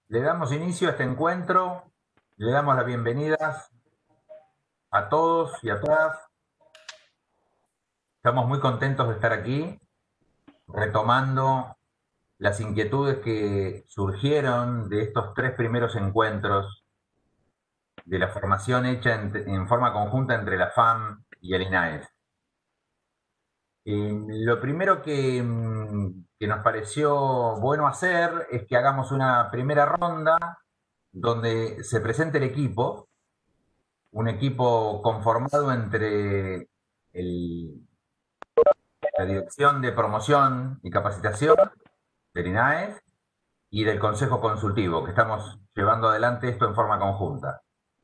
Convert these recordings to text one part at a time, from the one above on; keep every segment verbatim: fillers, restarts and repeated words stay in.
Le damos inicio a este encuentro, le damos las bienvenidas a todos y a todas. Estamos muy contentos de estar aquí, retomando las inquietudes que surgieron de estos tres primeros encuentros de la formación hecha en, en forma conjunta entre la F A M y el INAES. Eh, lo primero que, que nos pareció bueno hacer es que hagamos una primera ronda donde se presente el equipo, un equipo conformado entre el, la Dirección de Promoción y Capacitación del INAES y del Consejo Consultivo, que estamos llevando adelante esto en forma conjunta.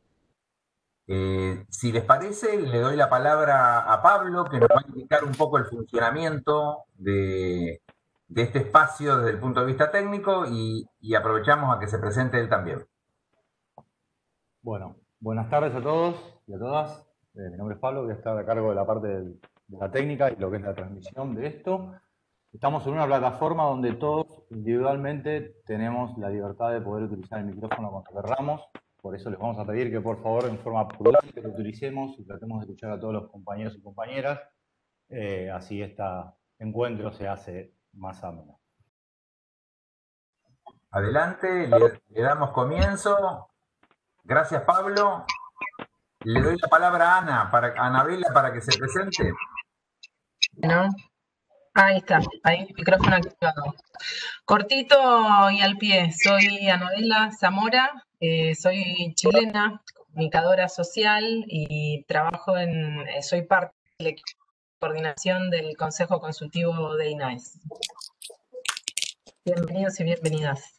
Eh, si les parece, le doy la palabra a Pablo, que nos va a indicar un poco el funcionamiento de, de este espacio desde el punto de vista técnico y, y aprovechamos a que se presente él también. Bueno, buenas tardes a todos y a todas. Eh, mi nombre es Pablo, voy a estar a cargo de la parte del, de la técnica y lo que es la transmisión de esto. Estamos en una plataforma donde todos individualmente tenemos la libertad de poder utilizar el micrófono cuando querramos. Por eso les vamos a pedir que por favor en forma prudente lo utilicemos y tratemos de escuchar a todos los compañeros y compañeras. Eh, así este encuentro se hace más ameno. Adelante, le, le damos comienzo. Gracias, Pablo. Le doy la palabra a Ana, para, a Anabela, para que se presente. Bueno, ahí está, ahí el micrófono activado. Cortito y al pie, soy Anabela Zamora, eh, soy chilena, comunicadora social y trabajo en, eh, soy parte del equipo de coordinación del Consejo Consultivo de INAES. Bienvenidos y bienvenidas.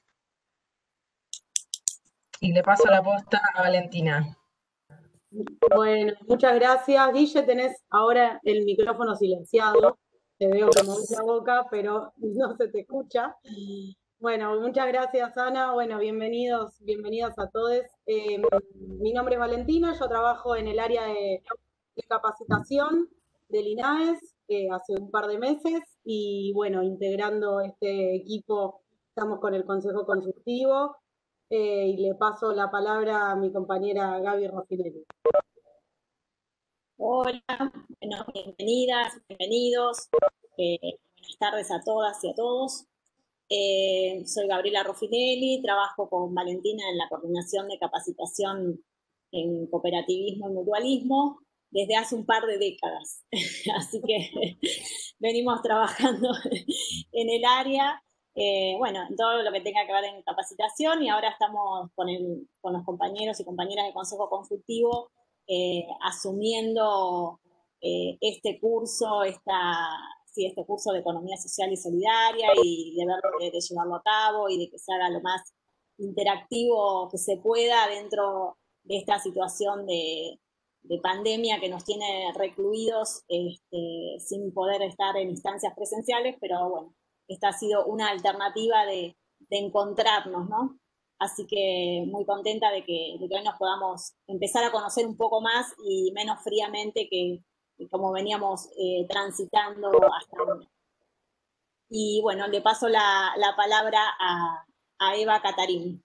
Y le paso la posta a Valentina. Bueno, muchas gracias. Guille, tenés ahora el micrófono silenciado. Te veo que movés la boca, pero no se te escucha. Bueno, muchas gracias, Ana. Bueno, bienvenidos, bienvenidas a todos. Eh, mi nombre es Valentina, yo trabajo en el área de, de capacitación del INAES eh, hace un par de meses y bueno, integrando este equipo, estamos con el Consejo Consultivo. Eh, y le paso la palabra a mi compañera Gaby Raffinelli. Hola, bueno, bienvenidas, bienvenidos. Eh, buenas tardes a todas y a todos. Eh, soy Gabriela Raffinelli, trabajo con Valentina en la coordinación de capacitación en cooperativismo y mutualismo desde hace un par de décadas. Así que venimos trabajando en el área. Eh, bueno, en todo lo que tenga que ver en capacitación y ahora estamos con, el, con los compañeros y compañeras del Consejo Consultivo eh, asumiendo eh, este curso, esta, sí, este curso de Economía Social y Solidaria y de, verlo, de, de llevarlo a cabo y de que se haga lo más interactivo que se pueda dentro de esta situación de, de pandemia que nos tiene recluidos este, sin poder estar en instancias presenciales, pero bueno, esta ha sido una alternativa de, de encontrarnos, ¿no? Así que muy contenta de que, de que hoy nos podamos empezar a conocer un poco más y menos fríamente que, que como veníamos eh, transitando hasta ahora. Y bueno, le paso la, la palabra a, a Eva Catarín.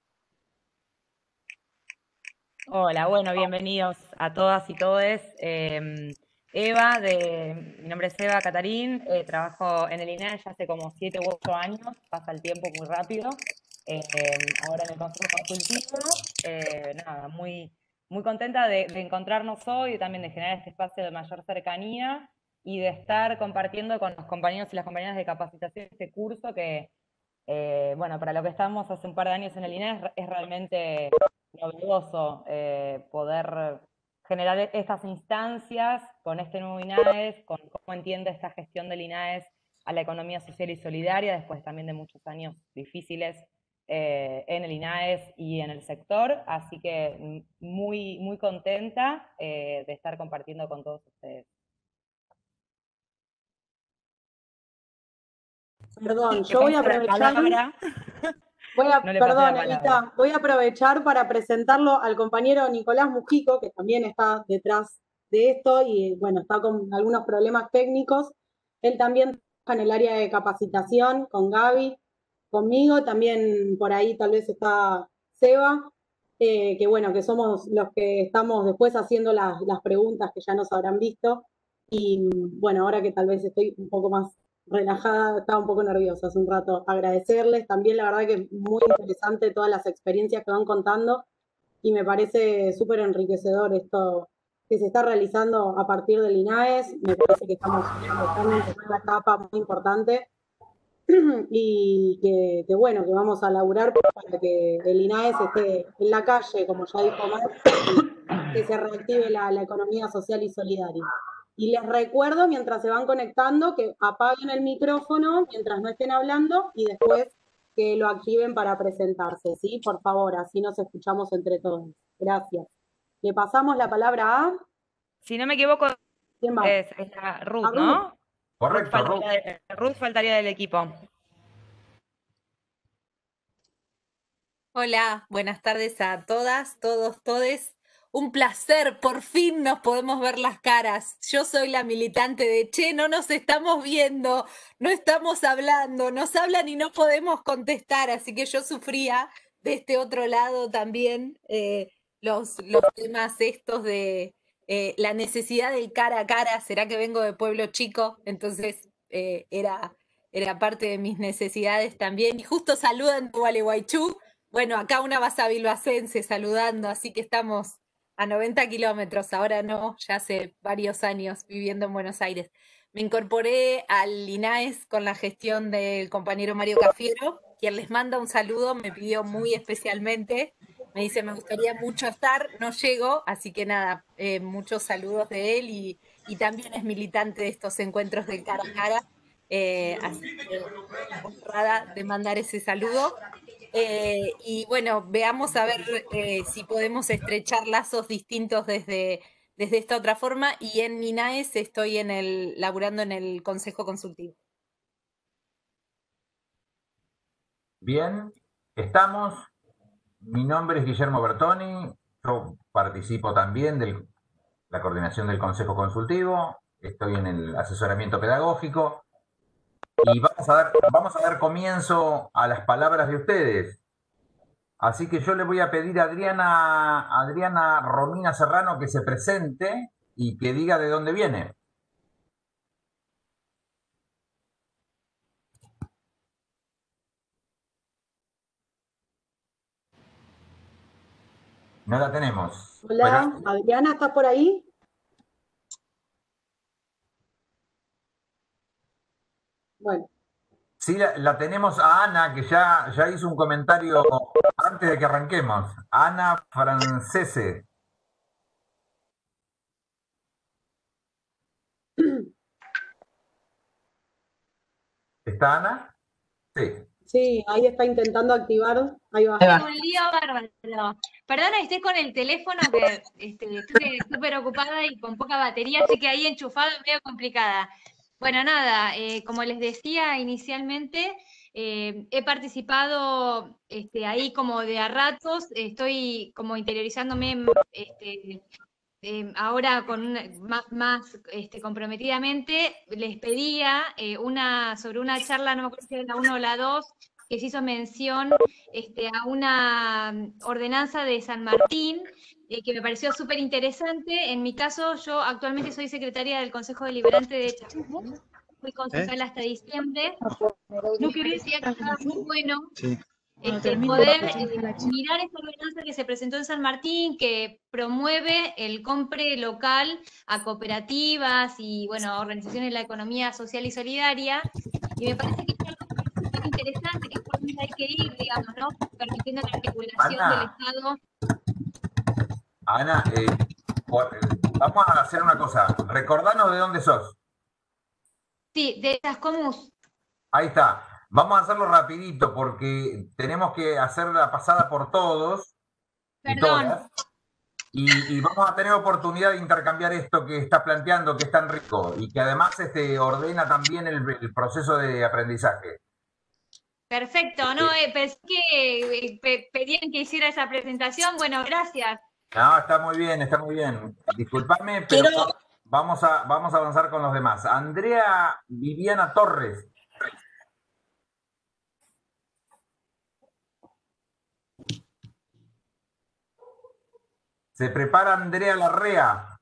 Hola, bueno, bienvenidos a todas y todes. Eh, Eva, de, mi nombre es Eva Catarín, eh, trabajo en el INAES ya hace como siete u ocho años, pasa el tiempo muy rápido. Eh, ahora en el Consejo Consultivo, eh, nada, muy, muy contenta de, de encontrarnos hoy y también de generar este espacio de mayor cercanía y de estar compartiendo con los compañeros y las compañeras de capacitación este curso que, eh, bueno, para lo que estamos hace un par de años en el INAES es realmente novedoso eh, poder generar estas instancias con este nuevo INAES, con cómo entiende esta gestión del INAES a la economía social y solidaria, después también de muchos años difíciles eh, en el INAES y en el sector, así que muy, muy contenta eh, de estar compartiendo con todos ustedes. Perdón, yo voy a aprovechar... Voy a, no le perdón, Evita, voy a aprovechar para presentarlo al compañero Nicolás Mujico, que también está detrás de esto y bueno, está con algunos problemas técnicos. Él también trabaja en el área de capacitación con Gaby. conmigo, también por ahí tal vez está Seba, eh, que bueno, que somos los que estamos después haciendo las, las preguntas que ya nos habrán visto. Y bueno, ahora que tal vez estoy un poco más relajada, estaba un poco nerviosa hace un rato. Agradecerles también, la verdad que muy interesante todas las experiencias que van contando y me parece súper enriquecedor esto que se está realizando a partir del INAES. Me parece que estamos empezando una etapa muy importante y que, que bueno, que vamos a laburar para que el INAES esté en la calle, como ya dijo Marx, y que se reactive la, la economía social y solidaria. Y les recuerdo, mientras se van conectando, que apaguen el micrófono mientras no estén hablando y después que lo activen para presentarse, ¿sí? Por favor, así nos escuchamos entre todos. Gracias. Le pasamos la palabra a... Si no me equivoco, ¿Quién va? es, es la Ruth, ¿A Ruth? ¿no? Correcto, Ruth Ruth. faltaría, de- Ruth faltaría del equipo. Hola, buenas tardes a todas, todos, todes. Un placer, por fin nos podemos ver las caras. Yo soy la militante de, che, no nos estamos viendo, no estamos hablando, nos hablan y no podemos contestar, así que yo sufría de este otro lado también eh, los, los temas estos de eh, la necesidad del cara a cara. ¿Será que vengo de pueblo chico? Entonces eh, era, era parte de mis necesidades también. Y justo saludan Gualeguaychú. Bueno, acá una basavilbacense saludando, así que estamos a noventa kilómetros, ahora no, ya hace varios años viviendo en Buenos Aires. Me incorporé al INAES con la gestión del compañero Mario Cafiero, quien les manda un saludo, me pidió muy especialmente, me dice, me gustaría mucho estar, no llego, así que nada, eh, muchos saludos de él y, y también es militante de estos encuentros de cara a cara, eh, así que honrada de mandar ese saludo. Eh, y bueno, veamos a ver eh, si podemos estrechar lazos distintos desde, desde esta otra forma. Y en INAES estoy en el, laburando en el Consejo Consultivo. Bien, estamos. Mi nombre es Guillermo Bertoni. Yo participo también de la coordinación del Consejo Consultivo. Estoy en el asesoramiento pedagógico. Y vamos a dar, vamos a dar comienzo a las palabras de ustedes. Así que yo le voy a pedir a Adriana, Adriana Romina Serrano que se presente y que diga de dónde viene. No la tenemos. Hola, Bueno, Adriana, ¿estás por ahí? Bueno. sí, la, la tenemos a Ana, que ya, ya hizo un comentario antes de que arranquemos. Ana Francese. ¿Está Ana? Sí. Sí, ahí está intentando activar. Ahí va. Tengo un lío bárbaro. Perdona que esté con el teléfono, que este, estuve súper ocupada y con poca batería, así que ahí enchufado es medio complicada. Bueno, nada, eh, como les decía inicialmente, eh, he participado este, ahí como de a ratos, estoy como interiorizándome este, eh, ahora con una, más, más este, comprometidamente. Les pedía eh, una sobre una charla, no me acuerdo si era la uno o la dos, que se hizo mención este, a una ordenanza de San Martín, eh, que me pareció súper interesante. En mi caso, yo actualmente soy secretaria del Consejo Deliberante de Chacabuco, fui concejal hasta diciembre. Lo que decía que estaba muy bueno. Sí. Este, poder eh, mirar esta ordenanza que se presentó en San Martín, que promueve el compre local a cooperativas y, bueno, a organizaciones de la economía social y solidaria, y me parece que es algo muy interesante, que por donde hay que ir, digamos, ¿no? Permitiendo la articulación Ana, del Estado. Ana, eh, por, eh, vamos a hacer una cosa. Recordanos de dónde sos. Sí, de esas comus. Ahí está. Vamos a hacerlo rapidito porque tenemos que hacer la pasada por todos y Perdón. todas. Y, y vamos a tener oportunidad de intercambiar esto que estás planteando, que es tan rico y que además este, ordena también el, el proceso de aprendizaje. Perfecto, no, eh, pensé que eh, pe pedían que hiciera esa presentación. Bueno, gracias. No, está muy bien, está muy bien. Disculpadme, pero Quiero... vamos, a, vamos a avanzar con los demás. Andrea Viviana Torres. Se prepara Andrea Larrea.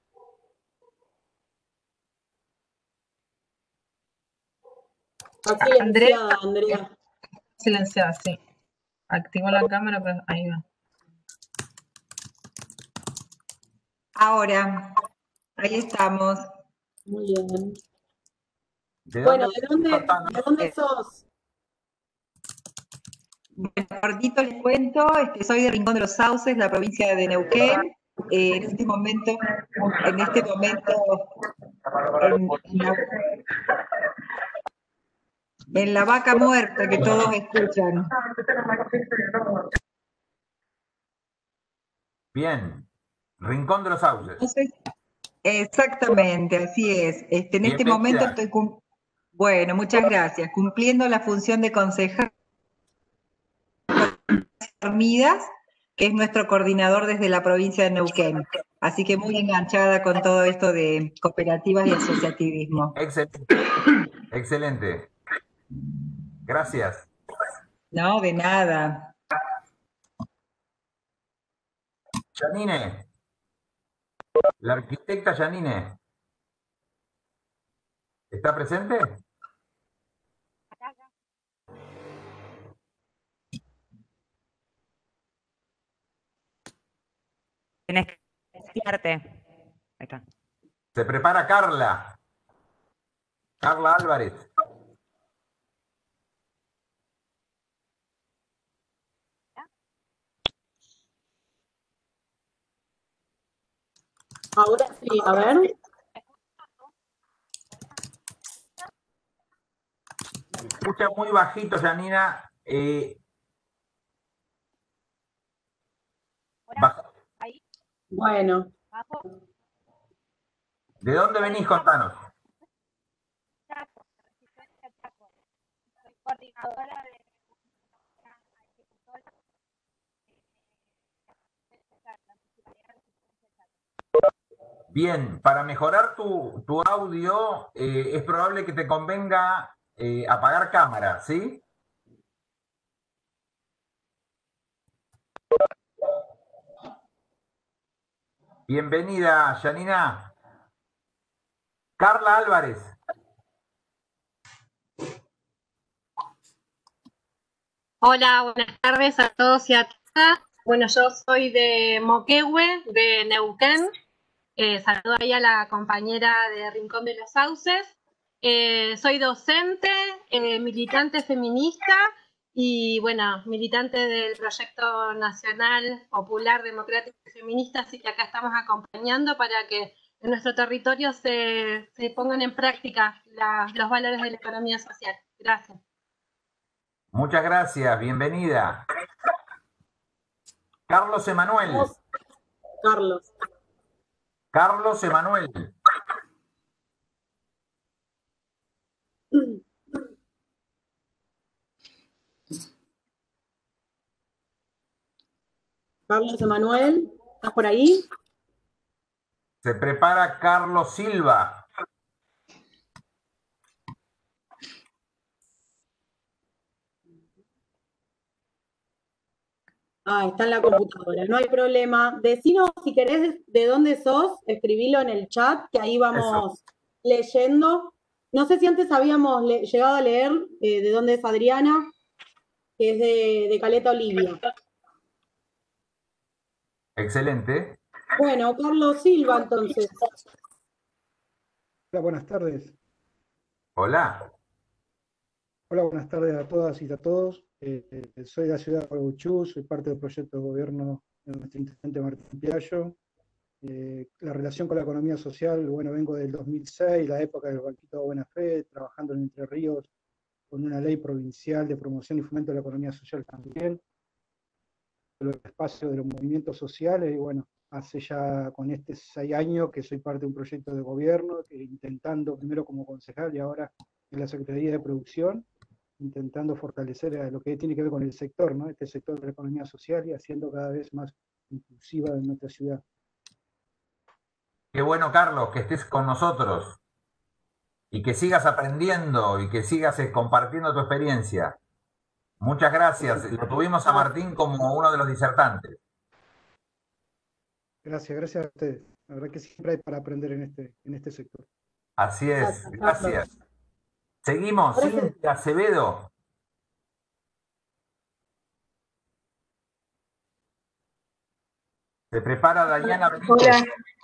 Está silenciada, Andrea. Silenciada, sí. Activó la cámara, pero ahí va. Ahora, ahí estamos. Muy bien. ¿De Bueno, dónde, ¿de dónde, ¿de dónde sos? Bueno, cortito les cuento, este, soy de Rincón de los Sauces, la provincia de Neuquén. Eh, en este momento, en este momento, en, en la, en la vaca muerta que todos escuchan. Bien. Rincón de los Sauces. Entonces, exactamente, así es. Este, en este Bienvenida. momento estoy, cum- bueno, muchas gracias, cumpliendo la función de concejal Armidas, que es nuestro coordinador desde la provincia de Neuquén. Así que muy enganchada con todo esto de cooperativas y asociativismo. Excelente. Excelente. Gracias. No, de nada. Janine. La arquitecta Janine. ¿Está presente? Tenés que mezclarte. Ahí está. Se prepara Carla. Carla Álvarez. Ahora sí, a ver. Escucha muy bajito, Janina. Eh, baja- Bueno, ¿De dónde venís? Contanos. Coordinadora de Bien, para mejorar tu, tu audio, eh, es probable que te convenga eh, apagar cámara, ¿sí? Bienvenida, Janina. Carla Álvarez. Hola, buenas tardes a todos y a todas. Bueno, yo soy de Moquehue, de Neuquén. Eh, saludo ahí a la compañera de Rincón de los Sauces. Eh, soy docente, eh, militante feminista y, bueno, militante del Proyecto Nacional Popular Democrático y Feminista, así que acá estamos acompañando para que en nuestro territorio se, se pongan en práctica la- los valores de la economía social. Gracias. Muchas gracias, bienvenida. Carlos Emanuel. vos, Carlos. Carlos Emanuel. Carlos Emanuel, ¿estás por ahí? Se prepara Carlos Silva. Ah, está en la computadora, no hay problema. Decinos si querés de dónde sos, escribilo en el chat, que ahí vamos leyendo. No sé si antes habíamos le- llegado a leer eh, de dónde es Adriana, que es de, de Caleta Olivia. Excelente. Bueno, Carlos Silva, entonces. Hola, buenas tardes. Hola. Hola, buenas tardes a todas y a todos. Eh, eh, soy de la ciudad de Gualeguaychú, soy parte del proyecto de gobierno de nuestro intendente Martín Piallo. Eh, la relación con la economía social, bueno, vengo del dos mil seis, la época del Banquito de Buena Fe, trabajando en Entre Ríos con una ley provincial de promoción y fomento de la economía social también, los espacios de los movimientos sociales, y bueno, hace ya con este seis años que soy parte de un proyecto de gobierno, que intentando primero como concejal y ahora en la Secretaría de Producción, intentando fortalecer a lo que tiene que ver con el sector, ¿no? Este sector de la economía social y haciendo cada vez más inclusiva en nuestra ciudad. Qué bueno, Carlos, que estés con nosotros y que sigas aprendiendo y que sigas eh, compartiendo tu experiencia. Muchas gracias. Lo tuvimos a Martín como uno de los disertantes. Gracias, gracias a ustedes. La verdad que siempre hay para aprender en este, en este sector. Así es, gracias. Seguimos, Cintia Acevedo. Se prepara Dayana Benítez. Hola.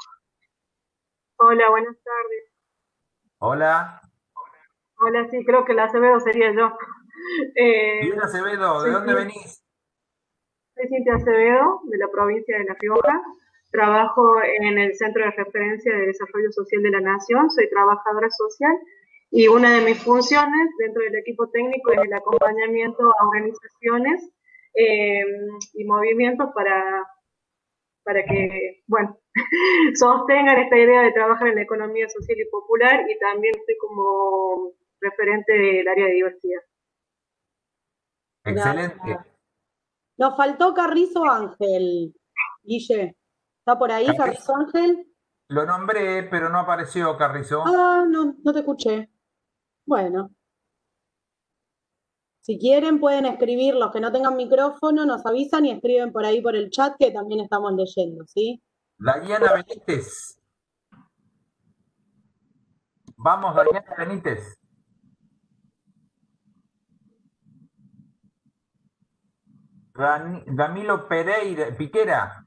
Hola, buenas tardes. Hola. Hola, sí, creo que la Acevedo sería yo. Eh, Bien, Acevedo, ¿de dónde venís? Soy Cintia Acevedo, de la provincia de La Rioja. Trabajo en el Centro de Referencia de Desarrollo Social de la Nación. Soy trabajadora social y una de mis funciones dentro del equipo técnico es el acompañamiento a organizaciones eh, y movimientos para, para que, bueno, sostengan esta idea de trabajar en la economía social y popular, y también estoy como referente del área de diversidad. Excelente. Nos faltó Carrizo Ángel, Guille. ¿Está por ahí Carrizo Ángel? Lo nombré, pero no apareció Carrizo. Ah, no, no te escuché. Bueno. Si quieren pueden escribir, los que no tengan micrófono nos avisan y escriben por ahí por el chat que también estamos leyendo, ¿sí? Dayana Benítez. Vamos, Dayana Benítez. Danilo Pereira, Piquera.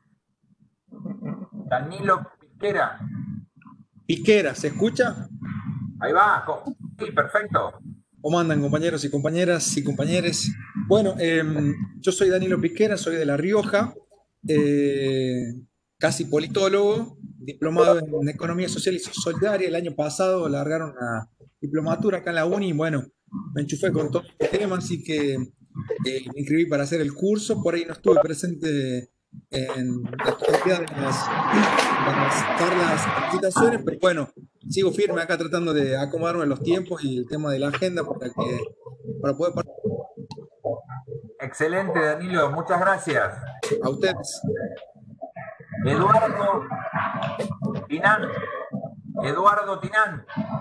Danilo Piquera. Piquera, ¿se escucha? Ahí va, sí, perfecto. ¿Cómo andan, compañeros y compañeras y compañeros? Bueno, eh, yo soy Danilo Piquera, soy de La Rioja, eh, casi politólogo, diplomado en Economía Social y Solidaria. El año pasado largaron una diplomatura acá en la uni y bueno, me enchufé con todo el tema, así que eh, me inscribí para hacer el curso. Por ahí no estuve presente en la totalidad de las, de las charlas, capacitaciones, pero bueno, sigo firme acá tratando de acomodarme en los tiempos y el tema de la agenda para que para poder participar. Excelente, Danilo, muchas gracias. A ustedes. Eduardo Tinán. Eduardo Tinán.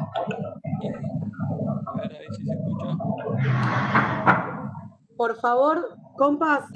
A ver, a ver si se escucha. Por favor, compas.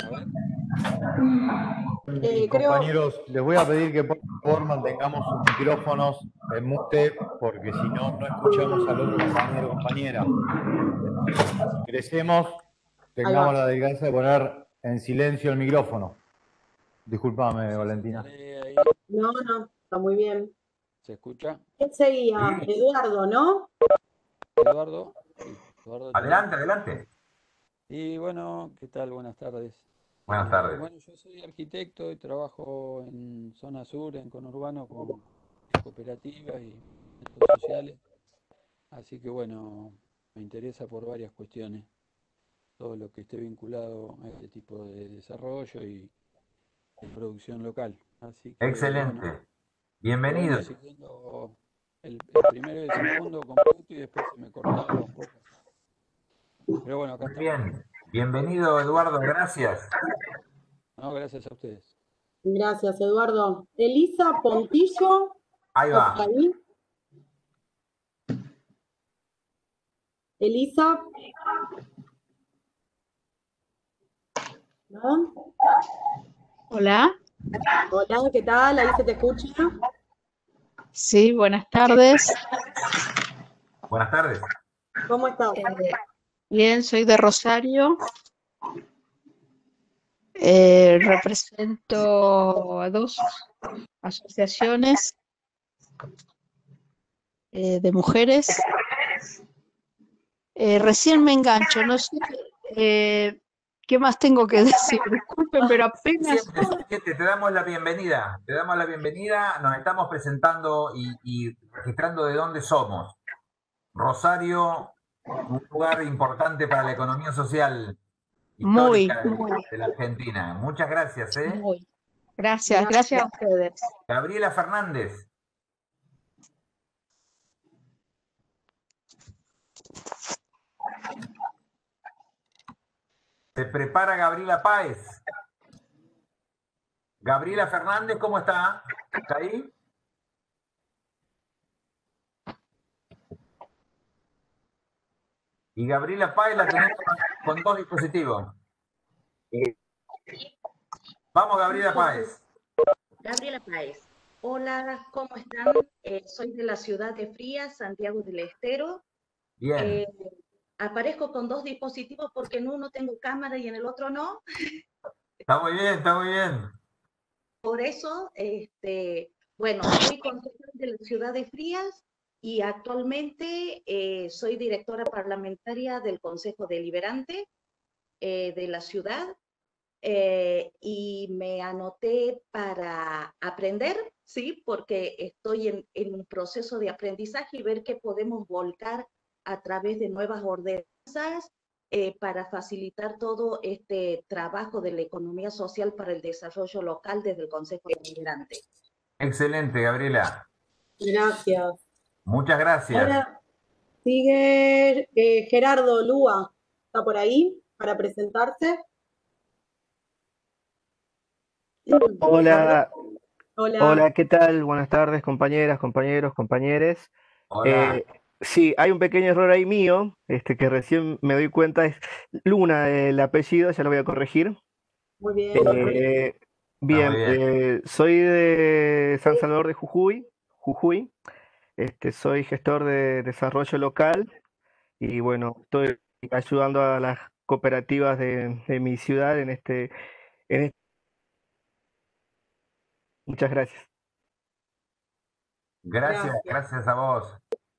Eh, compañeros, creo... les voy a pedir que por favor mantengamos sus micrófonos en mute, porque si no, no escuchamos al otro compañero o compañera. Crecemos, tengamos la delicadeza de poner en silencio el micrófono. Discúlpame, Valentina. No, no, está muy bien. ¿Se escucha? ¿Quién seguía? Eduardo, ¿no? Eduardo. Sí, Eduardo. Adelante, adelante. Y bueno, ¿qué tal? Buenas tardes. Buenas tardes. Bueno, yo soy arquitecto y trabajo en zona sur, en conurbano, con cooperativas y centros sociales. Así que bueno, me interesa por varias cuestiones todo lo que esté vinculado a este tipo de desarrollo y de producción local. Así que, excelente. Bueno, bienvenido. El, el primero y el segundo completo y después se me cortaba un poco. Pero bueno, acá está. Bien, bienvenido Eduardo, gracias. No, gracias a ustedes. Gracias, Eduardo. Elisa Pontillo. Ahí va. Ahí. Elisa. ¿No? Hola. Hola, ¿qué tal? Ahí se te escucha. Sí, buenas tardes. Buenas tardes. ¿Cómo estás? Eh, bien, soy de Rosario. Eh, represento a dos asociaciones eh, de mujeres. Eh, recién me engancho, no sé eh, qué más tengo que decir. Disculpen, pero apenas... Siempre, siempre, te damos la bienvenida, te damos la bienvenida, nos estamos presentando y, y registrando de dónde somos. Rosario, un lugar importante para la economía social histórica muy, muy. de la Argentina. Muchas gracias. ¿eh? Muy. Gracias, gracias a ustedes. Gabriela Fernández. Se prepara Gabriela Páez. Gabriela Fernández, ¿cómo está? ¿Está ahí? Y Gabriela Páez la tenemos con dos dispositivos. Vamos, Gabriela Páez. Gabriela Páez. Hola, ¿cómo están? Eh, soy de la ciudad de Frías, Santiago del Estero. Bien. Eh, aparezco con dos dispositivos porque en uno tengo cámara y en el otro no. Está muy bien, está muy bien. Por eso, este, bueno, soy concejal de la ciudad de Frías y actualmente eh, soy directora parlamentaria del Consejo Deliberante eh, de la ciudad. Eh, y me anoté para aprender, ¿sí? Porque estoy en, en un proceso de aprendizaje y ver qué podemos volcar a través de nuevas ordenanzas eh, para facilitar todo este trabajo de la economía social para el desarrollo local desde el Consejo Deliberante. Excelente, Gabriela. Gracias. Muchas gracias. Ahora sigue eh, Gerardo Lúa. ¿Está por ahí para presentarse? Hola, Hola. hola, ¿qué tal? Buenas tardes, compañeras, compañeros, compañeres. Hola. Eh, sí, hay un pequeño error ahí mío, este que recién me doy cuenta, es Luna el apellido, ya lo voy a corregir. Muy bien. Eh, bien, Está muy bien. eh, soy de San Salvador de Jujuy, Jujuy. Este, soy gestor de desarrollo local y bueno, estoy ayudando a las cooperativas de, de mi ciudad en este, en este. Muchas gracias. Gracias, Gracias. gracias a vos.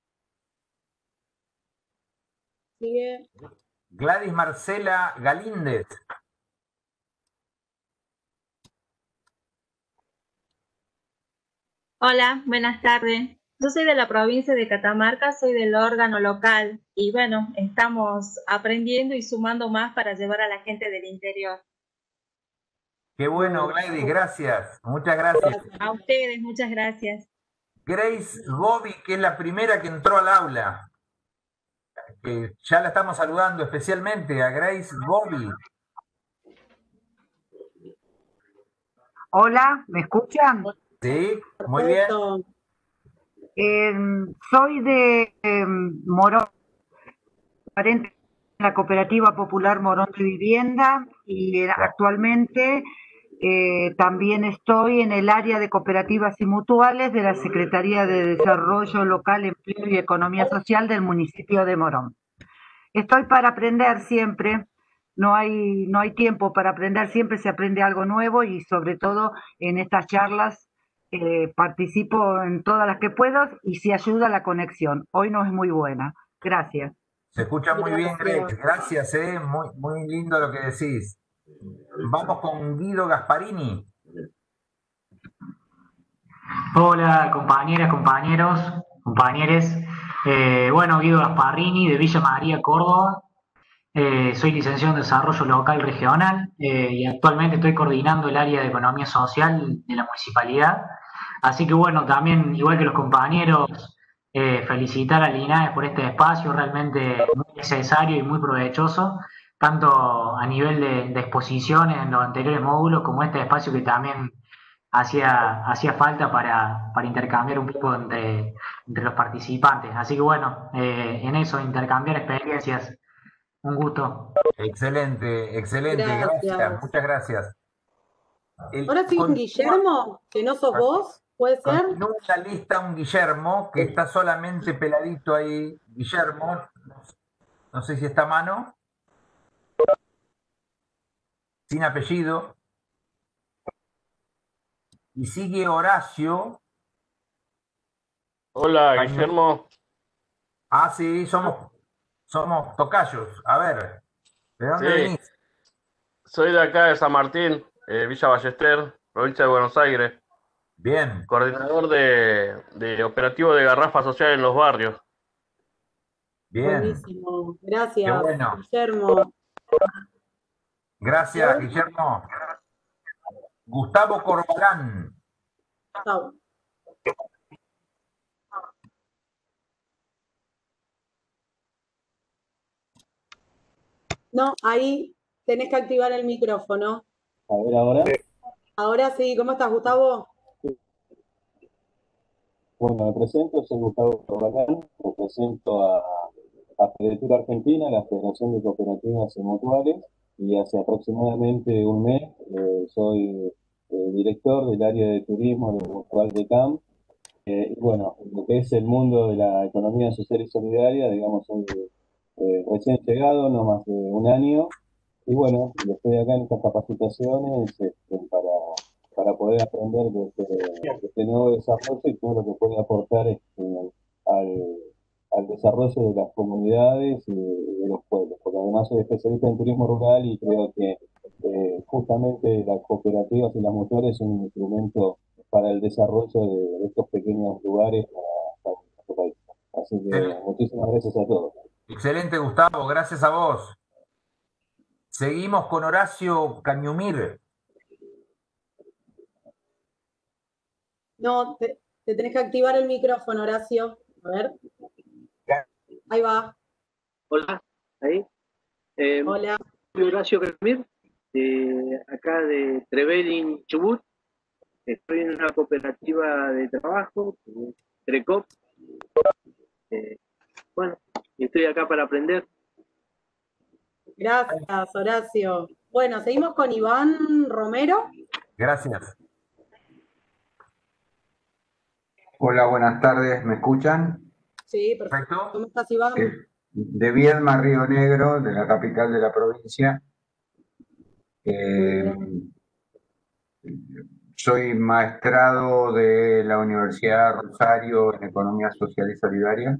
Sigue. Gladys Marcela Galíndez. Hola, buenas tardes. Yo soy de la provincia de Catamarca, soy del órgano local y bueno, estamos aprendiendo y sumando más para llevar a la gente del interior. Qué bueno, Gladys, gracias. Muchas gracias. A ustedes, muchas gracias. Grace Gobi, que es la primera que entró al aula. Eh, ya la estamos saludando especialmente a Grace Gobi. Hola, ¿me escuchan? Sí, muy bien. Eh, soy de eh, Morón, aparente en la Cooperativa Popular Morón de Vivienda y eh, actualmente eh, también estoy en el área de cooperativas y mutuales de la Secretaría de Desarrollo Local, Empleo y Economía Social del municipio de Morón. Estoy para aprender siempre. No hay, no hay tiempo para aprender, siempre se aprende algo nuevo y sobre todo en estas charlas eh, participo en todas las que puedo y si ayuda la conexión. Hoy no es muy buena. Gracias. Se escucha muy bien, Grace. Gracias, eh. muy, muy lindo lo que decís. Vamos con Guido Gasparini. Hola, compañeras, compañeros, compañeres. Eh, bueno, Guido Gasparini, de Villa María, Córdoba. Eh, soy licenciado en Desarrollo Local Regional eh, y actualmente estoy coordinando el área de Economía Social de la Municipalidad. Así que bueno, también, igual que los compañeros, eh, felicitar a Linares por este espacio realmente muy necesario y muy provechoso, tanto a nivel de, de exposiciones en los anteriores módulos, como este espacio que también hacía, hacía falta para, para intercambiar un poco entre, entre los participantes. Así que bueno, eh, en eso, intercambiar experiencias. Un gusto. Excelente, excelente, gracias, Gracias. muchas gracias. El, Ahora sí, continúa, Guillermo, que no sos vos, ¿puede ser? continúa en la lista un Guillermo, que está solamente peladito ahí. Guillermo, no sé si está a mano. Sin apellido. Y sigue Horacio. Hola, Guillermo. Ah, sí, somos, somos tocayos. A ver, ¿de dónde Sí, venís? soy de acá de San Martín, eh, Villa Ballester, provincia de Buenos Aires. Bien. Coordinador de, de operativo de garrafa social en los barrios. Bien. Buenísimo. Gracias, Qué bueno. Guillermo. Gracias, Guillermo. Gustavo Corbalán. Gustavo. No, ahí tenés que activar el micrófono. A ver, ahora. Ahora sí, ¿cómo estás, Gustavo? Bueno, me presento, soy Gustavo Corbalán, represento a, a Federatura Argentina, la Federación de Cooperativas y Mutuales, y hace aproximadamente un mes eh, soy eh, director del área de turismo del Virtual de C A M. Eh, y bueno, lo que es el mundo de la economía social y solidaria, digamos, soy eh, recién llegado, no más de un año. Y bueno, estoy acá en estas capacitaciones este, para, para poder aprender de este, de este nuevo desarrollo y todo lo que puede aportar este, al, al desarrollo de las comunidades y de los pueblos. Porque además soy especialista en turismo rural y creo que eh, justamente las cooperativas y las mutuales son un instrumento para el desarrollo de, de estos pequeños lugares para, para nuestro país. Así que muchísimas gracias a todos. Excelente, Gustavo, gracias a vos. Seguimos con Horacio Cañumir. No, te, te tenés que activar el micrófono, Horacio. A ver. Ahí va. Hola, ahí. Eh, Hola. Soy Horacio Cañumir, eh, acá de Trevelin, Chubut. Estoy en una cooperativa de trabajo, Trecop. Eh, bueno, y estoy acá para aprender. Gracias, Horacio. Bueno, seguimos con Iván Romero. Gracias. Hola, buenas tardes, ¿me escuchan? Sí, perfecto. ¿Cómo estás, Iván? Eh, de Viedma, Río Negro, de la capital de la provincia. Eh, soy maestrado de la Universidad Rosario en Economía Social y Solidaria.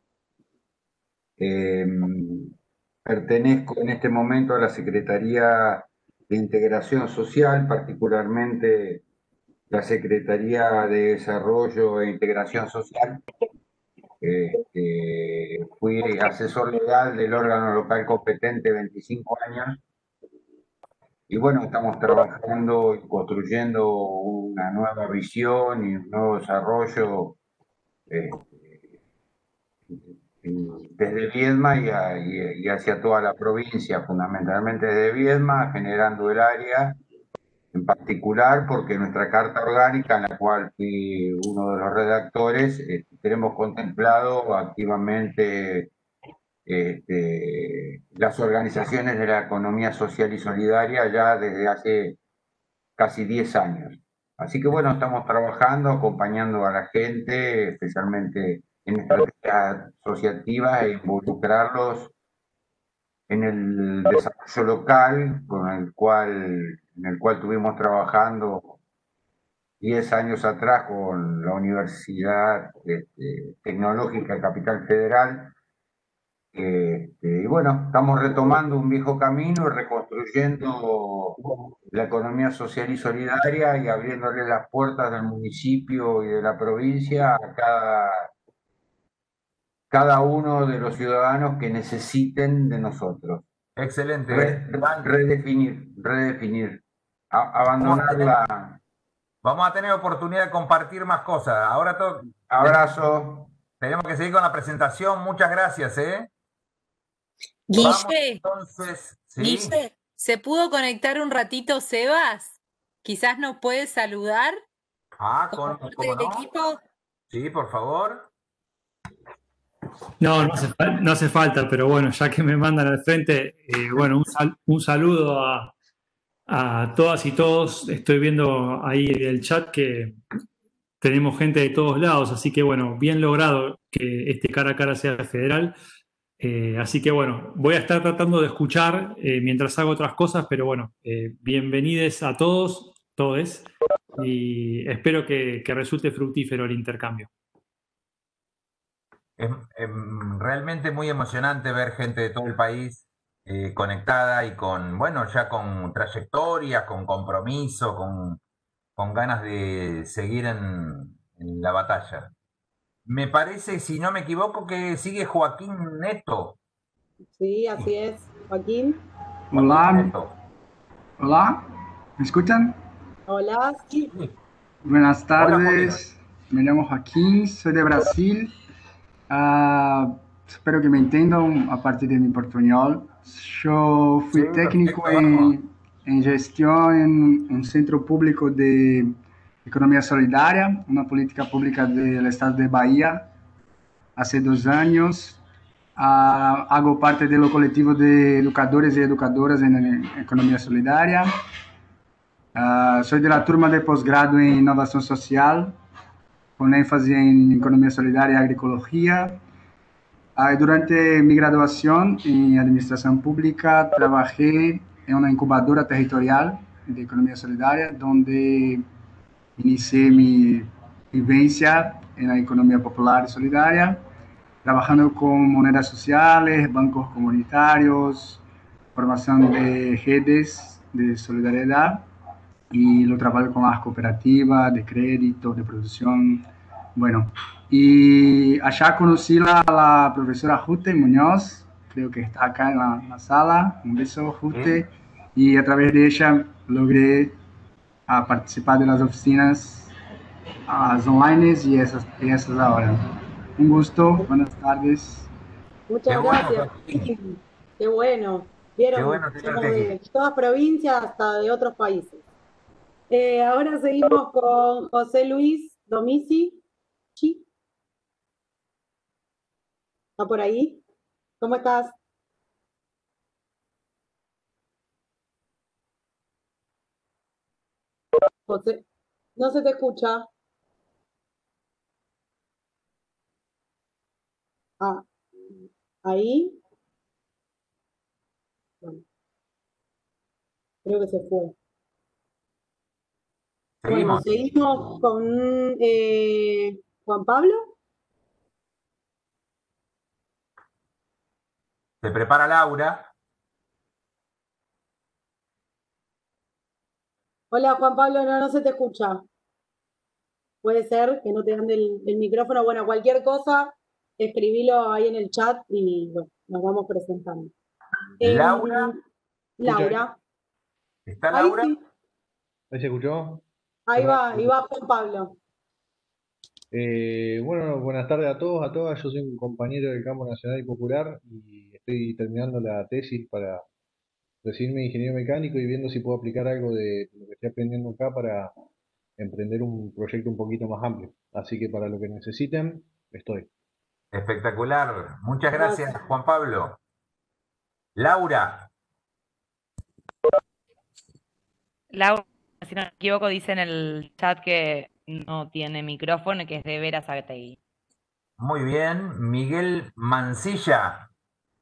Eh, pertenezco en este momento a la Secretaría de Integración Social, particularmente la Secretaría de Desarrollo e Integración Social. Eh, eh, fui asesor legal del órgano local competente veinticinco años. Y bueno, estamos trabajando y construyendo una nueva visión y un nuevo desarrollo eh, desde Viedma y, a, y, y hacia toda la provincia, fundamentalmente desde Viedma, generando el área en particular, porque nuestra carta orgánica, en la cual fui uno de los redactores, eh, tenemos contemplado activamente Este, las organizaciones de la economía social y solidaria ya desde hace casi diez años. Así que bueno, estamos trabajando, acompañando a la gente, especialmente en estrategias asociativas e involucrarlos en el desarrollo local, con el cual, en el cual estuvimos trabajando diez años atrás con la Universidad este, Tecnológica Capital Federal. Este, y bueno, estamos retomando un viejo camino y reconstruyendo la economía social y solidaria y abriéndole las puertas del municipio y de la provincia a cada, cada uno de los ciudadanos que necesiten de nosotros. Excelente. Re, redefinir, redefinir, a, abandonar la... Vamos a tener oportunidad de compartir más cosas. Ahora todo... Abrazo. Tenemos que seguir con la presentación. Muchas gracias, ¿eh? Guille, Vamos, entonces, ¿sí? Guille, ¿se pudo conectar un ratito Sebas? Quizás nos puede saludar. Ah, ¿con, ¿cómo no? Equipo? Sí, por favor. No, no hace, no hace falta, pero bueno, ya que me mandan al frente, eh, bueno, un, sal, un saludo a, a todas y todos. Estoy viendo ahí el chat que tenemos gente de todos lados, así que bueno, bien logrado que este cara a cara sea federal. Eh, así que bueno, voy a estar tratando de escuchar eh, mientras hago otras cosas, pero bueno, eh, bienvenidos a todos, todes, y espero que, que resulte fructífero el intercambio. Es, es realmente muy emocionante ver gente de todo el país eh, conectada y con, bueno, ya con trayectoria, con compromiso, con, con ganas de seguir en, en la batalla. Me parece, si no me equivoco, que sigue Joaquín Neto. Sí, así es. Joaquín. Hola. Hola. ¿Me escuchan? Hola. Sí. Buenas tardes. Hola, me llamo Joaquín, soy de Brasil. Uh, espero que me entiendan a partir de mi portuñol. Yo fui sí, técnico en, en gestión en un centro público de Economía Solidaria, una política pública del estado de Bahía, hace dos años. Uh, hago parte de lo colectivo de educadores y educadoras en, en Economía Solidaria. Uh, Ah, soy de la turma de posgrado en Innovación Social, con énfasis en Economía Solidaria y Agroecología. Ah, durante mi graduación en Administración Pública, trabajé en una incubadora territorial de Economía Solidaria, donde inicié mi vivencia en la economía popular y solidaria, trabajando con monedas sociales, bancos comunitarios, formación de redes de solidaridad, y lo trabajo con las cooperativas de crédito, de producción. Bueno, y allá conocí a la profesora Jute Muñoz, creo que está acá en la, en la sala. Un beso, Jute. Y a través de ella logré a participar de las oficinas las online y esas, y esas ahora. Un gusto, buenas tardes. Muchas Qué bueno, gracias. Joaquín. Qué bueno. Vieron, Qué bueno somos tenerte aquí. de todas provincias hasta de otros países. Eh, ahora seguimos con José Luis Domisi. ¿Sí? ¿Está por ahí? ¿Cómo estás? José, no se te escucha. Ah, ahí. Bueno, creo que se fue. Bueno, Seguimos. seguimos con eh, Juan Pablo. Se prepara Laura. Hola Juan Pablo, no, no se te escucha. Puede ser que no te dan el, el micrófono. Bueno, cualquier cosa, escribilo ahí en el chat y bueno, nos vamos presentando. Laura. Em, Laura. ¿Está Ahí Laura? sí, ¿Ahí se escuchó? ahí va, ahí va Juan Pablo. Eh, bueno, buenas tardes a todos, a todas. Yo soy un compañero del campo nacional y popular y estoy terminando la tesis para recibirme de ingeniero mecánico y viendo si puedo aplicar algo de lo que estoy aprendiendo acá para emprender un proyecto un poquito más amplio. Así que para lo que necesiten, estoy. Espectacular. Muchas gracias, Juan Pablo. Laura. Laura, si no me equivoco, dice en el chat que no tiene micrófono y que es de Vera Zategui. Muy bien. Miguel Mancilla.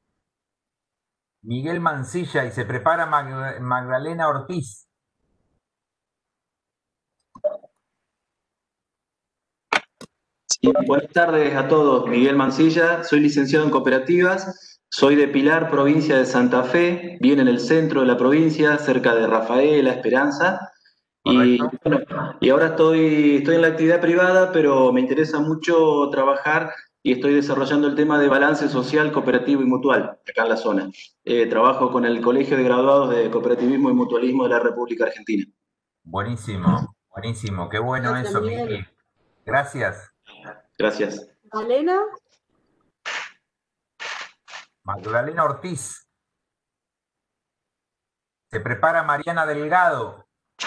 Miguel Mancilla y se prepara Mag- Magdalena Ortiz. Sí, buenas tardes a todos. Miguel Mancilla, soy licenciado en cooperativas, soy de Pilar, provincia de Santa Fe, bien en el centro de la provincia, cerca de Rafaela, Esperanza. Y, bueno, y ahora estoy, estoy en la actividad privada, pero me interesa mucho trabajar y estoy desarrollando el tema de balance social, cooperativo y mutual acá en la zona. Eh, trabajo con el Colegio de Graduados de Cooperativismo y Mutualismo de la República Argentina. Buenísimo, buenísimo. Qué bueno Gracias, eso, Miguel. Miguel. Gracias. Gracias. Magdalena. Magdalena Ortiz. Se prepara Mariana Delgado.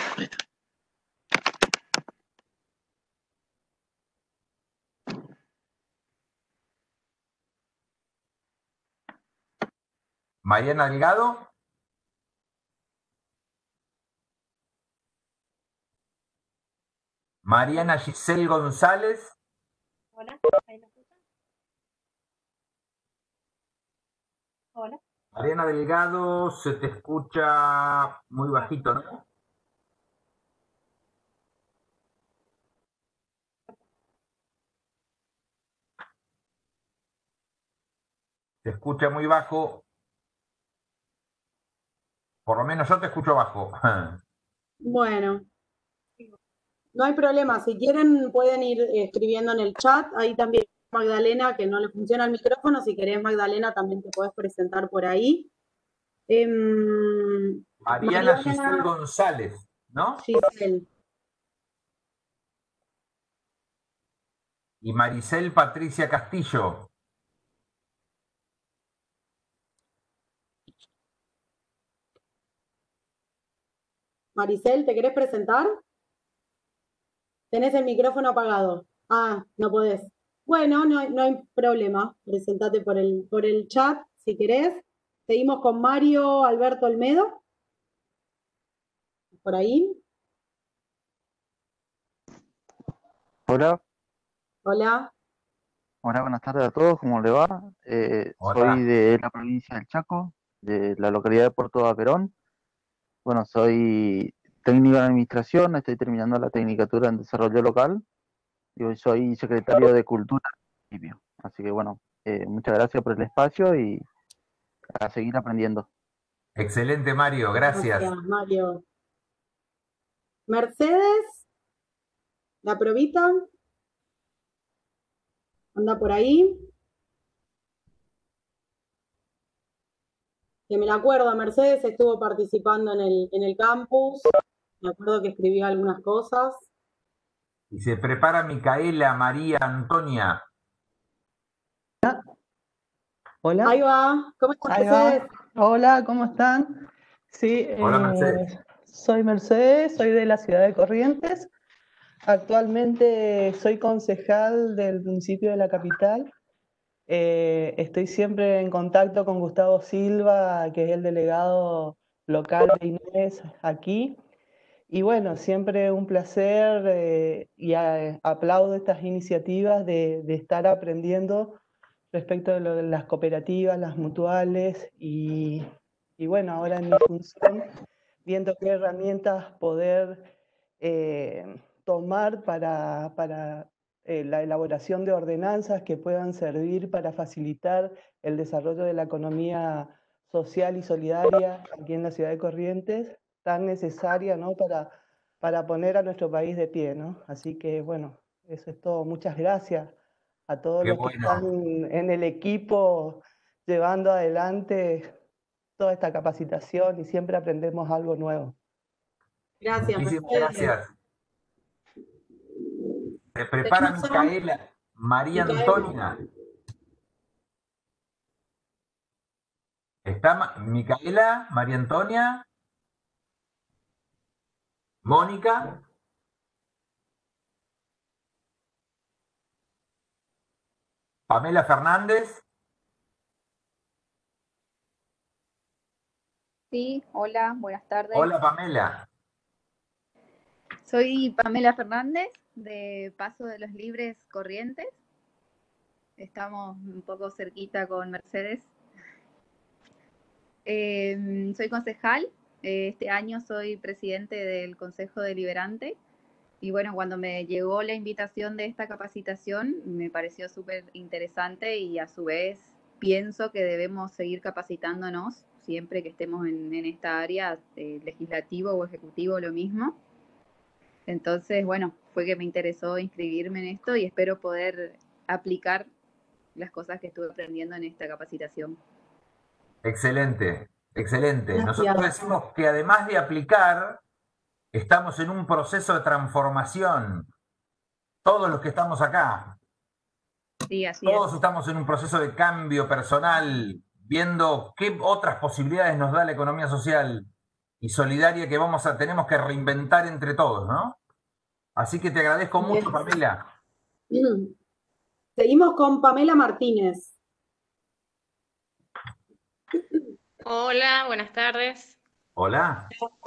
Mariana Delgado. Mariana Giselle González. Hola, ¿ahí me escuchan? Hola. Mariana Delgado, se te escucha muy bajito, ¿no? Se escucha muy bajo. Por lo menos yo te escucho bajo. Bueno, no hay problema. Si quieren pueden ir escribiendo en el chat. Ahí también Magdalena, que no le funciona el micrófono. Si querés, Magdalena, también te podés presentar por ahí. Em, Mariana Mariana Giselle González, ¿no? Giselle. Y Maricel Patricia Castillo. Maricel, ¿te querés presentar? Tenés el micrófono apagado. Ah, no podés. Bueno, no hay, no hay problema. Presentate por el, por el chat si querés. Seguimos con Mario Alberto Olmedo. Por ahí. Hola, Hola. hola, buenas tardes a todos, ¿cómo le va? Eh, Hola. soy de la provincia del Chaco, de la localidad de Puerto Vaperón. Bueno, soy técnico en administración, estoy terminando la tecnicatura en desarrollo local y hoy soy secretario de Cultura del municipio. Así que bueno, eh, muchas gracias por el espacio y a seguir aprendiendo. Excelente, Mario, gracias. Gracias, Mario. Mercedes, la probita, anda por ahí. Que me la acuerdo, Mercedes estuvo participando en el, en el campus. Me acuerdo que escribió algunas cosas. Y se prepara Micaela María Antonia. Hola. Ahí va. ¿Cómo estás, Ahí va. Mercedes? Hola, ¿cómo están? Sí, Hola, eh, Mercedes. soy Mercedes, soy de la ciudad de Corrientes. Actualmente soy concejal del municipio de la capital. Eh, estoy siempre en contacto con Gustavo Silva, que es el delegado local de Inés aquí. Y bueno, siempre un placer eh, y a- aplaudo estas iniciativas de, de estar aprendiendo respecto de lo de las cooperativas, las mutuales y, y bueno, ahora en mi función, viendo qué herramientas poder eh, tomar para, para eh, la elaboración de ordenanzas que puedan servir para facilitar el desarrollo de la economía social y solidaria aquí en la ciudad de Corrientes, tan necesaria, ¿no? para, para poner a nuestro país de pie, ¿no? Así que bueno, eso es todo. Muchas gracias a todos Qué los que bueno. están en el equipo llevando adelante toda esta capacitación y siempre aprendemos algo nuevo. Gracias, Muchísimas Mercedes. gracias. Se prepara Tenemos a Micaela María Micaela. Antonia. ¿Está Ma- Micaela María Antonia? ¿Mónica? ¿Pamela Fernández? Sí, hola, buenas tardes. Hola, Pamela. Soy Pamela Fernández de Paso de los Libres Corrientes. Estamos un poco cerquita con Mercedes. Eh, soy concejal. Eh, este año soy presidente del Consejo Deliberante. Y bueno, cuando me llegó la invitación de esta capacitación, me pareció súper interesante y a su vez pienso que debemos seguir capacitándonos siempre que estemos en, en esta área, eh, legislativo o ejecutivo, lo mismo. Entonces, bueno, fue que me interesó inscribirme en esto y espero poder aplicar las cosas que estuve aprendiendo en esta capacitación. Excelente, excelente. Nosotros Gracias. decimos que además de aplicar, estamos en un proceso de transformación. Todos los que estamos acá, Sí, así todos es. estamos en un proceso de cambio personal, viendo qué otras posibilidades nos da la economía social y solidaria que vamos a, tenemos que reinventar entre todos, ¿no? Así que te agradezco mucho, Yes. Pamela. Seguimos con Pamela Martínez. Hola, buenas tardes. Hola.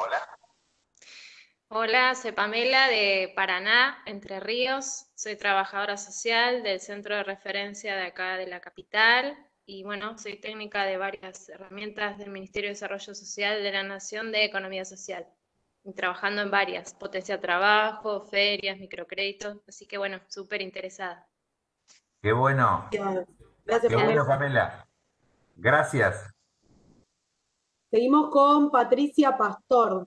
Hola, soy Pamela de Paraná, Entre Ríos. Soy trabajadora social del centro de referencia de acá de la capital y bueno, soy técnica de varias herramientas del Ministerio de Desarrollo Social de la Nación de Economía Social. Y trabajando en varias, potencia trabajo, ferias, microcréditos, así que bueno, súper interesada. Qué bueno. Gracias, Gracias, Qué bueno, Pamela. Pamela. Gracias. Seguimos con Patricia Pastor.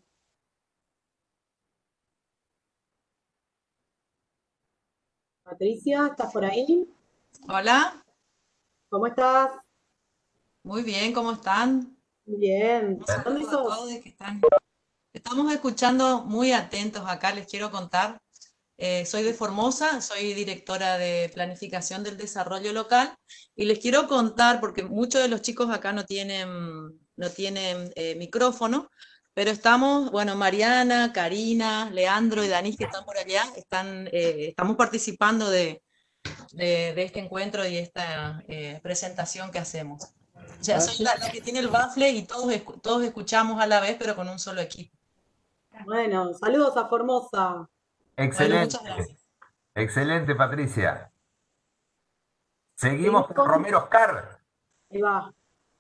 Patricia, ¿estás por ahí? Hola, ¿Cómo estás? muy bien, ¿cómo están? Bien. Un ¿Dónde saludo a sos? todos que están. Estamos escuchando muy atentos acá, les quiero contar. Eh, soy de Formosa, soy directora de planificación del desarrollo local y les quiero contar, porque muchos de los chicos acá no tienen, no tienen eh, micrófono, pero estamos, bueno, Mariana, Karina, Leandro y Danis que están por allá, están, eh, estamos participando de, de, de este encuentro y esta eh, presentación que hacemos. O sea, soy la, la que tiene el bafle y todos, escu- todos escuchamos a la vez, pero con un solo equipo. Bueno, saludos a Formosa. Bueno, Excelente. muchas gracias. Excelente, Patricia. Seguimos con Romero Oscar. Ahí va.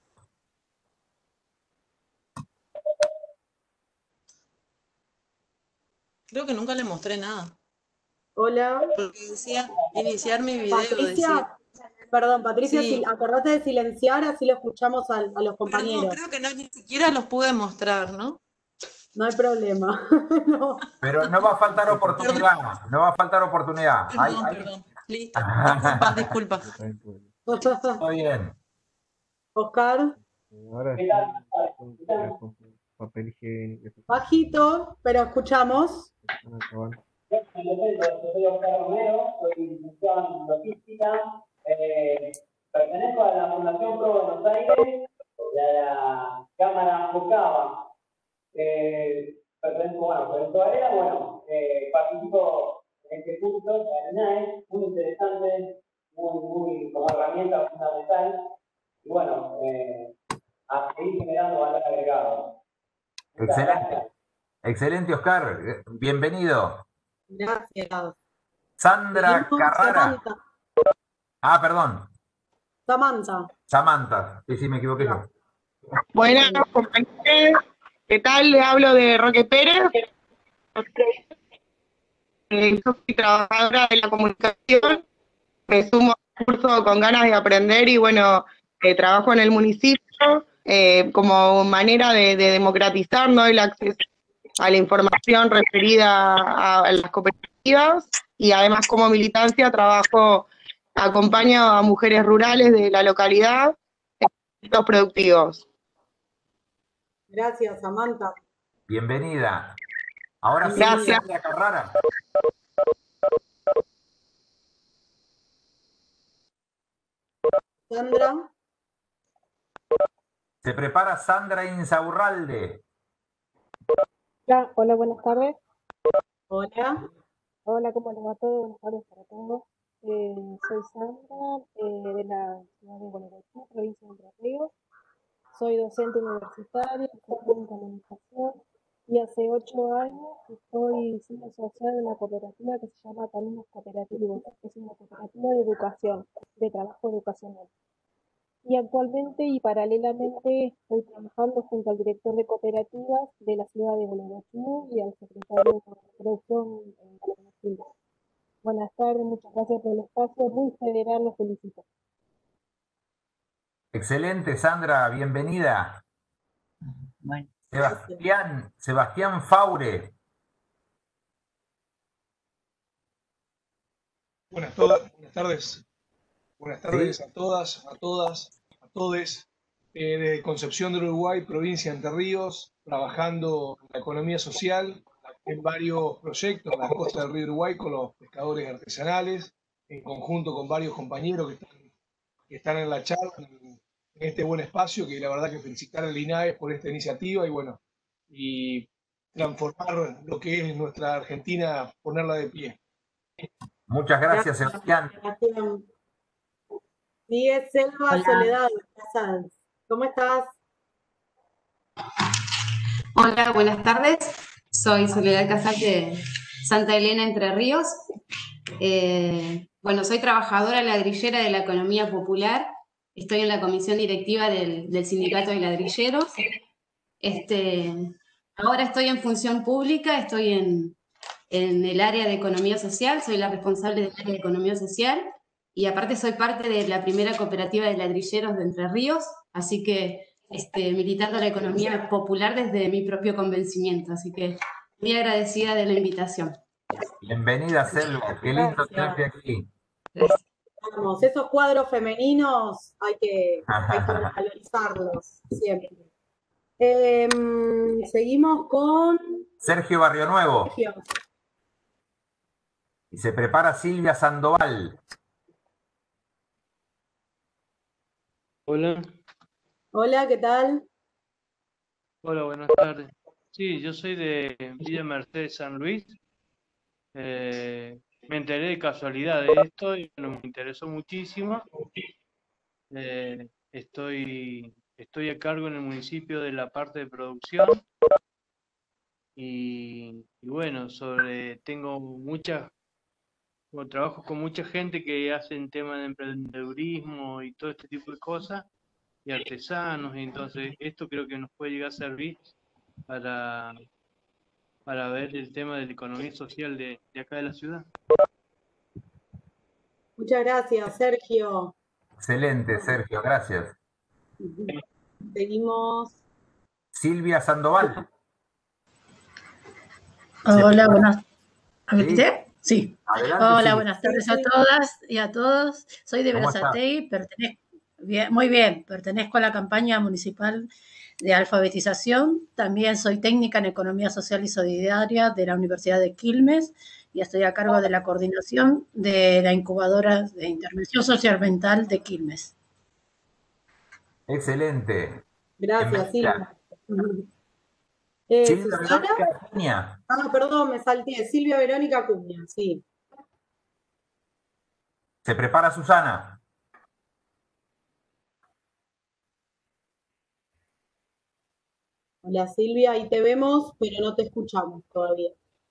Creo que nunca le mostré nada. Hola. Porque decía iniciar mi video, decía. Patricia, perdón, Patricia, Sí. si, acordate de silenciar, así lo escuchamos al- a, los Perdón, compañeros. creo que no, ni siquiera los pude mostrar, ¿no? No hay problema. No. Pero no va a faltar oportunidad. No va a faltar oportunidad. Hay- Perdón, hay- perdón. Listo. Disculpas, disculpas. Todo bien. Oscar, Ahora estoy con papel higiénico. bajito, pero escuchamos. Ah, cabal. Yo soy Oscar Romero, soy licenciado en logística, eh, pertenezco a la Fundación Pro Buenos Aires y a la Cámara Focaba. Eh, pertenezco, bueno, por eso era, bueno, eh, participo en este curso, en el I N A E, muy interesante, muy, muy, como herramienta fundamental, y bueno, eh, a seguir generando valor agregado. Muchas Excelente. gracias. Excelente, Oscar. Bienvenido. Gracias. Sandra Seguimos, Carrara. Samantha. Ah, perdón. Samantha. Samantha. Sí, sí, me equivoqué yo. Buenas, compañeros. ¿Qué tal? Le hablo de Roque Pérez. Eh, yo soy trabajadora de la comunicación. Me sumo al curso con ganas de aprender y, bueno, eh, trabajo en el municipio eh, como manera de, de democratizar, ¿no?, el acceso a la información referida a, a las cooperativas, y además como militancia trabajo, acompaño a mujeres rurales de la localidad en proyectos productivos. Gracias, Samantha. Bienvenida. Ahora sí, Gracias. Sandra Carrara. Sandra. Se prepara Sandra Insaurralde. Hola, hola, buenas tardes. Hola. Hola, ¿cómo les va todo? Buenas tardes para todos. Eh, soy Sandra, eh, de la ciudad de Gualeguaychú, provincia de Entre Ríos. Soy docente universitaria, estoy en comunicación, y hace ocho años estoy siendo asociada de una cooperativa que se llama Caminos Cooperativos, que es una cooperativa de educación, de trabajo educacional. Y actualmente y paralelamente estoy trabajando junto al director de cooperativas de la ciudad de Gualeguaychú y al secretario de producción en Gualeguaychú. Buenas tardes, muchas gracias por el espacio, muy federal, los felicito. Excelente, Sandra, bienvenida. Bueno, Sebastián, Sebastián Faure. Buenas, to- buenas tardes. Buenas tardes Sí. a todas, a todas, a todes. Eh, de Concepción del Uruguay, provincia de Entre Ríos, trabajando en la economía social en varios proyectos en la costa del río Uruguay con los pescadores artesanales, en conjunto con varios compañeros que están, que están en la charla, en, en este buen espacio, que la verdad que felicitar al I N A E por esta iniciativa y bueno, y transformar lo que es nuestra Argentina, ponerla de pie. Muchas gracias, Sebastián. Sebastián. Sigue Selva Hola. Soledad Casals. ¿Cómo estás? Hola, buenas tardes. Soy Soledad Casal de Santa Elena, Entre Ríos. Eh, bueno, soy trabajadora ladrillera de la economía popular. Estoy en la comisión directiva del, del sindicato de ladrilleros. Este, ahora estoy en función pública, estoy en, en el área de economía social, soy la responsable del área de economía social y aparte soy parte de la primera cooperativa de ladrilleros de Entre Ríos, así que este, militando la economía popular desde mi propio convencimiento, así que muy agradecida de la invitación. Bienvenida, Selva. Qué lindo Gracias. tenerte aquí. Vamos, esos cuadros femeninos hay que, hay que valorizarlos siempre. Em, seguimos con Sergio Barrio Nuevo. Sergio. Y se prepara Silvia Sandoval. Hola, Hola, ¿qué tal? hola, buenas tardes. Sí, yo soy de Villa Mercedes, San Luis. Eh, me enteré de casualidad de esto y bueno, me interesó muchísimo. Eh, estoy, estoy a cargo en el municipio de la parte de producción y, y bueno, sobre, tengo muchas como trabajo con mucha gente que hacen temas de emprendedurismo y todo este tipo de cosas, y artesanos, y entonces esto creo que nos puede llegar a servir para, para ver el tema de la economía social de, de acá de la ciudad. Muchas gracias, Sergio. Excelente, Sergio, gracias. Seguimos. Silvia Sandoval. Hola, buenas Sí. tardes. Sí. Adelante, Hola, Silvia. buenas tardes a todas y a todos. Soy de ¿Cómo estás? Berazategui, pertenezco, bien, muy bien, pertenezco a la campaña municipal de alfabetización. También soy técnica en Economía Social y Solidaria de la Universidad de Quilmes y estoy a cargo de la coordinación de la incubadora de intervención socioambiental de Quilmes. Excelente. Gracias, Bienvenida. Silvia. Eh, Silvia ¿Susana? Verónica Acuña. Ah, perdón, me salté. Silvia Verónica Acuña, sí. Se prepara Susana. Hola, Silvia, ahí te vemos, pero no te escuchamos todavía.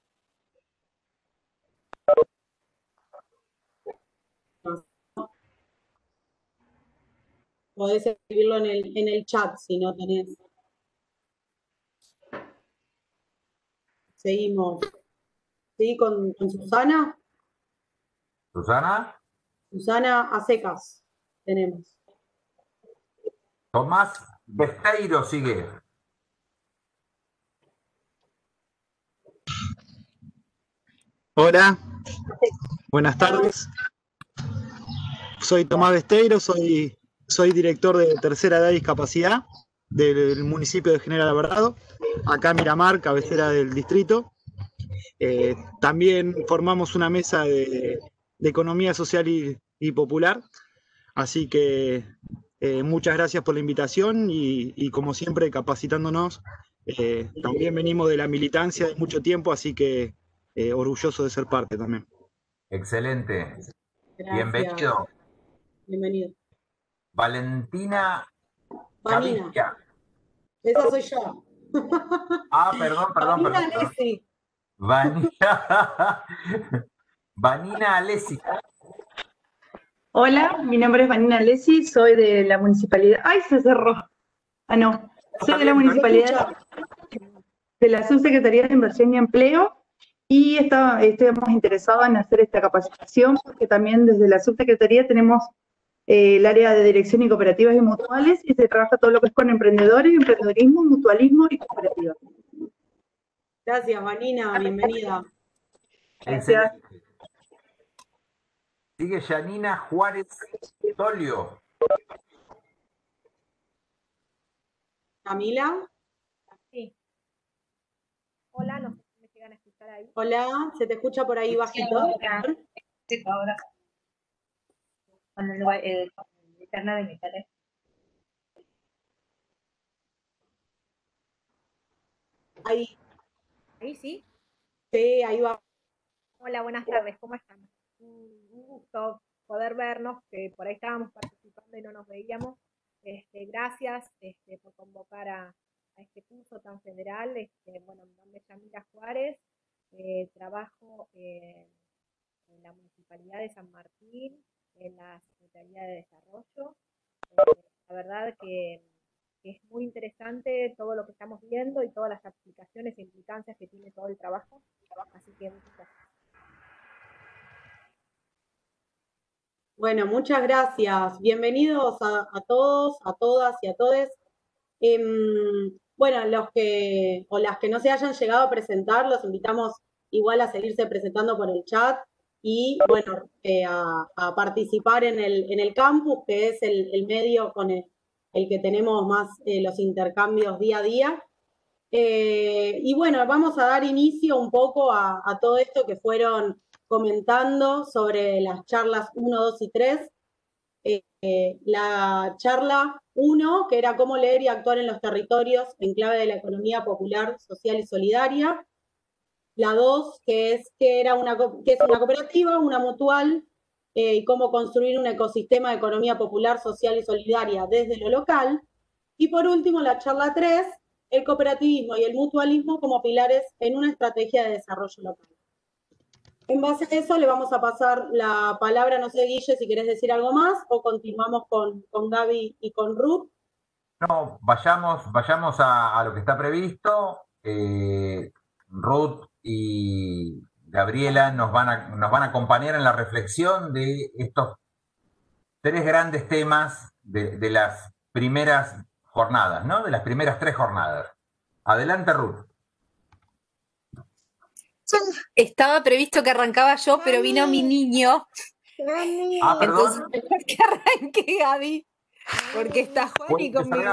Podés escribirlo en el, en el chat si no tenés. Seguimos. ¿Sí? ¿Con, con Susana? Susana. Susana a secas tenemos. Tomás Besteiro sigue. Hola, buenas tardes. Soy Tomás Besteiro, soy, soy director de Tercera Edad y Discapacidad del municipio de General Alvarado, acá en Miramar, cabecera del distrito. Eh, también formamos una mesa de, de economía social y, y popular, así que eh, muchas gracias por la invitación y, y como siempre capacitándonos. Eh, también venimos de la militancia de mucho tiempo, así que eh, orgulloso de ser parte también. Excelente. Gracias. Bienvenido. Bienvenido. Valentina Vanina. Cavicchia. Esa soy yo. Ah, perdón, perdón, Vanina perdón. perdón. Alessi. Vanina, Vanina Alessi. Hola, mi nombre es Vanina Alessi, soy de la municipalidad. ¡Ay, se cerró! Ah, no. Soy de la municipalidad de la Subsecretaría de Inversión y Empleo y está, estamos interesados en hacer esta capacitación porque también desde la Subsecretaría tenemos eh, el área de dirección y cooperativas y mutuales y se trabaja todo lo que es con emprendedores, emprendedorismo, mutualismo y cooperativas. Gracias, Vanina, bienvenida. Gracias. Sigue Yanina Juárez Tolio. Camila. Sí. Hola, no sé si me llegan a escuchar ahí. Hola, se te escucha por ahí bajito. Sí, ahora. Con el, el, el internet de mi teléfono. Ahí. ¿Ahí sí? Sí, ahí va. Hola, buenas tardes, ¿cómo están? Un gusto poder vernos, que por ahí estábamos participando y no nos veíamos. Este, gracias este, por convocar a, a este curso tan federal. Este, bueno, mi nombre es Yamila Juárez, eh, trabajo eh, en la Municipalidad de San Martín, en la Secretaría de Desarrollo. Eh, la verdad que, que es muy interesante todo lo que estamos viendo y todas las aplicaciones e implicancias que tiene todo el trabajo. Así que muchas gracias. Bueno, muchas gracias. Bienvenidos a, a todos, a todas y a todes. Eh, bueno, los que o las que no se hayan llegado a presentar, los invitamos igual a seguirse presentando por el chat y, bueno, eh, a, a participar en el, en el campus, que es el, el medio con el, el que tenemos más eh, los intercambios día a día. Eh, y bueno, vamos a dar inicio un poco a, a todo esto que fueron comentando sobre las charlas uno, dos y tres. Eh, eh, la charla uno, que era cómo leer y actuar en los territorios en clave de la economía popular, social y solidaria. La dos, que es que era una, que es una cooperativa, una mutual, eh, y cómo construir un ecosistema de economía popular, social y solidaria desde lo local. Y por último, la charla tres, el cooperativismo y el mutualismo como pilares en una estrategia de desarrollo local. En base a eso le vamos a pasar la palabra, no sé, Guille, si querés decir algo más, o continuamos con, con Gaby y con Ruth. No, vayamos, vayamos a, a lo que está previsto. Eh, Ruth y Gabriela nos van, a, nos van a acompañar en la reflexión de estos tres grandes temas de, de las primeras jornadas, ¿no? De las primeras tres jornadas. Adelante, Ruth. Estaba previsto que arrancaba yo, pero vino mi niño. Ah, perdón. Entonces, mejor que arranque Gaby, porque está Juan y conmigo.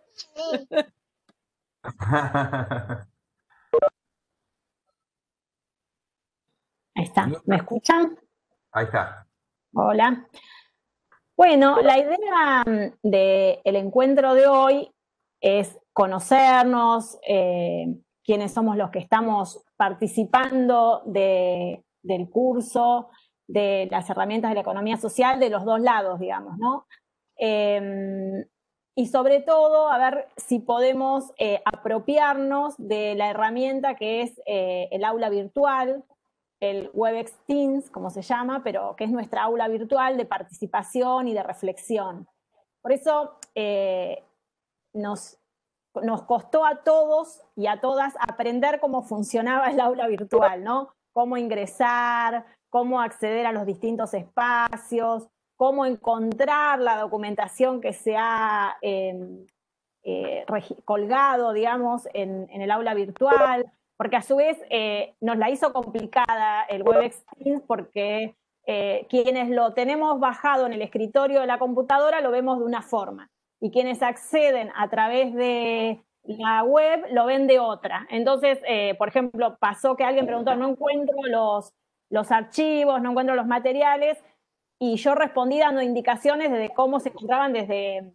Ahí está, ¿me escuchan? Ahí está. Hola. Bueno, la idea del encuentro de hoy es conocernos, eh, quiénes somos los que estamos participando de, del curso, de las herramientas de la economía social, de los dos lados, digamos, ¿no? Eh, y sobre todo, a ver si podemos eh, apropiarnos de la herramienta que es eh, el aula virtual, el Webex Teams, como se llama, pero que es nuestra aula virtual de participación y de reflexión. Por eso eh, nos, nos costó a todos y a todas aprender cómo funcionaba el aula virtual, ¿no? Cómo ingresar, cómo acceder a los distintos espacios, cómo encontrar la documentación que se ha eh, eh, colgado, digamos, en, en el aula virtual, porque a su vez eh, nos la hizo complicada el Webex Teams porque eh, quienes lo tenemos bajado en el escritorio de la computadora lo vemos de una forma y quienes acceden a través de la web lo ven de otra. Entonces, eh, por ejemplo, pasó que alguien preguntó, no encuentro los, los archivos, no encuentro los materiales, y yo respondí dando indicaciones de cómo se encontraban desde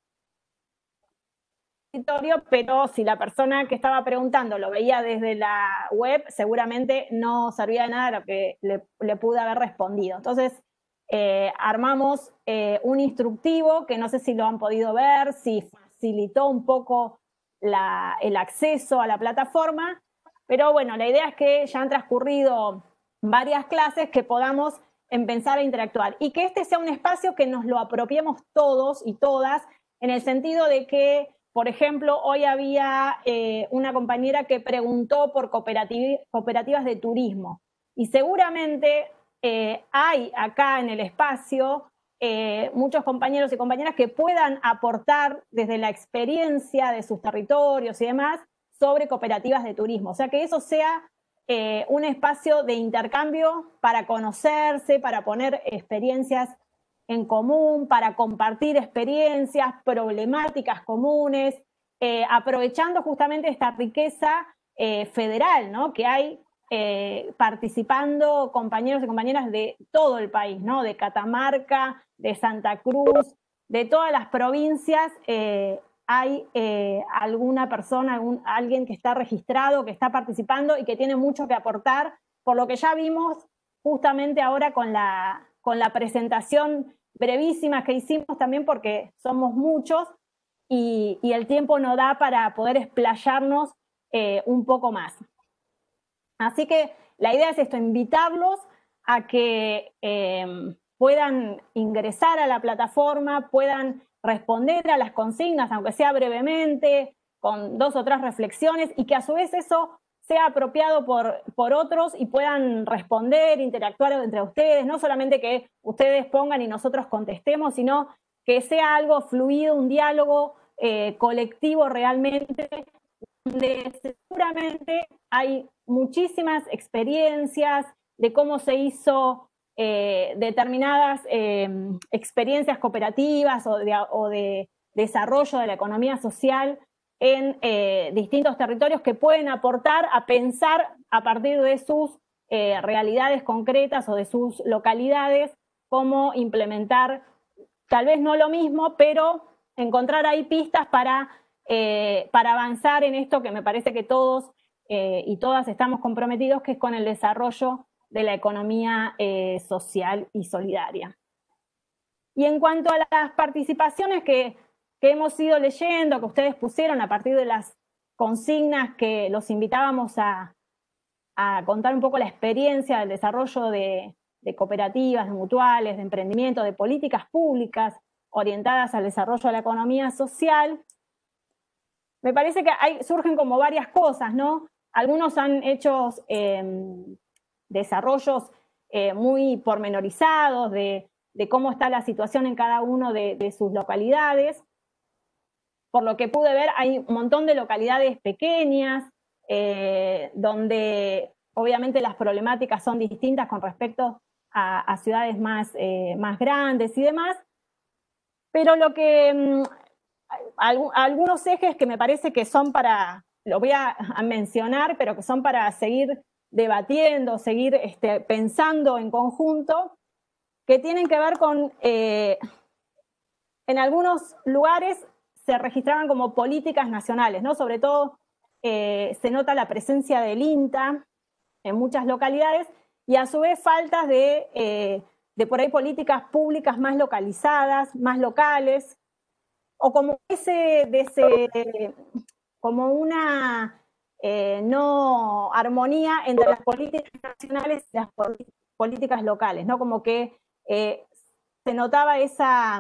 pero si la persona que estaba preguntando lo veía desde la web, seguramente no servía de nada lo que le, le pude haber respondido. Entonces, eh, armamos eh, un instructivo que no sé si lo han podido ver, si facilitó un poco la, el acceso a la plataforma, pero bueno, la idea es que ya han transcurrido varias clases que podamos empezar a interactuar y que este sea un espacio que nos lo apropiemos todos y todas, en el sentido de que, por ejemplo, hoy había eh, una compañera que preguntó por cooperativ cooperativas de turismo y seguramente eh, hay acá en el espacio eh, muchos compañeros y compañeras que puedan aportar desde la experiencia de sus territorios y demás sobre cooperativas de turismo. O sea, que eso sea eh, un espacio de intercambio para conocerse, para poner experiencias en común, para compartir experiencias, problemáticas comunes, eh, aprovechando justamente esta riqueza eh, federal, ¿no? Que hay eh, participando compañeros y compañeras de todo el país, ¿no? De Catamarca, de Santa Cruz, de todas las provincias, eh, hay eh, alguna persona, algún, alguien que está registrado, que está participando y que tiene mucho que aportar, por lo que ya vimos justamente ahora con la, con la presentación brevísima que hicimos también porque somos muchos y, y el tiempo no da para poder explayarnos eh, un poco más. Así que la idea es esto, invitarlos a que eh, puedan ingresar a la plataforma, puedan responder a las consignas, aunque sea brevemente, con dos o tres reflexiones, y que a su vez eso sea apropiado por, por otros y puedan responder, interactuar entre ustedes, no solamente que ustedes pongan y nosotros contestemos, sino que sea algo fluido, un diálogo eh, colectivo realmente, donde seguramente hay muchísimas experiencias de cómo se hizo eh, determinadas eh, experiencias cooperativas o de, o de desarrollo de la economía social en eh, distintos territorios que pueden aportar a pensar a partir de sus eh, realidades concretas o de sus localidades cómo implementar, tal vez no lo mismo, pero encontrar ahí pistas para, eh, para avanzar en esto que me parece que todos eh, y todas estamos comprometidos, que es con el desarrollo de la economía eh, social y solidaria. Y en cuanto a las participaciones que que hemos ido leyendo, que ustedes pusieron a partir de las consignas que los invitábamos a, a contar un poco la experiencia del desarrollo de, de cooperativas, de mutuales, de emprendimiento, de políticas públicas orientadas al desarrollo de la economía social. Me parece que hay, surgen como varias cosas, ¿no? Algunos han hecho eh, desarrollos eh, muy pormenorizados de, de cómo está la situación en cada uno de, de sus localidades. Por lo que pude ver, hay un montón de localidades pequeñas, eh, donde obviamente las problemáticas son distintas con respecto a, a ciudades más, eh, más grandes y demás, pero lo que, mmm, algunos ejes que me parece que son para, lo voy a, a mencionar, pero que son para seguir debatiendo, seguir este, pensando en conjunto, que tienen que ver con, eh, en algunos lugares se registraban como políticas nacionales, ¿no? Sobre todo eh, se nota la presencia del INTA en muchas localidades y a su vez faltas de, eh, de por ahí políticas públicas más localizadas, más locales, o como ese, de ese, como una eh, no armonía entre las políticas nacionales y las políticas locales, ¿no? Como que eh, se notaba esa,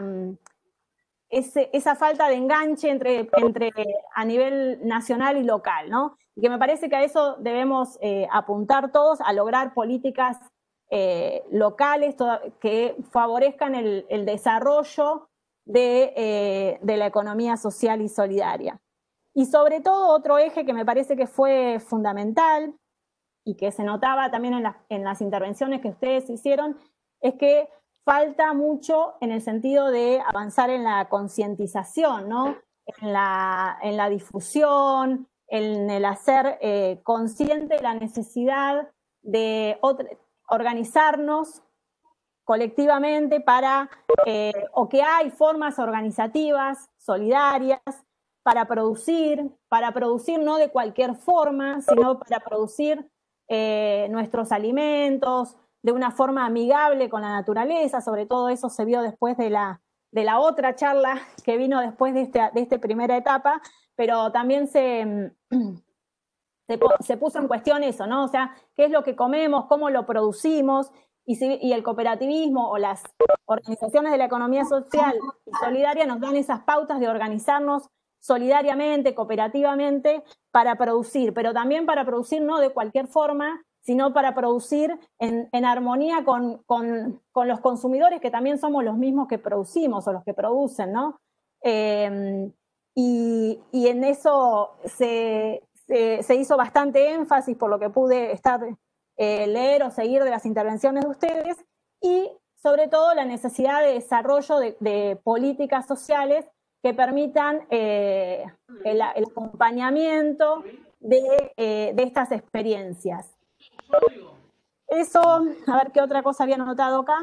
ese, esa falta de enganche entre, entre a nivel nacional y local, ¿no? Y que me parece que a eso debemos eh, apuntar todos, a lograr políticas eh, locales que favorezcan el, el desarrollo de, eh, de la economía social y solidaria. Y sobre todo otro eje que me parece que fue fundamental y que se notaba también en, la, en las intervenciones que ustedes hicieron, es que falta mucho en el sentido de avanzar en la concientización, ¿no? En la, en la difusión, en el hacer eh, consciente la necesidad de otra, organizarnos colectivamente para, eh, o que hay formas organizativas, solidarias, para producir, para producir no de cualquier forma, sino para producir eh, nuestros alimentos de una forma amigable con la naturaleza. Sobre todo eso se vio después de la, de la otra charla que vino después de, este, de esta primera etapa, pero también se, se, se puso en cuestión eso, ¿no? O sea, ¿qué es lo que comemos? ¿Cómo lo producimos? Y, si, y el cooperativismo o las organizaciones de la economía social y solidaria nos dan esas pautas de organizarnos solidariamente, cooperativamente, para producir, pero también para producir no de cualquier forma, sino para producir en, en armonía con, con, con los consumidores, que también somos los mismos que producimos o los que producen, ¿no? Eh, y, y en eso se, se, se hizo bastante énfasis, por lo que pude estar, eh, leer o seguir de las intervenciones de ustedes, y sobre todo la necesidad de desarrollo de, de políticas sociales que permitan eh, el, el acompañamiento de, eh, de estas experiencias. Eso, a ver qué otra cosa había notado acá.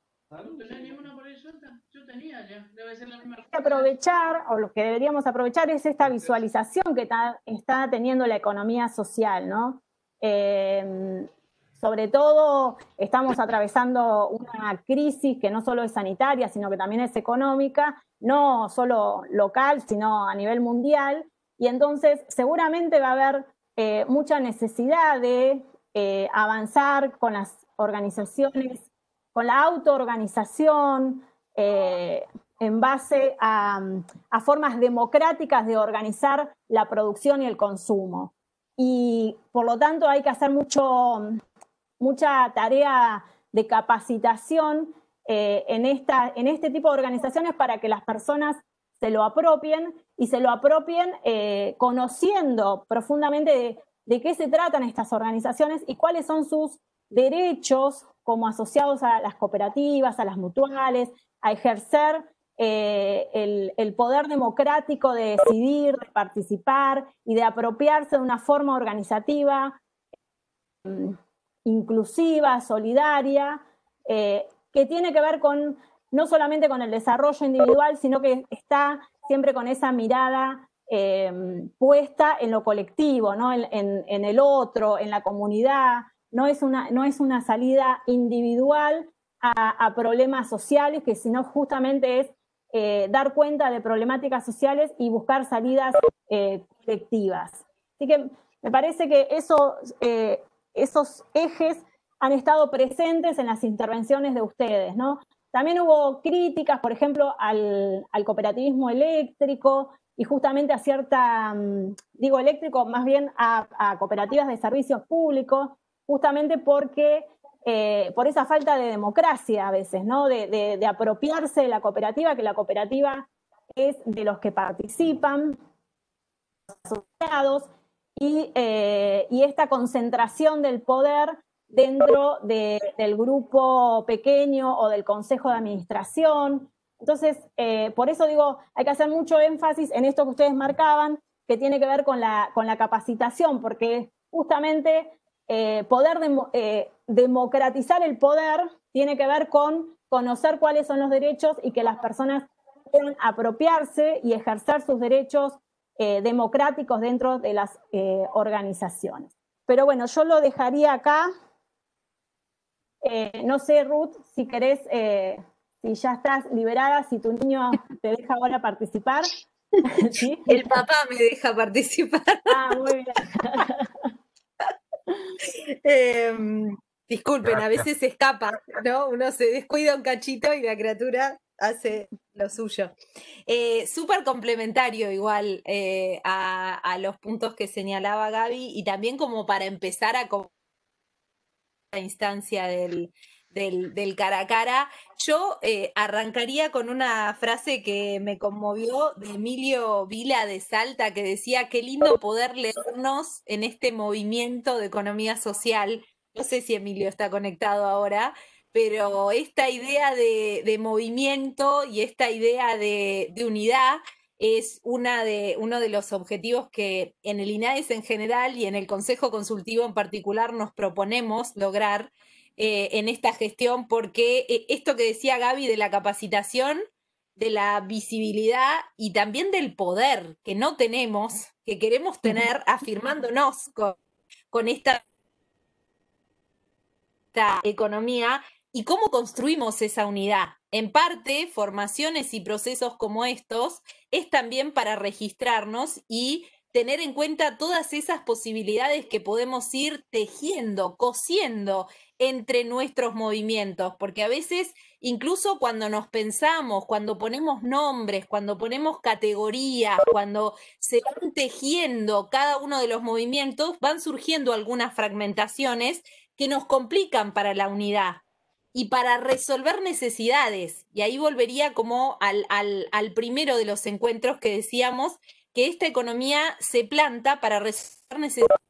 Aprovechar, o lo que deberíamos aprovechar es esta visualización que ta, está teniendo la economía social, ¿no? Eh, sobre todo estamos atravesando una crisis que no solo es sanitaria, sino que también es económica, no solo local, sino a nivel mundial, y entonces seguramente va a haber eh, mucha necesidad de eh, avanzar con las organizaciones, con la autoorganización, eh, en base a, a formas democráticas de organizar la producción y el consumo. Y por lo tanto hay que hacer mucho, mucha tarea de capacitación eh, en, esta, en este tipo de organizaciones para que las personas se lo apropien y se lo apropien eh, conociendo profundamente de, de qué se tratan estas organizaciones y cuáles son sus derechos como asociados a las cooperativas, a las mutuales, a ejercer eh, el, el poder democrático de decidir, de participar y de apropiarse de una forma organizativa eh, inclusiva, solidaria, eh, que tiene que ver con no solamente con el desarrollo individual, sino que está siempre con esa mirada eh, puesta en lo colectivo, ¿no? en, en, en el otro, en la comunidad. No es una, no es una salida individual a, a problemas sociales, que sino justamente es eh, dar cuenta de problemáticas sociales y buscar salidas eh, colectivas. Así que me parece que eso eh, esos ejes han estado presentes en las intervenciones de ustedes, ¿no? También hubo críticas, por ejemplo, al, al cooperativismo eléctrico y justamente a cierta, digo eléctrico, más bien a, a cooperativas de servicios públicos, justamente porque, eh, por esa falta de democracia a veces, ¿no? De, de, de apropiarse de la cooperativa, que la cooperativa es de los que participan, asociados, y, eh, y esta concentración del poder dentro de, del grupo pequeño o del consejo de administración. Entonces, eh, por eso digo, hay que hacer mucho énfasis en esto que ustedes marcaban, que tiene que ver con la, con la capacitación, porque justamente eh, poder demo, eh, democratizar el poder tiene que ver con conocer cuáles son los derechos y que las personas puedan apropiarse y ejercer sus derechos eh, democráticos dentro de las eh, organizaciones. Pero bueno, yo lo dejaría acá. Eh, no sé, Ruth, si querés, eh, si ya estás liberada, si tu niño te deja ahora participar. ¿Sí? El papá me deja participar. Ah, muy bien. eh, disculpen, a veces se escapa, ¿no? Uno se descuida un cachito y la criatura hace lo suyo. Eh, Súper complementario igual eh, a, a los puntos que señalaba Gaby y también como para empezar a la instancia del, del, del cara a cara. Yo eh, arrancaría con una frase que me conmovió de Emilio Vila de Salta, que decía, qué lindo poder leernos en este movimiento de economía social. No sé si Emilio está conectado ahora, pero esta idea de, de movimiento y esta idea de, de unidad es una de, uno de los objetivos que en el INADES en general y en el Consejo Consultivo en particular nos proponemos lograr eh, en esta gestión, porque eh, esto que decía Gaby de la capacitación, de la visibilidad y también del poder que no tenemos, que queremos tener afirmándonos con, con esta, esta economía, y cómo construimos esa unidad. En parte, formaciones y procesos como estos es también para registrarnos y tener en cuenta todas esas posibilidades que podemos ir tejiendo, cosiendo entre nuestros movimientos, porque a veces, incluso cuando nos pensamos, cuando ponemos nombres, cuando ponemos categorías, cuando se van tejiendo cada uno de los movimientos, van surgiendo algunas fragmentaciones que nos complican para la unidad y para resolver necesidades. Y ahí volvería como al, al, al primero de los encuentros que decíamos, que esta economía se planta para resolver necesidades.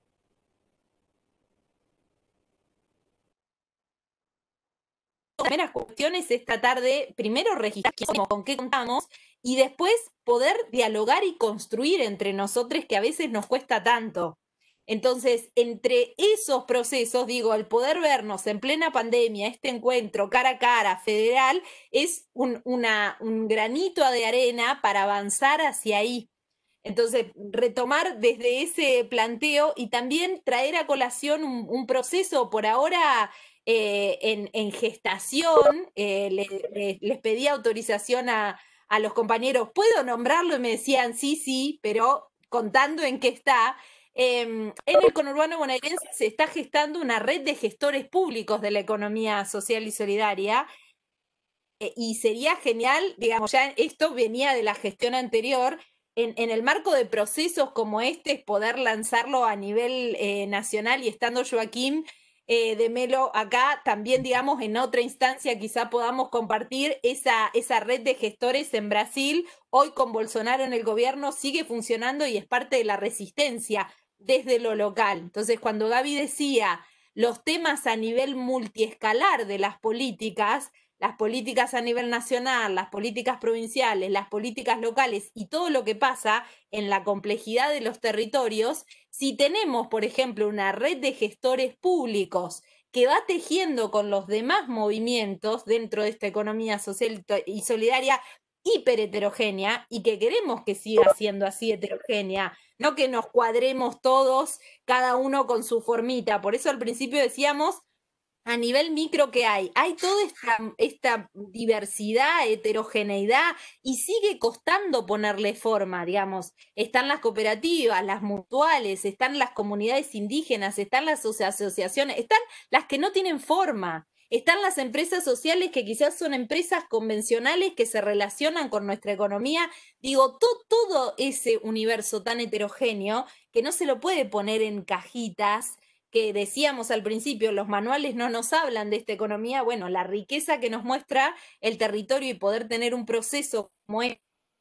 Las primeras cuestiones esta tarde, primero registrar con qué contamos y después poder dialogar y construir entre nosotros, que a veces nos cuesta tanto. Entonces, entre esos procesos, digo, el poder vernos en plena pandemia, este encuentro cara a cara, federal, es un, una, un granito de arena para avanzar hacia ahí. Entonces, retomar desde ese planteo y también traer a colación un, un proceso por ahora eh, en, en gestación. Eh, le, le, les pedí autorización a, a los compañeros, ¿puedo nombrarlo? Y me decían, sí, sí, pero contando en qué está. Eh, en el conurbano bonaerense se está gestando una red de gestores públicos de la economía social y solidaria, eh, y sería genial, digamos, ya esto venía de la gestión anterior, en, en el marco de procesos como este, poder lanzarlo a nivel eh, nacional, y estando Joaquín eh, de Melo acá, también, digamos, en otra instancia quizá podamos compartir esa, esa red de gestores en Brasil. Hoy con Bolsonaro en el gobierno sigue funcionando y es parte de la resistencia desde lo local. Entonces, cuando Gaby decía los temas a nivel multiescalar de las políticas, las políticas a nivel nacional, las políticas provinciales, las políticas locales y todo lo que pasa en la complejidad de los territorios, si tenemos, por ejemplo, una red de gestores públicos que va tejiendo con los demás movimientos dentro de esta economía social y solidaria hiper heterogénea, y que queremos que siga siendo así heterogénea, no que nos cuadremos todos, cada uno con su formita. Por eso al principio decíamos, a nivel micro que hay. Hay toda esta, esta diversidad, heterogeneidad, y sigue costando ponerle forma, digamos. Están las cooperativas, las mutuales, están las comunidades indígenas, están las asociaciones, están las que no tienen forma. Están las empresas sociales que quizás son empresas convencionales que se relacionan con nuestra economía. Digo, to, todo ese universo tan heterogéneo que no se lo puede poner en cajitas, que decíamos al principio, los manuales no nos hablan de esta economía. Bueno, la riqueza que nos muestra el territorio y poder tener un proceso como es,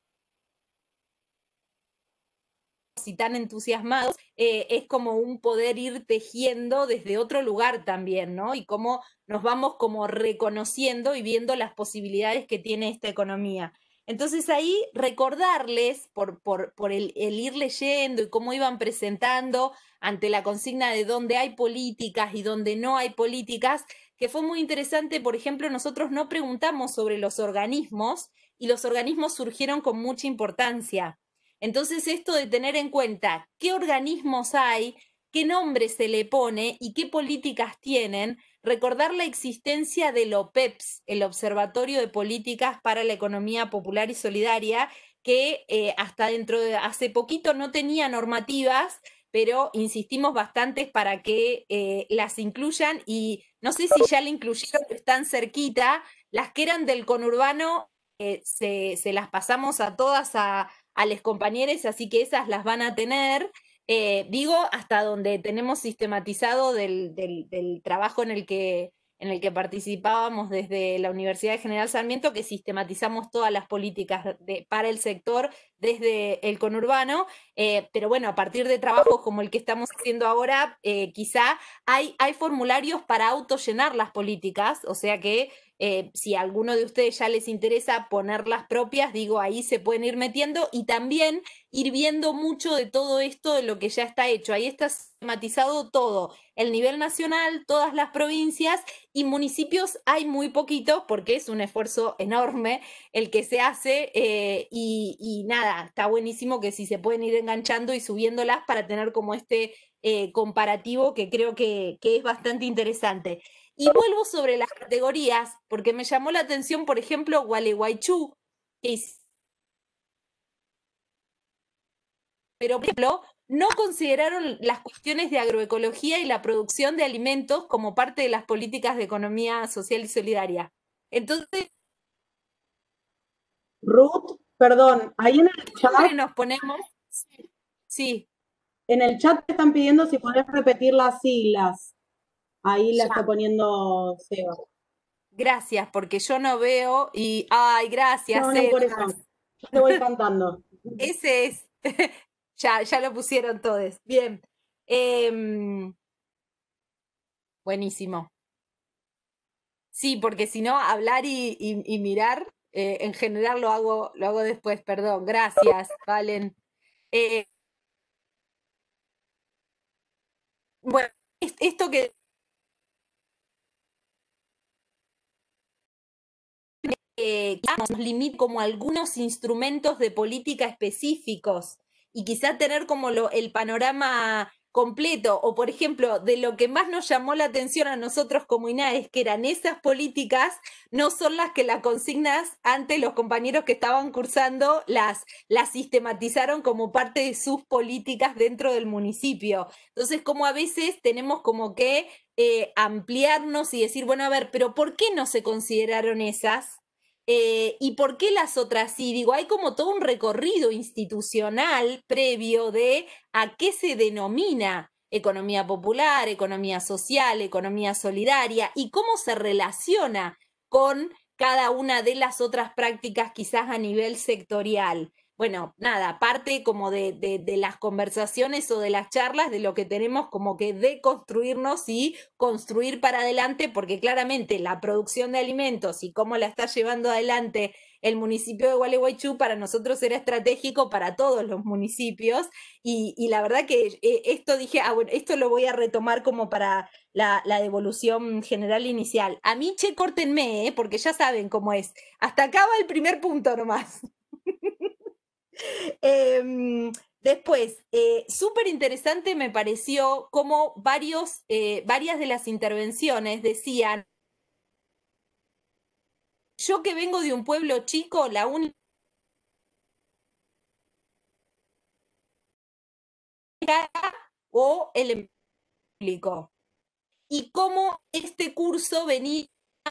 y tan entusiasmados, eh, es como un poder ir tejiendo desde otro lugar también, ¿no? Y cómo nos vamos como reconociendo y viendo las posibilidades que tiene esta economía. Entonces ahí recordarles, por, por, por el, el ir leyendo y cómo iban presentando ante la consigna de dónde hay políticas y dónde no hay políticas, que fue muy interesante. Por ejemplo, nosotros no preguntamos sobre los organismos y los organismos surgieron con mucha importancia. Entonces, esto de tener en cuenta qué organismos hay, qué nombre se le pone y qué políticas tienen, recordar la existencia del O P E P S, el Observatorio de Políticas para la Economía Popular y Solidaria, que eh, hasta dentro de hace poquito no tenía normativas, pero insistimos bastante para que eh, las incluyan, y no sé si ya la incluyeron, están cerquita. Las que eran del conurbano, eh, se, se las pasamos a todas a a los compañeros, así que esas las van a tener. Eh, digo, hasta donde tenemos sistematizado del, del, del trabajo en el, que, en el que participábamos desde la Universidad de General Sarmiento, que sistematizamos todas las políticas de, para el sector desde el conurbano, eh, pero bueno, a partir de trabajos como el que estamos haciendo ahora, eh, quizá hay, hay formularios para autollenar las políticas, o sea que Eh, si a alguno de ustedes ya les interesa poner las propias, digo, ahí se pueden ir metiendo y también ir viendo mucho de todo esto, de lo que ya está hecho. Ahí está sistematizado todo, el nivel nacional, todas las provincias, y municipios hay muy poquitos porque es un esfuerzo enorme el que se hace, eh, y, y nada, está buenísimo que si se pueden ir enganchando y subiéndolas para tener como este eh, comparativo que creo que, que es bastante interesante. Y vuelvo sobre las categorías, porque me llamó la atención, por ejemplo, Gualeguaychú, que es... pero por ejemplo, no consideraron las cuestiones de agroecología y la producción de alimentos como parte de las políticas de economía social y solidaria. Entonces... Ruth, perdón, ahí en el chat... nos ponemos... Sí, sí. En el chat te están pidiendo si podés repetir las siglas. Ahí la Ya. está poniendo Seba. Gracias, porque yo no veo y... ¡Ay, gracias, No, no, Sebas! por eso. Yo te voy cantando. Ese es... ya, ya lo pusieron todos. Bien. Eh, buenísimo. Sí, porque si no, hablar y, y, y mirar, eh, en general lo hago, lo hago después, perdón. Gracias, Valen. Eh, bueno, esto que... Eh, nos limita como algunos instrumentos de política específicos y quizá tener como lo, el panorama completo, o por ejemplo, de lo que más nos llamó la atención a nosotros como I N A E es que eran esas políticas, no son las que las consignas antes los compañeros que estaban cursando las, las sistematizaron como parte de sus políticas dentro del municipio. Entonces, como a veces tenemos como que eh, ampliarnos y decir, bueno, a ver, pero ¿por qué no se consideraron esas? Eh, ¿Y por qué las otras sí? Digo, hay como todo un recorrido institucional previo de a qué se denomina economía popular, economía social, economía solidaria, y cómo se relaciona con cada una de las otras prácticas quizás a nivel sectorial. Bueno, nada, parte como de, de, de las conversaciones o de las charlas, de lo que tenemos como que deconstruirnos y construir para adelante, porque claramente la producción de alimentos y cómo la está llevando adelante el municipio de Gualeguaychú para nosotros era estratégico para todos los municipios, y, y la verdad que eh, esto dije, ah, bueno, esto lo voy a retomar como para la, la devolución general inicial. A mí, che, córtenme, ¿eh? Porque ya saben cómo es. Hasta acá va el primer punto nomás. Eh, Después, eh, súper interesante me pareció cómo varios, eh, varias de las intervenciones decían, yo que vengo de un pueblo chico, la única o el público. Y cómo este curso venía,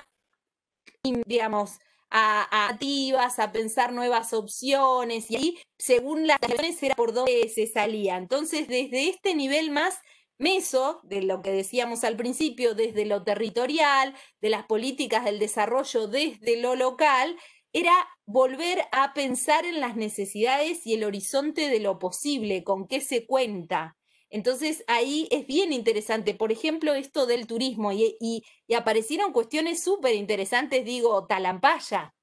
digamos, a, a activas, a pensar nuevas opciones, y ahí, según las opciones, era por dónde se salía. Entonces, desde este nivel más meso, de lo que decíamos al principio, desde lo territorial, de las políticas del desarrollo desde lo local, era volver a pensar en las necesidades y el horizonte de lo posible, con qué se cuenta. Entonces ahí es bien interesante, por ejemplo, esto del turismo, y, y, y aparecieron cuestiones súper interesantes, digo, Talampaya.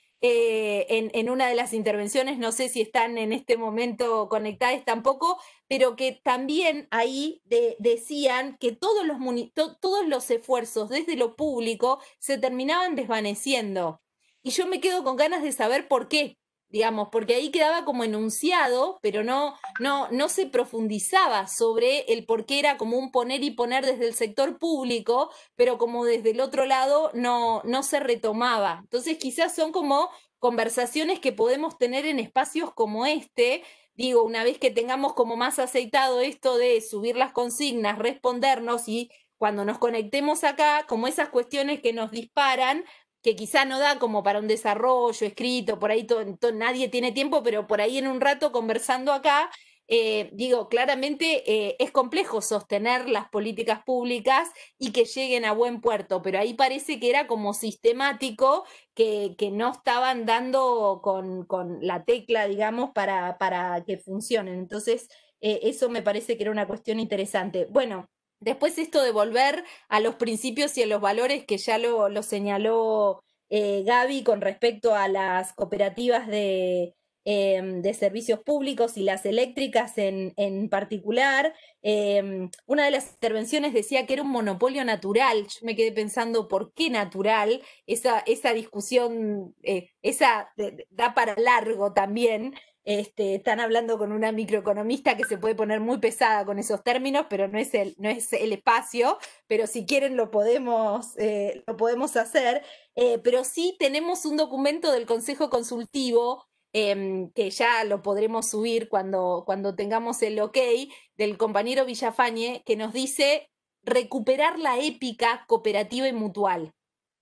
Eh, en, en una de las intervenciones, no sé si están en este momento conectadas tampoco, pero que también ahí de, decían que todos los, to, todos los esfuerzos desde lo público se terminaban desvaneciendo. Y yo me quedo con ganas de saber por qué, digamos, porque ahí quedaba como enunciado, pero no, no, no se profundizaba sobre el por qué era como un poner y poner desde el sector público, pero como desde el otro lado no, no se retomaba. Entonces quizás son como conversaciones que podemos tener en espacios como este, digo, una vez que tengamos como más aceitado esto de subir las consignas, respondernos, y cuando nos conectemos acá, como esas cuestiones que nos disparan, que quizá no da como para un desarrollo escrito, por ahí to, to, nadie tiene tiempo, pero por ahí en un rato conversando acá, eh, digo, claramente eh, es complejo sostener las políticas públicas y que lleguen a buen puerto, pero ahí parece que era como sistemático, que, que no estaban dando con, con la tecla, digamos, para, para que funcionen. Entonces, eh, eso me parece que era una cuestión interesante. Bueno, después esto de volver a los principios y a los valores que ya lo, lo señaló eh, Gaby con respecto a las cooperativas de, eh, de servicios públicos y las eléctricas en, en particular. Eh, una de las intervenciones decía que era un monopolio natural. Yo me quedé pensando, ¿por qué natural? Esa, esa discusión, eh, esa de, da para largo también. Este, están hablando con una microeconomista que se puede poner muy pesada con esos términos, pero no es el, no es el espacio, pero si quieren lo podemos, eh, lo podemos hacer. Eh, pero sí tenemos un documento del Consejo Consultivo, eh, que ya lo podremos subir cuando, cuando tengamos el ok, del compañero Villafañe, que nos dice recuperar la épica cooperativa y mutual.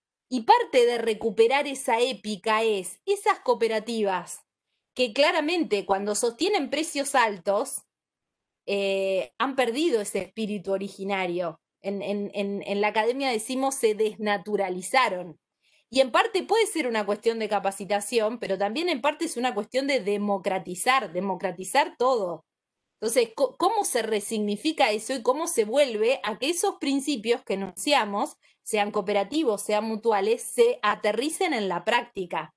Y parte de recuperar esa épica es esas cooperativas que claramente cuando sostienen precios altos, eh, han perdido ese espíritu originario. En, en, en, en la academia decimos se desnaturalizaron. Y en parte puede ser una cuestión de capacitación, pero también en parte es una cuestión de democratizar, democratizar todo. Entonces, ¿cómo se resignifica eso y cómo se vuelve a que esos principios que enunciamos, sean cooperativos, sean mutuales, se aterricen en la práctica?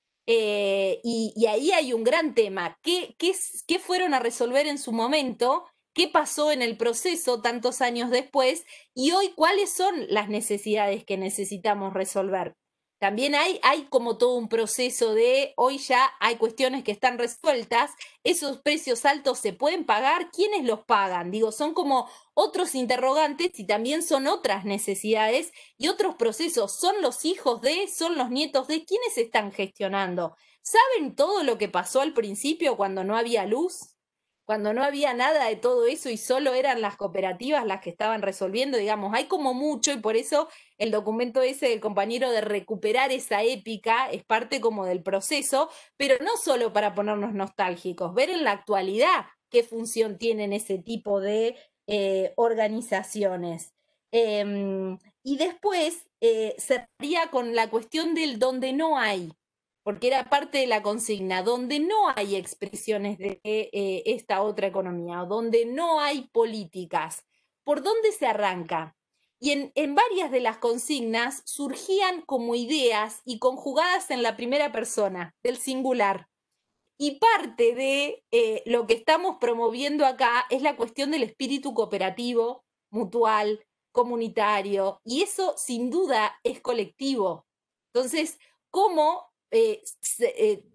Eh, y, y ahí hay un gran tema. ¿Qué, qué, ¿Qué fueron a resolver en su momento? ¿Qué pasó en el proceso tantos años después? Y hoy, ¿cuáles son las necesidades que necesitamos resolver? También hay, hay como todo un proceso de, hoy ya hay cuestiones que están resueltas, esos precios altos se pueden pagar, ¿quiénes los pagan? Digo, son como otros interrogantes y también son otras necesidades y otros procesos. ¿Son los hijos de, son los nietos de? ¿Quiénes están gestionando? ¿Saben todo lo que pasó al principio cuando no había luz? Cuando no había nada de todo eso y solo eran las cooperativas las que estaban resolviendo, digamos, hay como mucho, y por eso el documento ese del compañero de recuperar esa épica es parte como del proceso, pero no solo para ponernos nostálgicos, ver en la actualidad qué función tienen ese tipo de eh, organizaciones. Eh, y después eh, cerraría con la cuestión del donde no hay, porque era parte de la consigna, donde no hay expresiones de eh, esta otra economía, donde no hay políticas, ¿por dónde se arranca? Y en, en varias de las consignas surgían como ideas y conjugadas en la primera persona, del singular. Y parte de eh, lo que estamos promoviendo acá es la cuestión del espíritu cooperativo, mutual, comunitario, y eso sin duda es colectivo. Entonces, ¿cómo Eh, se, eh,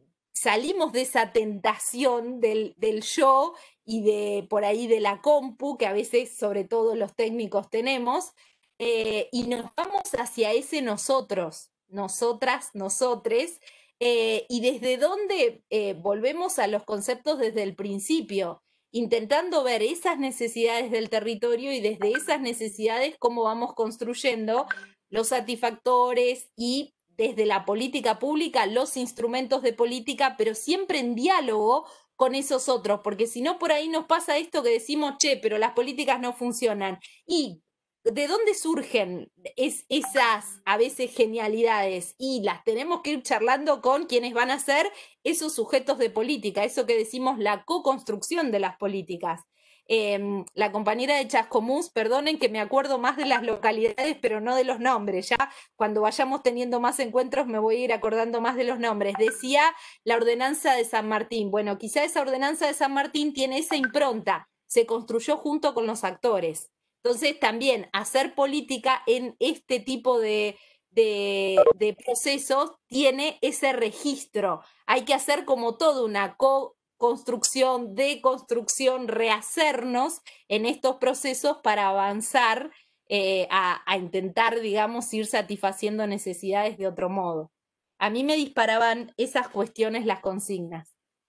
salimos de esa tentación del, del yo y de por ahí de la compu, que a veces sobre todo los técnicos tenemos, eh, y nos vamos hacia ese nosotros, nosotras, nosotres, eh, y desde dónde eh, volvemos a los conceptos desde el principio, intentando ver esas necesidades del territorio y desde esas necesidades cómo vamos construyendo los satisfactores y desde la política pública los instrumentos de política, pero siempre en diálogo con esos otros, porque si no por ahí nos pasa esto que decimos, che, pero las políticas no funcionan. ¿Y de dónde surgen es, esas a veces genialidades? Y las tenemos que ir charlando con quienes van a ser esos sujetos de política, eso que decimos la co-construcción de las políticas. Eh, la compañera de Chascomús, perdonen que me acuerdo más de las localidades, pero no de los nombres. Ya cuando vayamos teniendo más encuentros me voy a ir acordando más de los nombres. Decía la ordenanza de San Martín. Bueno, quizá esa ordenanza de San Martín tiene esa impronta, se construyó junto con los actores. Entonces también hacer política en este tipo de, de, de procesos tiene ese registro. Hay que hacer como todo una co construcción, deconstrucción, rehacernos en estos procesos para avanzar eh, a, a intentar, digamos, ir satisfaciendo necesidades de otro modo. A mí me disparaban esas cuestiones las consignas.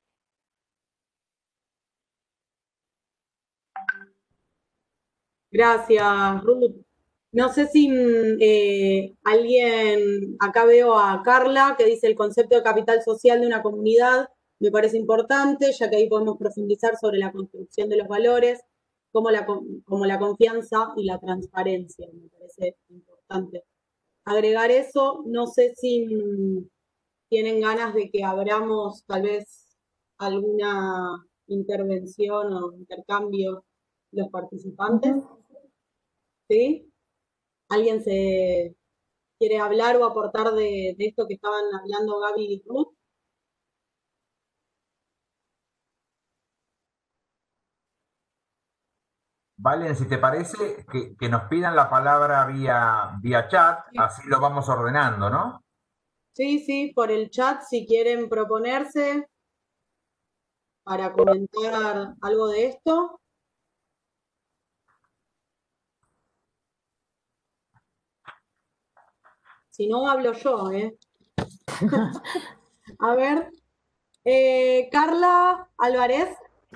Gracias, Ruth. No sé si eh, alguien, acá veo a Carla, que dice el concepto de capital social de una comunidad, me parece importante, ya que ahí podemos profundizar sobre la construcción de los valores, como la, como la confianza y la transparencia, me parece importante. Agregar eso, no sé si tienen ganas de que abramos tal vez alguna intervención o intercambio los participantes. ¿Sí? ¿Alguien se quiere hablar o aportar de, de esto que estaban hablando Gaby y Ruth? Valen, si te parece, que, que nos pidan la palabra vía, vía chat, sí. Así lo vamos ordenando, ¿no? Sí, sí, por el chat, si quieren proponerse para comentar algo de esto. Si no, hablo yo, ¿eh? A ver, eh, Carla Álvarez.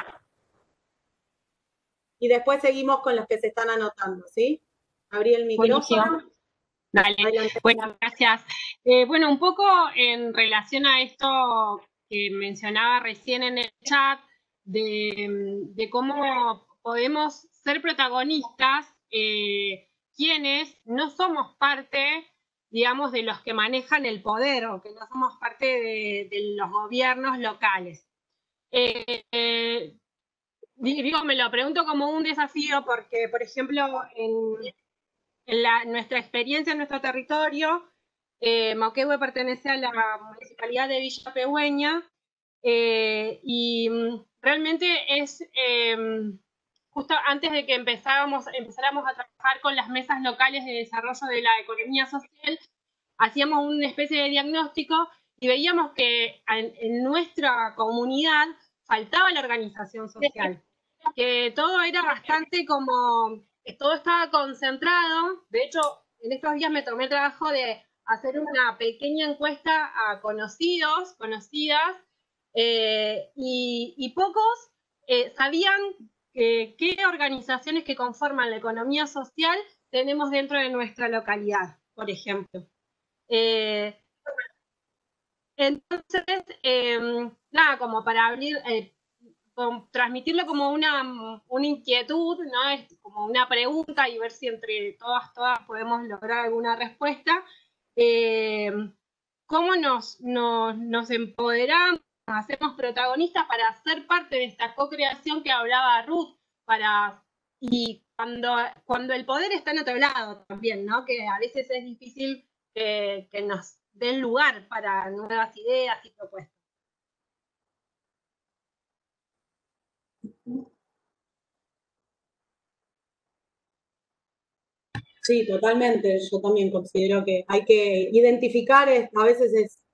Y después seguimos con los que se están anotando, ¿sí? Abrí el micrófono. Buenísimo. Dale. Bueno, gracias. Eh, bueno, un poco en relación a esto que mencionaba recién en el chat, de, de cómo podemos ser protagonistas, eh, quienes no somos parte, digamos, de los que manejan el poder o que no somos parte de, de los gobiernos locales. Eh, eh, Digo, me lo pregunto como un desafío porque, por ejemplo, en, en la, nuestra experiencia en nuestro territorio, eh, Moquehue pertenece a la municipalidad de Villa Pehuen eh, y realmente es, eh, justo antes de que empezáramos, empezáramos a trabajar con las mesas locales de desarrollo de la economía social, hacíamos una especie de diagnóstico y veíamos que en, en nuestra comunidad faltaba la organización social. Que todo era bastante como, que todo estaba concentrado. De hecho, en estos días me tomé el trabajo de hacer una pequeña encuesta a conocidos, conocidas, eh, y, y pocos eh, sabían que, qué organizaciones que conforman la economía social tenemos dentro de nuestra localidad, por ejemplo. Eh, entonces, eh, nada, como para abrir... Eh, transmitirlo como una, una inquietud, ¿no? Es como una pregunta y ver si entre todas, todas podemos lograr alguna respuesta. Eh, ¿Cómo nos, nos, nos empoderamos, nos hacemos protagonistas para ser parte de esta co-creación que hablaba Ruth? Para, y cuando, cuando el poder está en otro lado también, ¿no? Que a veces es difícil que, que nos den lugar para nuevas ideas y propuestas. Sí, totalmente. Yo también considero que hay que identificar, a veces es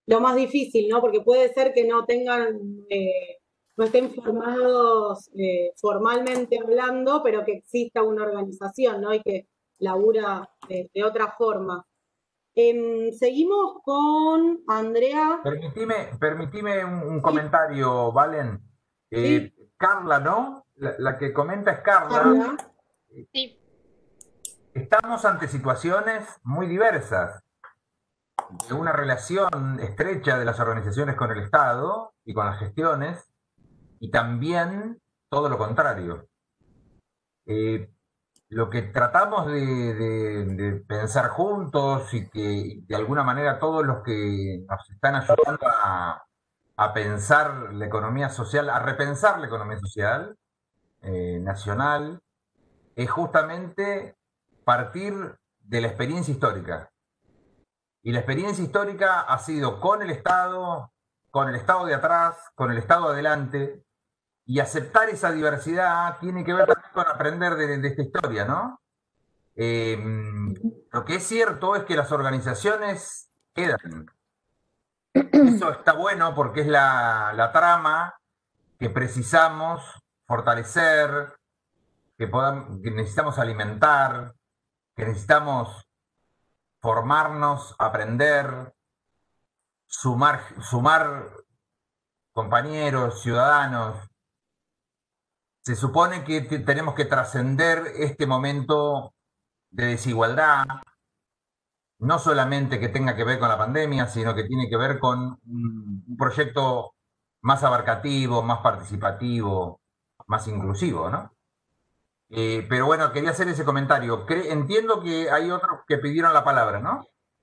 lo más difícil, ¿no? Porque puede ser que no tengan, eh, no estén formados eh, formalmente hablando, pero que exista una organización, ¿no? Y que labura eh, de otra forma. Eh, seguimos con Andrea. Permitime, permitime un, un comentario, Valen. Eh, Sí. Carla, ¿no? La, la que comenta es Carla. Carla. Sí. Estamos ante situaciones muy diversas, de una relación estrecha de las organizaciones con el Estado y con las gestiones, y también todo lo contrario. Eh, lo que tratamos de, de- de pensar juntos y que de alguna manera todos los que nos están ayudando a, a pensar la economía social, a repensar la economía social eh, nacional, es justamente partir de la experiencia histórica. Y la experiencia histórica ha sido con el Estado, con el Estado de atrás, con el Estado adelante, y aceptar esa diversidad tiene que ver también con aprender de, de esta historia, ¿no? Eh, lo que es cierto es que las organizaciones quedan. Eso está bueno porque es la, la trama que precisamos fortalecer, que, podamos, que necesitamos alimentar, que necesitamos formarnos, aprender, sumar, sumar compañeros, ciudadanos. Se supone que te- tenemos que trascender este momento de desigualdad, no solamente que tenga que ver con la pandemia, sino que tiene que ver con un, un proyecto más abarcativo, más participativo, más inclusivo, ¿no? Eh, pero bueno, quería hacer ese comentario. Cre- entiendo que hay otros que pidieron la palabra, ¿no?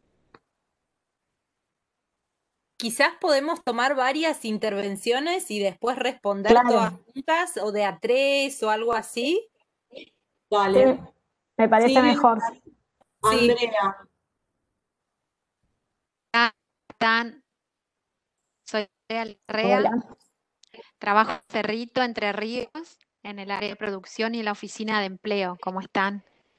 Quizás podemos tomar varias intervenciones y después responder Claro. todas juntas o de a tres o algo así. Dale. Sí, me parece Sí. mejor. Sí. Andrea. ¿Están? Soy Andrea Larrea, Hola. trabajo en Cerrito, Entre Ríos, en el área de producción y en la oficina de empleo. ¿Cómo están?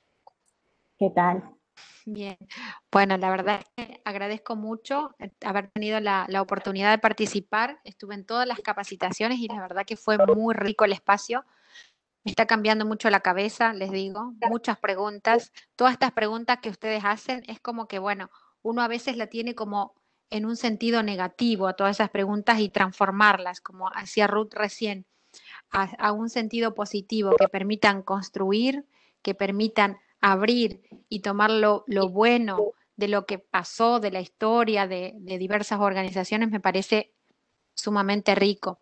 ¿Qué tal? Bien. Bueno, la verdad es que agradezco mucho eh, haber tenido la, la oportunidad de participar. Estuve en todas las capacitaciones y la verdad que fue muy rico el espacio. Me está cambiando mucho la cabeza, les digo, muchas preguntas. Todas estas preguntas que ustedes hacen es como que, bueno, uno a veces la tiene como en un sentido negativo a todas esas preguntas y transformarlas, como hacía Ruth recién, a, a un sentido positivo, que permitan construir, que permitan abrir y tomar lo, lo bueno de lo que pasó, de la historia de, de diversas organizaciones, me parece sumamente rico.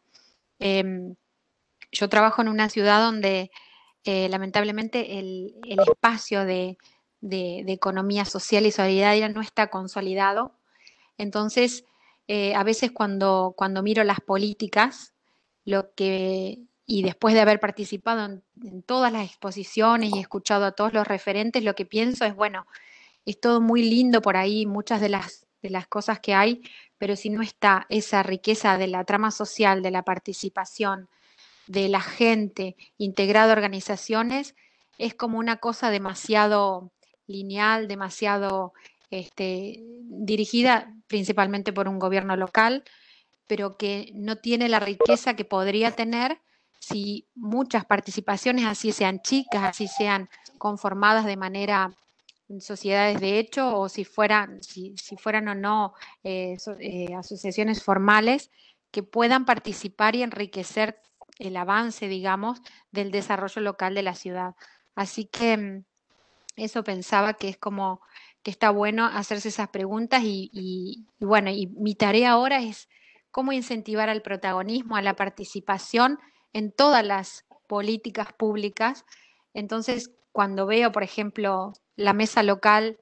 Em, yo trabajo en una ciudad donde eh, lamentablemente el, el espacio de, de- de economía social y solidaria no está consolidado. Entonces, eh, a veces cuando, cuando miro las políticas, lo que, y después de haber participado en, en todas las exposiciones y escuchado a todos los referentes, lo que pienso es, bueno, es todo muy lindo por ahí, muchas de las, de las cosas que hay, pero si no está esa riqueza de la trama social, de la participación, de la gente integrada a organizaciones, es como una cosa demasiado lineal, demasiado este, dirigida principalmente por un gobierno local, pero que no tiene la riqueza que podría tener si muchas participaciones, así sean chicas, así sean conformadas de manera en sociedades de hecho o si fueran, si, si fueran o no eh, so- eh, asociaciones formales que puedan participar y enriquecer el avance, digamos, del desarrollo local de la ciudad. Así que mm, eso pensaba que es como que está bueno hacerse esas preguntas y, y- y bueno, y mi tarea ahora es cómo incentivar al protagonismo, a la participación en todas las políticas públicas. Entonces, cuando veo, por ejemplo, la mesa local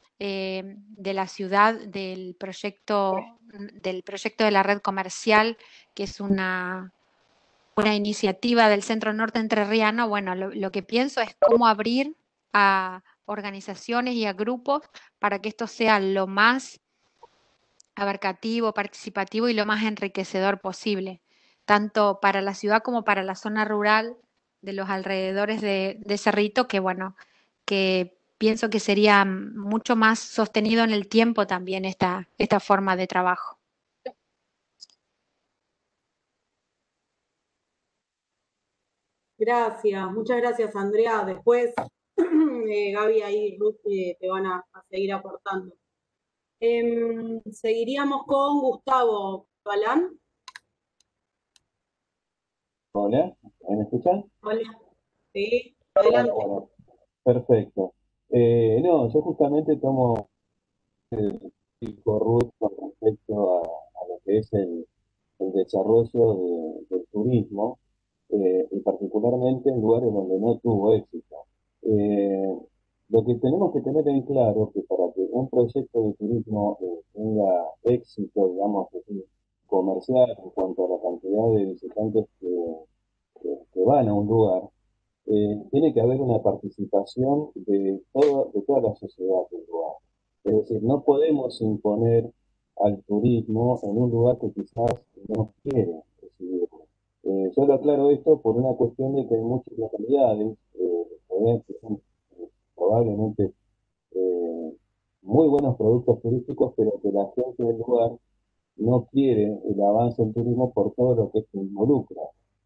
eh, de la ciudad del proyecto, del proyecto de la red comercial, que es una, una iniciativa del Centro Norte Entrerriano, bueno, lo, lo que pienso es cómo abrir a organizaciones y a grupos para que esto sea lo más abarcativo, participativo y lo más enriquecedor posible, tanto para la ciudad como para la zona rural de los alrededores de, de Cerrito, que bueno, que pienso que sería mucho más sostenido en el tiempo también esta, esta forma de trabajo. Gracias, muchas gracias, Andrea. Después, eh, Gaby ahí, Ruth, eh, te van a, a seguir aportando. Em, seguiríamos con Gustavo Balán. Hola, ¿me escuchan? Hola. Sí, Bueno, adelante. bueno, perfecto. Eh, no, yo justamente tomo el pico Ruth con respecto a, a lo que es el, el desarrollo de- del turismo, eh, y particularmente en lugares donde no tuvo éxito. Eh, lo que tenemos que tener en claro que para que un proyecto de turismo eh, tenga éxito, digamos, así, comercial en cuanto a la cantidad de visitantes que, que- que van a un lugar, eh, tiene que haber una participación de, todo, de toda la sociedad del lugar. Es decir, no podemos imponer al turismo en un lugar que quizás no quiere recibirlo. Eh, yo lo aclaro esto por una cuestión de que hay muchas localidades, eh, que son eh, probablemente eh, muy buenos productos turísticos, pero que la gente del lugar no quiere el avance del turismo por todo lo que esto involucra.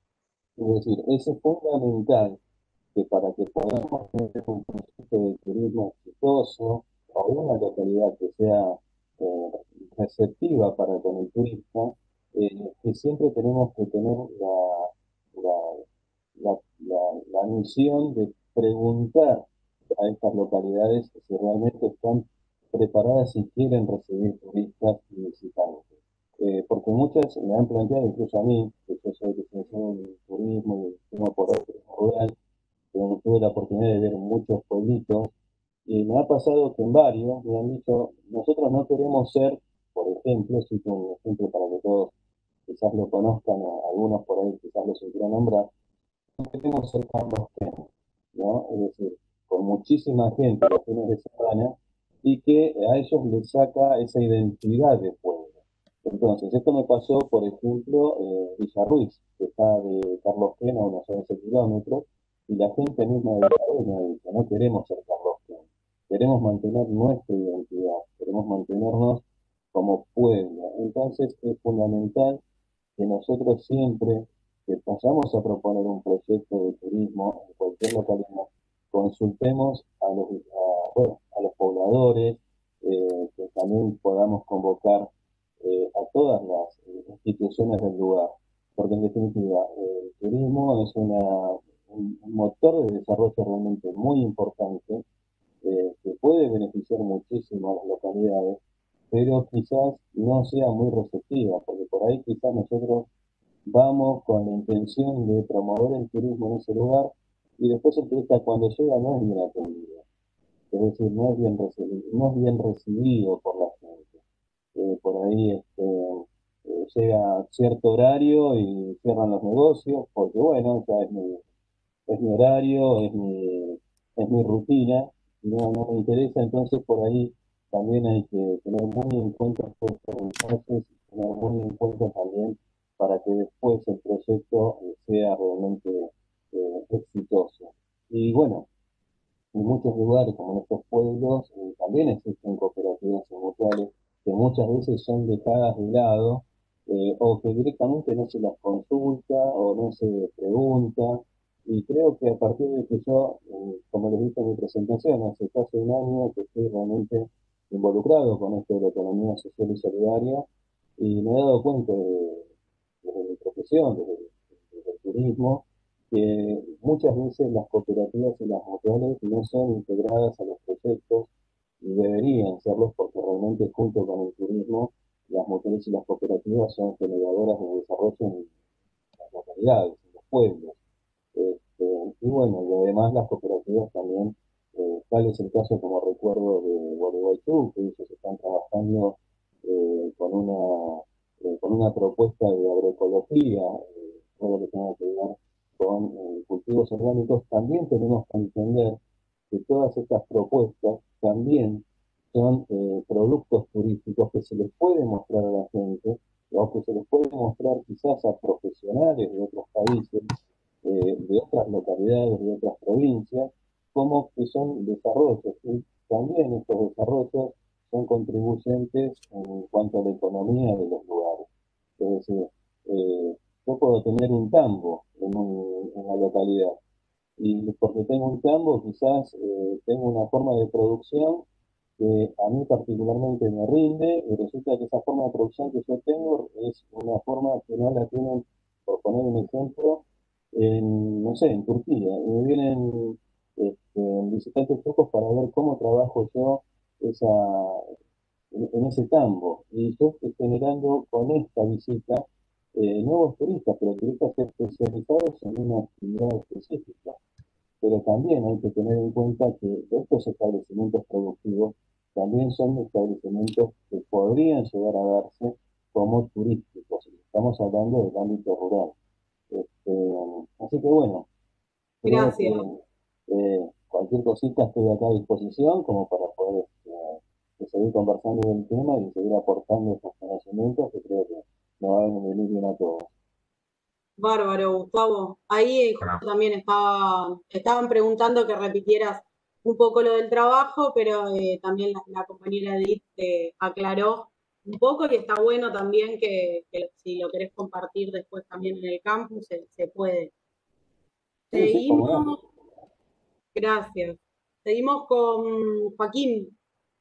Es decir, eso es fundamental que para que podamos tener un proyecto de turismo exitoso o una localidad que sea eh, receptiva para con el turista, eh, que siempre tenemos que tener la, la, la, la- la misión de preguntar a estas localidades si realmente están preparadas y quieren recibir turistas y visitantes. Eh, porque muchas me han planteado, incluso a mí, que yo soy licenciado en turismo y tengo por otro rural, tu- tuve la oportunidad de ver muchos pueblitos y me ha pasado que en varios me han dicho, nosotros no queremos ser, por ejemplo, si un ejemplo para que todos quizás lo conozcan, o algunos por ahí quizás lo sintieran nombrar, no queremos ser Carlos Kemp, ¿no? Es decir, con muchísima gente los fines de semana y que a ellos les saca esa identidad de pueblo. Entonces, esto me pasó, por ejemplo, en Villa Ruiz, que está de Carlos Kemp a unos once kilómetros, y la gente misma de Villa Ruiz me ha dicho, no queremos ser Carlos Kemp, queremos mantener nuestra identidad, queremos mantenernos como pueblo. Entonces, es fundamental que nosotros siempre que vayamos a proponer un proyecto de turismo en cualquier localidad, consultemos a los, a, bueno, a los pobladores, eh, que también podamos convocar eh, a todas las eh, instituciones del lugar, porque en definitiva eh, el turismo es una, un, un motor de desarrollo realmente muy importante, eh, que puede beneficiar muchísimo a las localidades, pero quizás no sea muy receptiva, porque por ahí quizás nosotros vamos con la intención de promover el turismo en ese lugar y después el turista cuando llega no es bien atendido, es decir, no es bien recibido, no es bien recibido por la gente. Eh, por ahí este, eh, llega a cierto horario y cierran los negocios, porque bueno, ya es mi, es mi horario, es mi, es mi rutina, no, no me interesa, entonces por ahí también hay que tener muy en cuenta estos entonces, tener muy en cuenta también para que después el proyecto eh, sea realmente eh, exitoso. Y bueno, en muchos lugares, como en estos pueblos, eh, también existen cooperativas y mutuales que muchas veces son dejadas de lado, eh, o que directamente no se las consulta o no se pregunta. Y creo que a partir de que yo, eh, como les dije en mi presentación, hace casi un año que estoy realmente involucrado con esto de la economía social y solidaria, y me he dado cuenta de, desde mi profesión, desde, desde el turismo, que muchas veces las cooperativas y las mutuales no son integradas a los proyectos y deberían serlos porque realmente junto con el turismo las mutuales y las cooperativas son generadoras de desarrollo en las localidades, en los pueblos. Este, y bueno, y además las cooperativas también, eh, tal es el caso como recuerdo de Gualeguaychú, que ellos están trabajando eh, con una eh, con una propuesta de agroecología, eh, todo lo que tenga que ver con eh, cultivos orgánicos. También tenemos que entender que todas estas propuestas también son eh, productos turísticos que se les puede mostrar a la gente o que se les puede mostrar quizás a profesionales de otros países, eh, de otras localidades, de otras provincias, como que son desarrollos. Y también estos desarrollos son contribuyentes en cuanto a la economía de los lugares. Es decir, eh, yo puedo tener un tambo en, un- en la localidad. Y porque tengo un tambo, quizás eh, tengo una forma de producción que a mí particularmente me rinde, y resulta que esa forma de producción que yo tengo es una forma que no la tienen, por poner un ejemplo, en, no sé, en Turquía. Y me vienen este, visitantes turcos para ver cómo trabajo yo esa, en, en ese tambo. Y yo estoy generando con esta visita eh, nuevos turistas, pero turistas especializados en una actividad específica. Pero también hay que tener en cuenta que estos establecimientos productivos también son establecimientos que podrían llegar a darse como turísticos. Estamos hablando del ámbito rural. Este, así que bueno, creo Gracias. que eh, cualquier cosita estoy acá a disposición como para poder este, seguir conversando del tema y seguir aportando estos conocimientos que creo que nos van a venir bien a todos. Bárbaro, Gustavo. Ahí justo también estaba, estaban preguntando que repitieras un poco lo del trabajo, pero eh, también la, la compañera Edith te aclaró un poco y está bueno también que, que si lo querés compartir después también en el campus, se, se puede. Sí, sí, cómo no. Seguimos, gracias. Seguimos con Joaquín.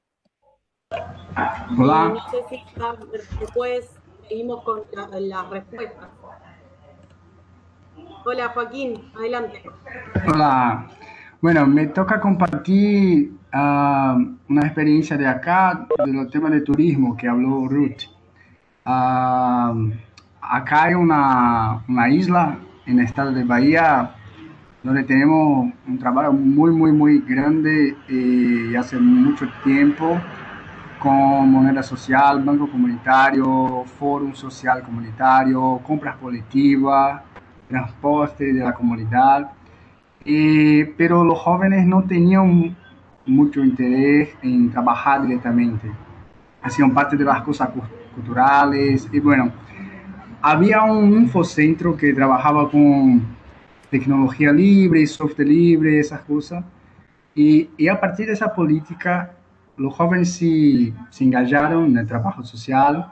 Y Hola, no sé si ya después seguimos con la- las respuestas. Hola Joaquín, adelante. hola. Bueno, me toca compartir ah, una experiencia de acá, de los temas de turismo que habló Ruth. Ah, acá hay una, una isla en el estado de Bahía donde tenemos un trabajo muy, muy, muy grande y hace mucho tiempo con moneda social, banco comunitario, fórum social comunitario, compras colectivas, transporte de la comunidad. Eh, pero los jóvenes no tenían mucho interés en trabajar directamente. Hacían parte de las cosas cu- culturales y bueno, había un infocentro que trabajaba con tecnología libre, software libre, esas cosas. Y, y a partir de esa política, los jóvenes se, se engajaron en el trabajo social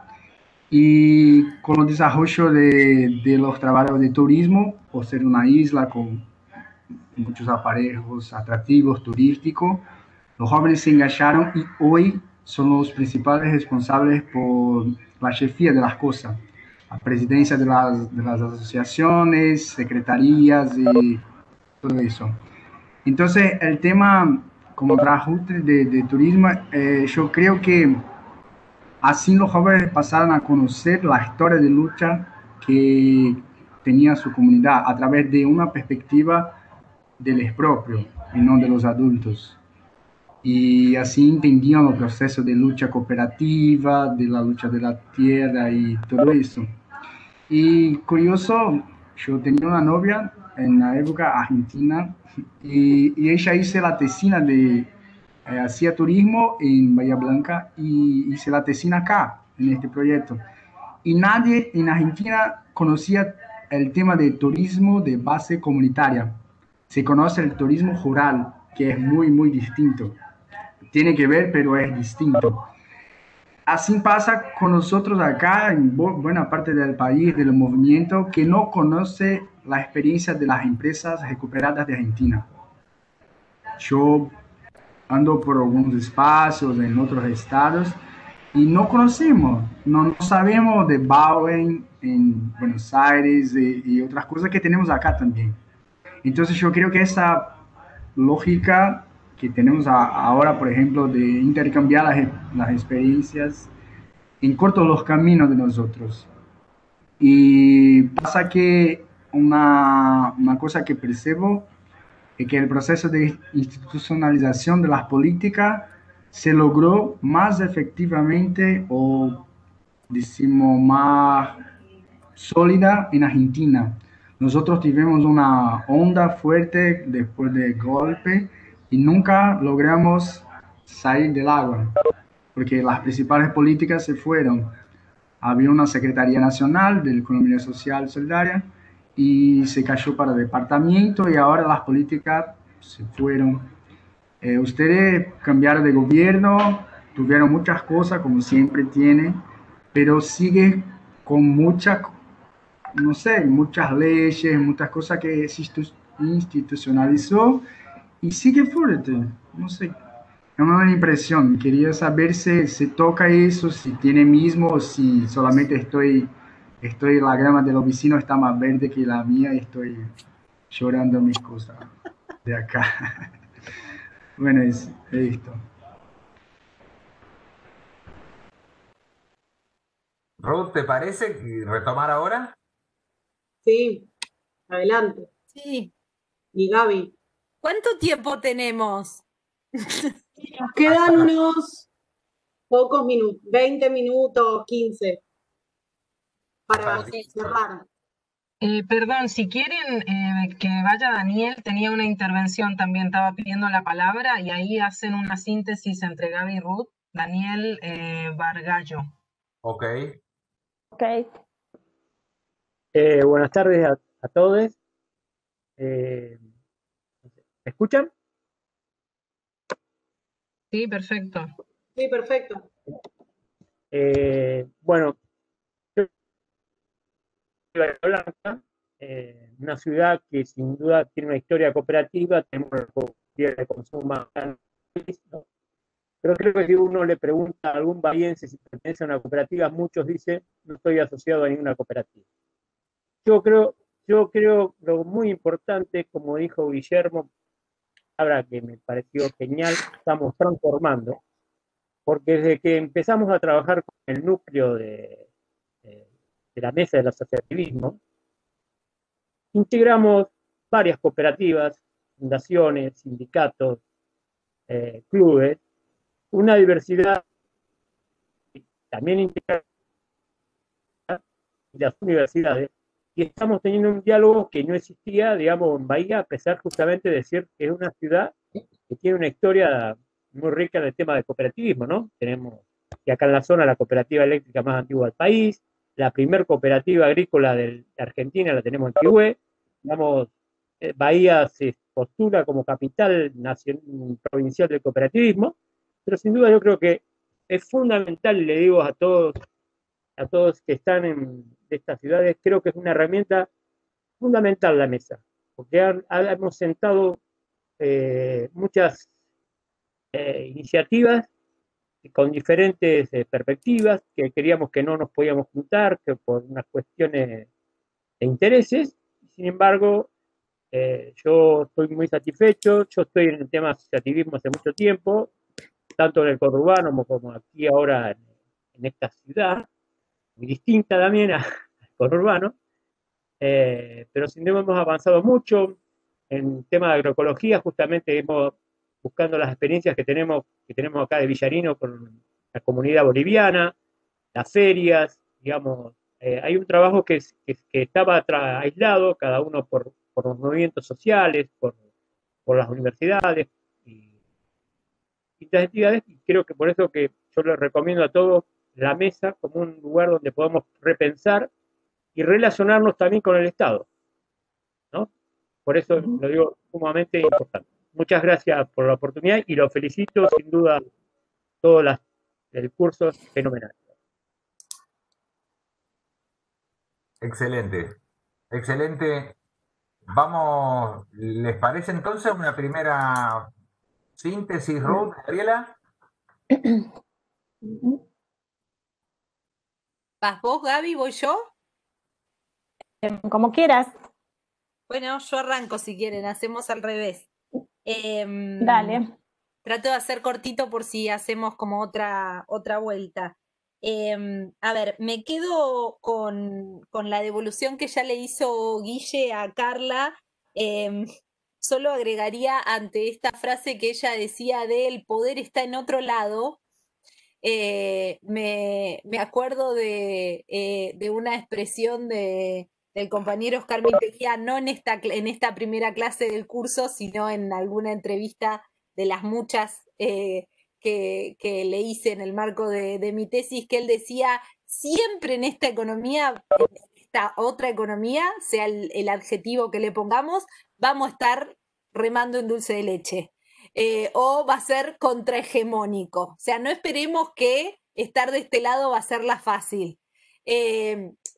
y con el desarrollo de, de los trabajos de turismo, por ser una isla con muchos aparejos atractivos turísticos, los jóvenes se engajaron y hoy son los principales responsables por la chefía de las cosas, la presidencia de las, de las asociaciones, secretarías y todo eso. Entonces, el tema como trabajo de, de turismo, eh, yo creo que así los jóvenes pasaron a conocer la historia de lucha que tenía su comunidad a través de una perspectiva del expropio y no de los adultos. Y así entendían los procesos de lucha cooperativa, de la lucha de la tierra y todo eso. Y curioso, yo tenía una novia en la época argentina y, y ella hizo la tesina de, eh, hacía turismo en Bahía Blanca y hice la tesina acá, en este proyecto. Y nadie en Argentina conocía el tema de turismo de base comunitaria. Se conoce el turismo rural, que es muy, muy distinto. Tiene que ver, pero es distinto. Así pasa con nosotros acá, en bu- buena parte del país, del movimiento, que no conoce la experiencia de las empresas recuperadas de Argentina. Yo ando por algunos espacios en otros estados y no conocemos, no, no sabemos de Bauen en Buenos Aires y, y otras cosas que tenemos acá también. Entonces yo creo que esa lógica que tenemos a- ahora, por ejemplo, de intercambiar las, las experiencias, encurta los caminos de nosotros. Y pasa que una, una cosa que percibo es que el proceso de institucionalización de las políticas se logró más efectivamente o, decimos, más sólida en Argentina. Nosotros tuvimos una onda fuerte después del golpe y nunca logramos salir del agua, porque las principales políticas se fueron. Había una Secretaría Nacional de Economía Social Solidaria y se cayó para departamento y ahora las políticas se fueron. Eh, ustedes cambiaron de gobierno, tuvieron muchas cosas como siempre tienen, pero sigue con mucha no sé, muchas leyes, muchas cosas que se institu- institucionalizó y sigue fuerte. No sé, es una impresión. Quería saber si se toca eso, si tiene mismo o si solamente estoy, estoy, la grama de los vecinos está más verde que la mía y estoy llorando mis cosas de acá. Bueno, es es esto. Ruth, ¿te parece que retomar ahora? Sí, adelante. Sí. Y Gaby. ¿Cuánto tiempo tenemos? Nos quedan unos pocos minutos, veinte minutos, quince, para cerrar. Eh, perdón, si quieren eh, que vaya Daniel, tenía una intervención también, estaba pidiendo la palabra y ahí hacen una síntesis entre Gaby y Ruth. Daniel eh, Bargallo. Ok. Ok. Eh, buenas tardes a, a todos. Eh, ¿Me escuchan? Sí, perfecto. Sí, perfecto. Eh, bueno, yo soy de Bahía Blanca, eh, una ciudad que sin duda tiene una historia cooperativa, tenemos la cooperativa de consumo más grande del país, ¿no? Pero creo que si uno le pregunta a algún bahiense si pertenece a una cooperativa, muchos dicen, no estoy asociado a ninguna cooperativa. Yo creo, yo creo lo muy importante, como dijo Guillermo, palabra que me pareció genial, estamos transformando, porque desde que empezamos a trabajar con el núcleo de, de, de la mesa del asociativismo, integramos varias cooperativas, fundaciones, sindicatos, eh, clubes, una diversidad también integrada y las universidades, y estamos teniendo un diálogo que no existía, digamos, en Bahía, a pesar justamente de decir que es una ciudad que tiene una historia muy rica en el tema del cooperativismo, ¿no? Tenemos, y acá en la zona, la cooperativa eléctrica más antigua del país, la primer cooperativa agrícola de Argentina la tenemos en Quihue, digamos, eh, Bahía se postula como capital nacional, provincial del cooperativismo, pero sin duda yo creo que es fundamental, y le digo a todos, a todos que están en estas ciudades, creo que es una herramienta fundamental la mesa, porque han, hemos sentado eh, muchas eh, iniciativas con diferentes eh, perspectivas, que queríamos que no nos podíamos juntar, que por unas cuestiones de intereses, sin embargo, eh, yo estoy muy satisfecho, yo estoy en el tema asociativismo hace mucho tiempo, tanto en el conurbano como aquí ahora en, en esta ciudad, muy distinta también al conurbano, eh, pero sin embargo hemos avanzado mucho en tema de agroecología, justamente hemos buscando las experiencias que tenemos, que tenemos acá de Villarino con la comunidad boliviana, las ferias, digamos, eh, hay un trabajo que, que, que estaba aislado, cada uno por, por los movimientos sociales, por, por las universidades y distintas entidades, y creo que por eso que yo les recomiendo a todos la mesa como un lugar donde podamos repensar y relacionarnos también con el Estado, ¿no? Por eso lo digo sumamente importante. Muchas gracias por la oportunidad y los felicito, sin duda, todo las, el curso es fenomenal. Excelente, excelente. Vamos, ¿les parece entonces una primera síntesis, Ruth, Gabriela? ¿Vas vos, Gaby? ¿Voy yo? Como quieras. Bueno, yo arranco si quieren, hacemos al revés. Eh, Dale. Trato de hacer cortito por si hacemos como otra, otra vuelta. Eh, a ver, me quedo con, con la devolución que ya le hizo Guille a Carla. Eh, solo agregaría ante esta frase que ella decía de el poder está en otro lado. Eh, me, me acuerdo de, eh, de una expresión de, del compañero Oscar Miteguía, no en esta, en esta primera clase del curso, sino en alguna entrevista de las muchas eh, que, que le hice en el marco de, de mi tesis, que él decía, siempre en esta economía, en esta otra economía, sea el, el adjetivo que le pongamos, vamos a estar remando en dulce de leche. Eh, o va a ser contrahegemónico. O sea, no esperemos que estar de este lado va a ser la fácil. Eh,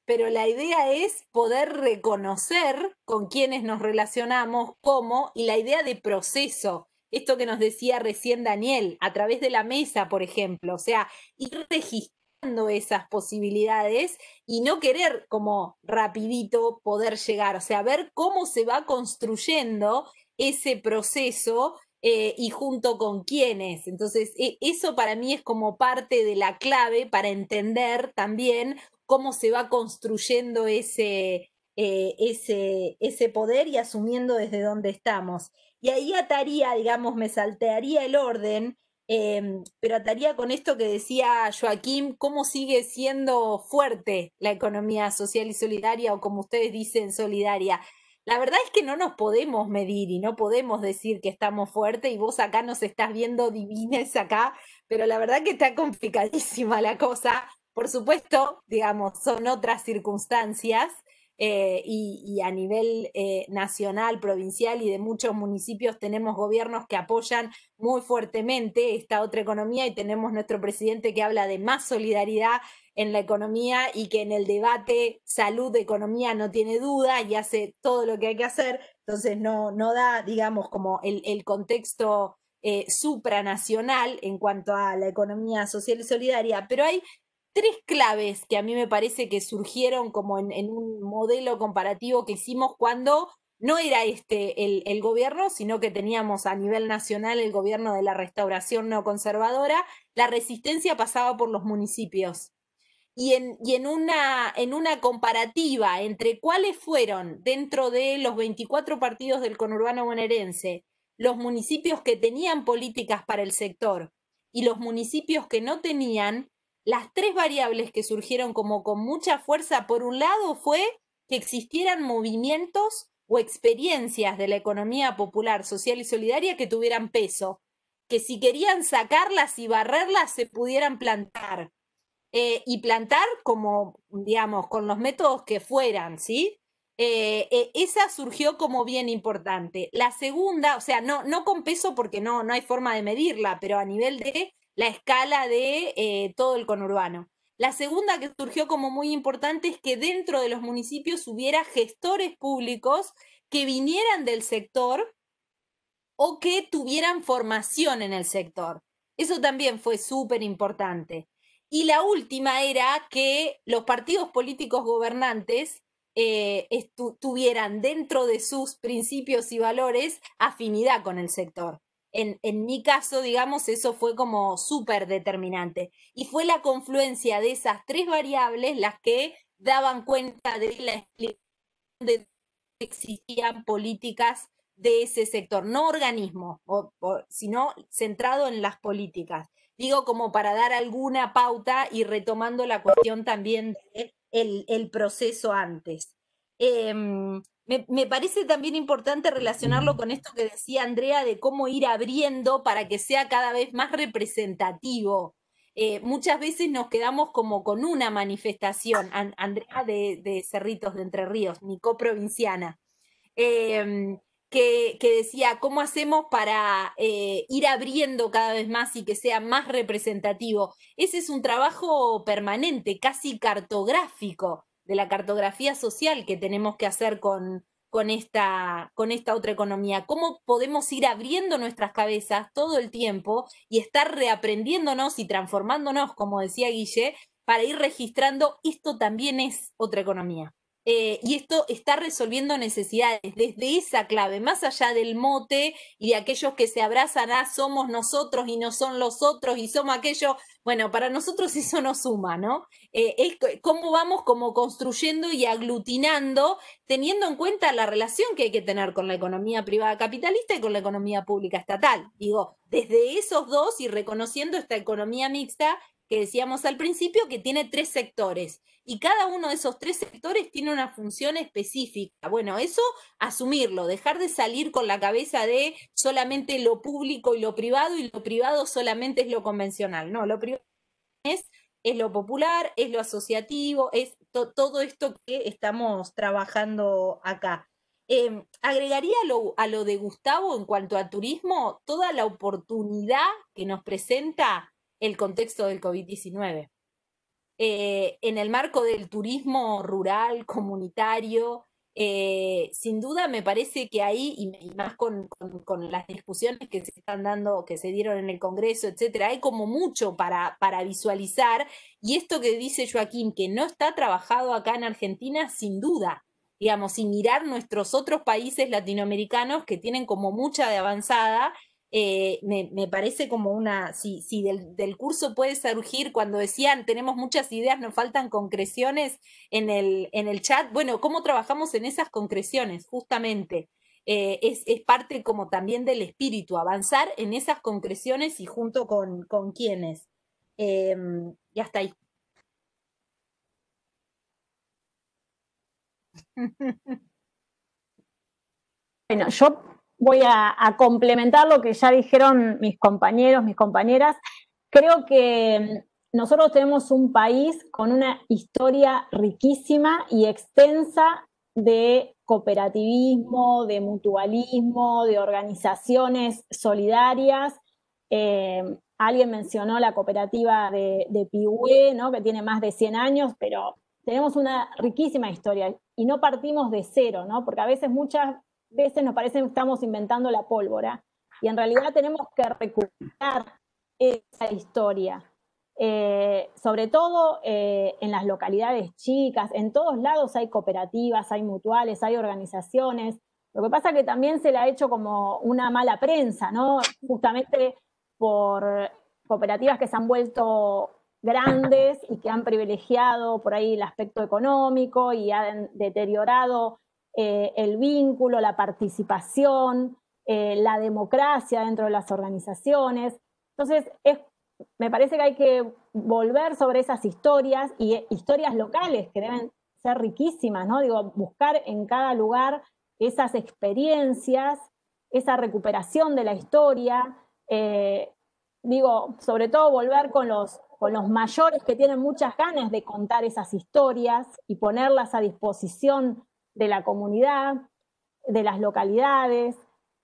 pero la idea es poder reconocer con quienes nos relacionamos, cómo, y la idea de proceso. Esto que nos decía recién Daniel, a través de la mesa, por ejemplo, o sea, ir registrando esas posibilidades y no querer como rapidito poder llegar, o sea, ver cómo se va construyendo ese proceso eh, y junto con quiénes. Entonces, e eso para mí es como parte de la clave para entender también cómo se va construyendo ese, eh, ese, ese poder y asumiendo desde dónde estamos. Y ahí ataría, digamos, me saltearía el orden, eh, pero ataría con esto que decía Joaquín, cómo sigue siendo fuerte la economía social y solidaria, o como ustedes dicen, solidaria. La verdad es que no nos podemos medir y no podemos decir que estamos fuertes, y vos acá nos estás viendo divines acá, pero la verdad que está complicadísima la cosa. Por supuesto, digamos, son otras circunstancias eh, y, y a nivel eh, nacional, provincial y de muchos municipios tenemos gobiernos que apoyan muy fuertemente esta otra economía, y tenemos nuestro presidente que habla de más solidaridad en la economía y que en el debate salud-economía no tiene duda y hace todo lo que hay que hacer. Entonces no, no da, digamos, como el, el contexto eh, supranacional en cuanto a la economía social y solidaria, pero hay tres claves que a mí me parece que surgieron como en, en un modelo comparativo que hicimos cuando no era este el, el gobierno, sino que teníamos a nivel nacional el gobierno de la restauración neoconservadora. La resistencia pasaba por los municipios. Y, en, y en, una, en una comparativa entre cuáles fueron dentro de los veinticuatro partidos del conurbano bonaerense los municipios que tenían políticas para el sector y los municipios que no tenían, las tres variables que surgieron como con mucha fuerza, por un lado, fue que existieran movimientos o experiencias de la economía popular, social y solidaria que tuvieran peso, que si querían sacarlas y barrerlas se pudieran plantar. Eh, y plantar como, digamos, con los métodos que fueran, ¿sí? Eh, eh, esa surgió como bien importante. La segunda, o sea, no, no con peso porque no, no hay forma de medirla, pero a nivel de la escala de eh, todo el conurbano. La segunda que surgió como muy importante es que dentro de los municipios hubiera gestores públicos que vinieran del sector o que tuvieran formación en el sector. Eso también fue súper importante. Y la última era que los partidos políticos gobernantes eh, tuvieran dentro de sus principios y valores afinidad con el sector. En, en mi caso, digamos, eso fue como súper determinante. Y fue la confluencia de esas tres variables las que daban cuenta de la explicación de que existían políticas de ese sector, no organismo, o, o, sino centrado en las políticas. Digo, como para dar alguna pauta y retomando la cuestión también del de el proceso antes. Eh, me, me parece también importante relacionarlo con esto que decía Andrea de cómo ir abriendo para que sea cada vez más representativo. Eh, muchas veces nos quedamos como con una manifestación, And, Andrea de, de Cerritos de Entre Ríos, mi coprovinciana. Eh, Que, que decía, ¿cómo hacemos para eh, ir abriendo cada vez más y que sea más representativo? Ese es un trabajo permanente, casi cartográfico, de la cartografía social que tenemos que hacer con, con, esta, con esta otra economía. ¿Cómo podemos ir abriendo nuestras cabezas todo el tiempo y estar reaprendiéndonos y transformándonos, como decía Guille, para ir registrando esto también es otra economía? Eh, y esto está resolviendo necesidades desde esa clave, más allá del mote y de aquellos que se abrazan a somos nosotros y no son los otros y somos aquellos. Bueno, para nosotros eso no suma, ¿no? Eh, es cómo vamos como construyendo y aglutinando, teniendo en cuenta la relación que hay que tener con la economía privada capitalista y con la economía pública estatal. Digo, desde esos dos y reconociendo esta economía mixta que decíamos al principio, que tiene tres sectores, y cada uno de esos tres sectores tiene una función específica. Bueno, eso asumirlo, dejar de salir con la cabeza de solamente lo público y lo privado, y lo privado solamente es lo convencional. No, lo privado es, es lo popular, es lo asociativo, es to, todo esto que estamos trabajando acá. Eh, agregaría lo, a lo de Gustavo en cuanto a turismo, toda la oportunidad que nos presenta el contexto del COVID diecinueve. eh, en el marco del turismo rural, comunitario. Eh, sin duda me parece que ahí, y, y más con, con, con las discusiones que se están dando, que se dieron en el Congreso, etcétera, hay como mucho para, para visualizar, y esto que dice Joaquín, que no está trabajado acá en Argentina, sin duda, digamos, y mirar nuestros otros países latinoamericanos que tienen como mucha de avanzada. Eh, me, me parece como una, si, si del, del curso puede surgir, cuando decían tenemos muchas ideas, nos faltan concreciones en el, en el chat, bueno, ¿cómo trabajamos en esas concreciones? Justamente, eh, es, es parte como también del espíritu, avanzar en esas concreciones y junto con, con quienes. Eh, y hasta ahí. Bueno, yo voy a, a complementar lo que ya dijeron mis compañeros, mis compañeras. Creo que nosotros tenemos un país con una historia riquísima y extensa de cooperativismo, de mutualismo, de organizaciones solidarias. Eh, alguien mencionó la cooperativa de, de Pihue, ¿no?, que tiene más de cien años, pero tenemos una riquísima historia y no partimos de cero, ¿no?, porque a veces muchas veces nos parece que estamos inventando la pólvora y en realidad tenemos que recuperar esa historia, eh, sobre todo eh, en las localidades chicas. En todos lados hay cooperativas, hay mutuales, hay organizaciones. Lo que pasa es que también se le ha hecho como una mala prensa, ¿no?, justamente por cooperativas que se han vuelto grandes y que han privilegiado por ahí el aspecto económico y han deteriorado Eh, el vínculo, la participación, eh, la democracia dentro de las organizaciones. Entonces, es, me parece que hay que volver sobre esas historias y eh, historias locales que deben ser riquísimas, ¿no? Digo, buscar en cada lugar esas experiencias, esa recuperación de la historia, eh, digo, sobre todo volver con los, con los mayores que tienen muchas ganas de contar esas historias y ponerlas a disposición de la comunidad, de las localidades.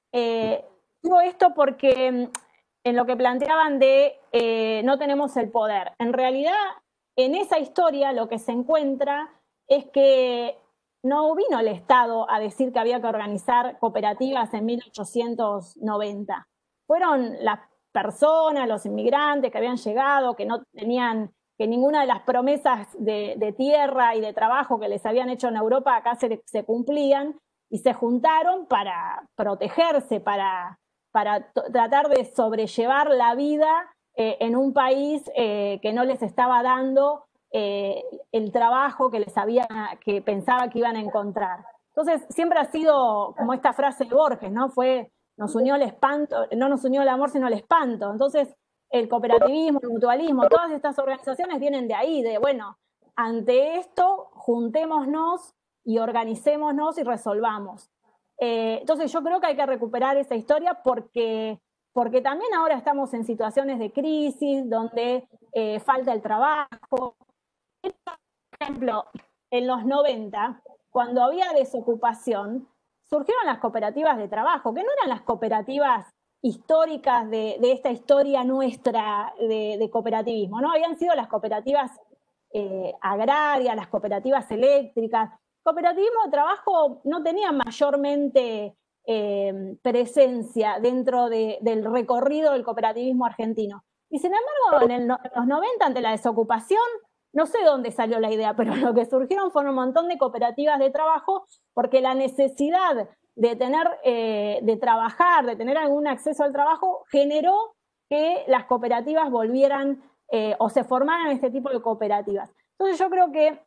Eh, digo esto porque en lo que planteaban de eh, no tenemos el poder. En realidad, en esa historia lo que se encuentra es que no vino el Estado a decir que había que organizar cooperativas en mil ochocientos noventa. Fueron las personas, los inmigrantes que habían llegado, que no tenían, que ninguna de las promesas de, de tierra y de trabajo que les habían hecho en Europa acá se, se cumplían, y se juntaron para protegerse, para, para tratar de sobrellevar la vida eh, en un país eh, que no les estaba dando eh, el trabajo que les había, que pensaba que iban a encontrar. Entonces siempre ha sido como esta frase de Borges, ¿no? Fue, nos unió el espanto, no nos unió el amor sino el espanto. Entonces el cooperativismo, el mutualismo, todas estas organizaciones vienen de ahí, de bueno, ante esto juntémonos y organicémonos y resolvamos. Eh, entonces yo creo que hay que recuperar esa historia porque, porque también ahora estamos en situaciones de crisis donde eh, falta el trabajo. Por ejemplo, en los noventa, cuando había desocupación, surgieron las cooperativas de trabajo, que no eran las cooperativas históricas de, de esta historia nuestra de, de cooperativismo, ¿no? Habían sido las cooperativas eh, agrarias, las cooperativas eléctricas. Cooperativismo de trabajo no tenía mayormente eh, presencia dentro de, del recorrido del cooperativismo argentino. Y sin embargo, en, el, en los noventa, ante la desocupación, no sé dónde salió la idea, pero lo que surgieron fueron un montón de cooperativas de trabajo, porque la necesidad de tener, eh, de trabajar, de tener algún acceso al trabajo, generó que las cooperativas volvieran eh, o se formaran este tipo de cooperativas. Entonces yo creo que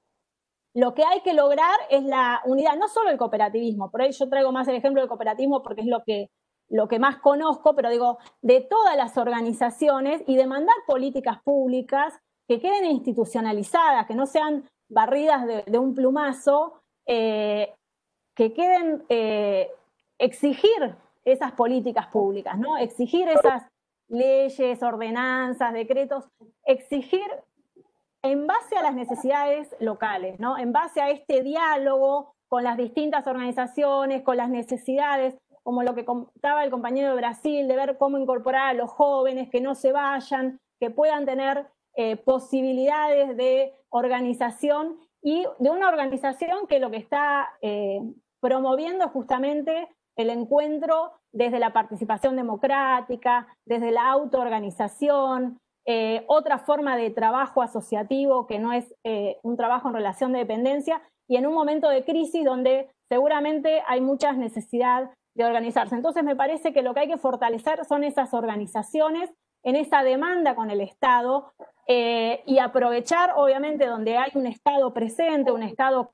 lo que hay que lograr es la unidad, no solo el cooperativismo, por ahí yo traigo más el ejemplo del cooperativismo porque es lo que, lo que más conozco, pero digo, de todas las organizaciones y demandar políticas públicas que queden institucionalizadas, que no sean barridas de, de un plumazo, eh, que queden, eh, exigir esas políticas públicas, ¿no? Exigir esas leyes, ordenanzas, decretos, exigir en base a las necesidades locales, ¿no? En base a este diálogo con las distintas organizaciones, con las necesidades, como lo que contaba el compañero de Brasil, de ver cómo incorporar a los jóvenes, que no se vayan, que puedan tener eh, posibilidades de organización y de una organización que lo que está eh, promoviendo es justamente el encuentro desde la participación democrática, desde la autoorganización, eh, otra forma de trabajo asociativo que no es eh, un trabajo en relación de dependencia, y en un momento de crisis donde seguramente hay mucha necesidad de organizarse. Entonces me parece que lo que hay que fortalecer son esas organizaciones en esa demanda con el Estado eh, y aprovechar, obviamente, donde hay un Estado presente, un Estado que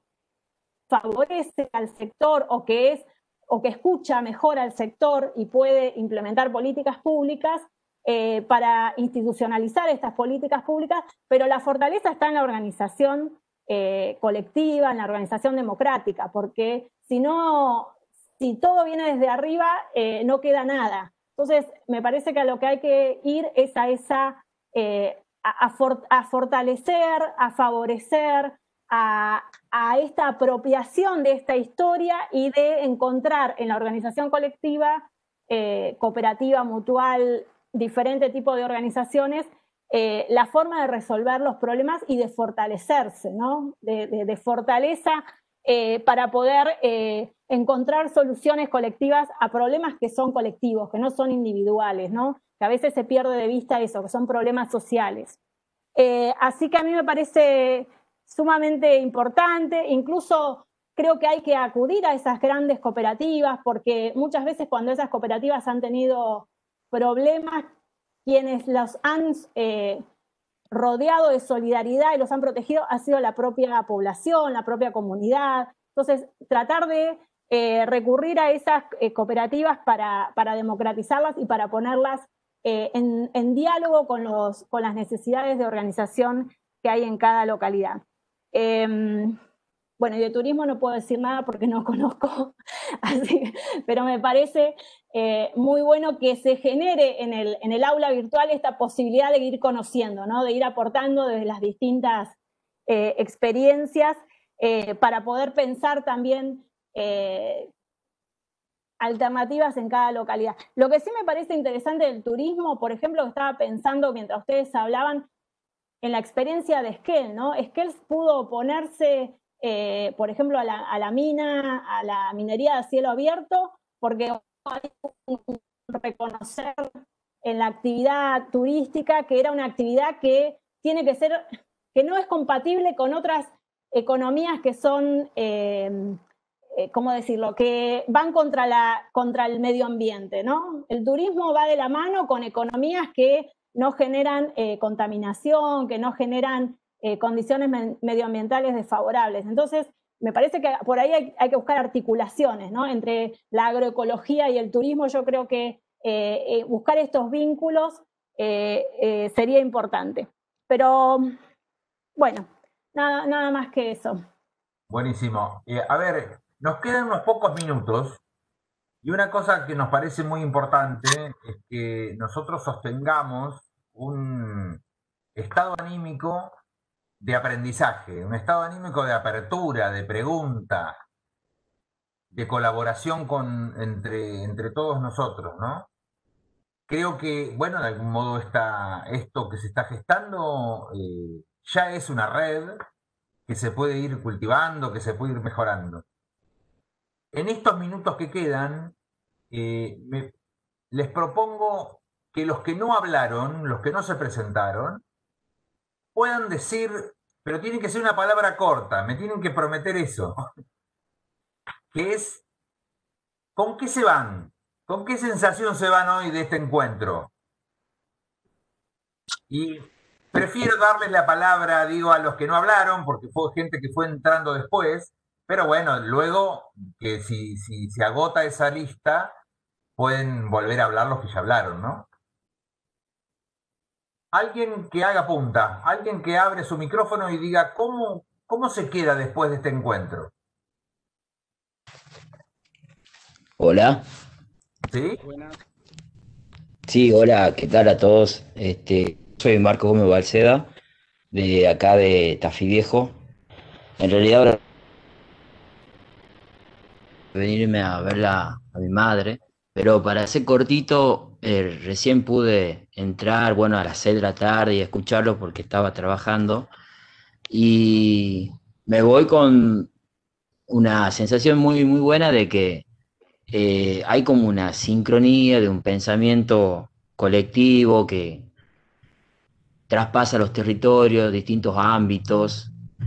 favorece al sector o que es o que escucha mejor al sector y puede implementar políticas públicas eh, para institucionalizar estas políticas públicas, pero la fortaleza está en la organización eh, colectiva, en la organización democrática, porque si no, si todo viene desde arriba, eh, no queda nada. Entonces, me parece que a lo que hay que ir es a esa, eh, a, a, for, a fortalecer, a favorecer, A, a esta apropiación de esta historia y de encontrar en la organización colectiva, eh, cooperativa, mutual, diferente tipo de organizaciones, eh, la forma de resolver los problemas y de fortalecerse, ¿no? De, de, de fortaleza eh, para poder eh, encontrar soluciones colectivas a problemas que son colectivos, que no son individuales, ¿no? Que a veces se pierde de vista eso, que son problemas sociales. Eh, así que a mí me parece sumamente importante, incluso creo que hay que acudir a esas grandes cooperativas, porque muchas veces cuando esas cooperativas han tenido problemas, quienes los han eh, rodeado de solidaridad y los han protegido ha sido la propia población, la propia comunidad. Entonces, tratar de eh, recurrir a esas eh, cooperativas para, para democratizarlas y para ponerlas eh, en, en diálogo con, los, con las necesidades de organización que hay en cada localidad. Eh, bueno, y de turismo no puedo decir nada porque no conozco, así, pero me parece eh, muy bueno que se genere en el, en el aula virtual esta posibilidad de ir conociendo, ¿no? De ir aportando desde las distintas eh, experiencias eh, para poder pensar también eh, alternativas en cada localidad. Lo que sí me parece interesante del turismo, por ejemplo, que estaba pensando mientras ustedes hablaban, en la experiencia de Esquel, ¿no? Esquel pudo oponerse, eh, por ejemplo, a la, a la mina, a la minería de cielo abierto, porque hay un reconocer en la actividad turística que era una actividad que tiene que ser, que no es compatible con otras economías que son, eh, eh, ¿cómo decirlo?, que van contra, la, contra el medio ambiente, ¿no? El turismo va de la mano con economías que no generan eh, contaminación, que no generan eh, condiciones me medioambientales desfavorables. Entonces, me parece que por ahí hay, hay que buscar articulaciones, ¿no? Entre la agroecología y el turismo. Yo creo que eh, eh, buscar estos vínculos eh, eh, sería importante. Pero, bueno, nada, nada más que eso. Buenísimo. Eh, a ver, nos quedan unos pocos minutos. Y una cosa que nos parece muy importante es que nosotros sostengamos un estado anímico de aprendizaje, un estado anímico de apertura, de pregunta, de colaboración con, entre, entre todos nosotros, ¿no? Creo que, bueno, de algún modo está, esto que se está gestando eh, ya es una red que se puede ir cultivando, que se puede ir mejorando. En estos minutos que quedan, eh, me, les propongo que los que no hablaron, los que no se presentaron, puedan decir, pero tiene que ser una palabra corta, me tienen que prometer eso, que es, ¿con qué se van? ¿Con qué sensación se van hoy de este encuentro? Y prefiero darles la palabra, digo, a los que no hablaron, porque fue gente que fue entrando después. Pero bueno, luego, que si, si se agota esa lista, pueden volver a hablar los que ya hablaron, ¿no? Alguien que haga punta, alguien que abre su micrófono y diga cómo, cómo se queda después de este encuentro. Hola. ¿Sí? Sí, hola, ¿qué tal a todos? Este, soy Marco Gómez Balceda, de acá de Tafí Viejo. En realidad ahora venirme a ver a, a mi madre, Pero para ser cortito, eh, recién pude entrar, bueno, a las seis de la tarde y escucharlo porque estaba trabajando. Y me voy con una sensación muy, muy buena de que eh, hay como una sincronía de un pensamiento colectivo que traspasa los territorios, distintos ámbitos,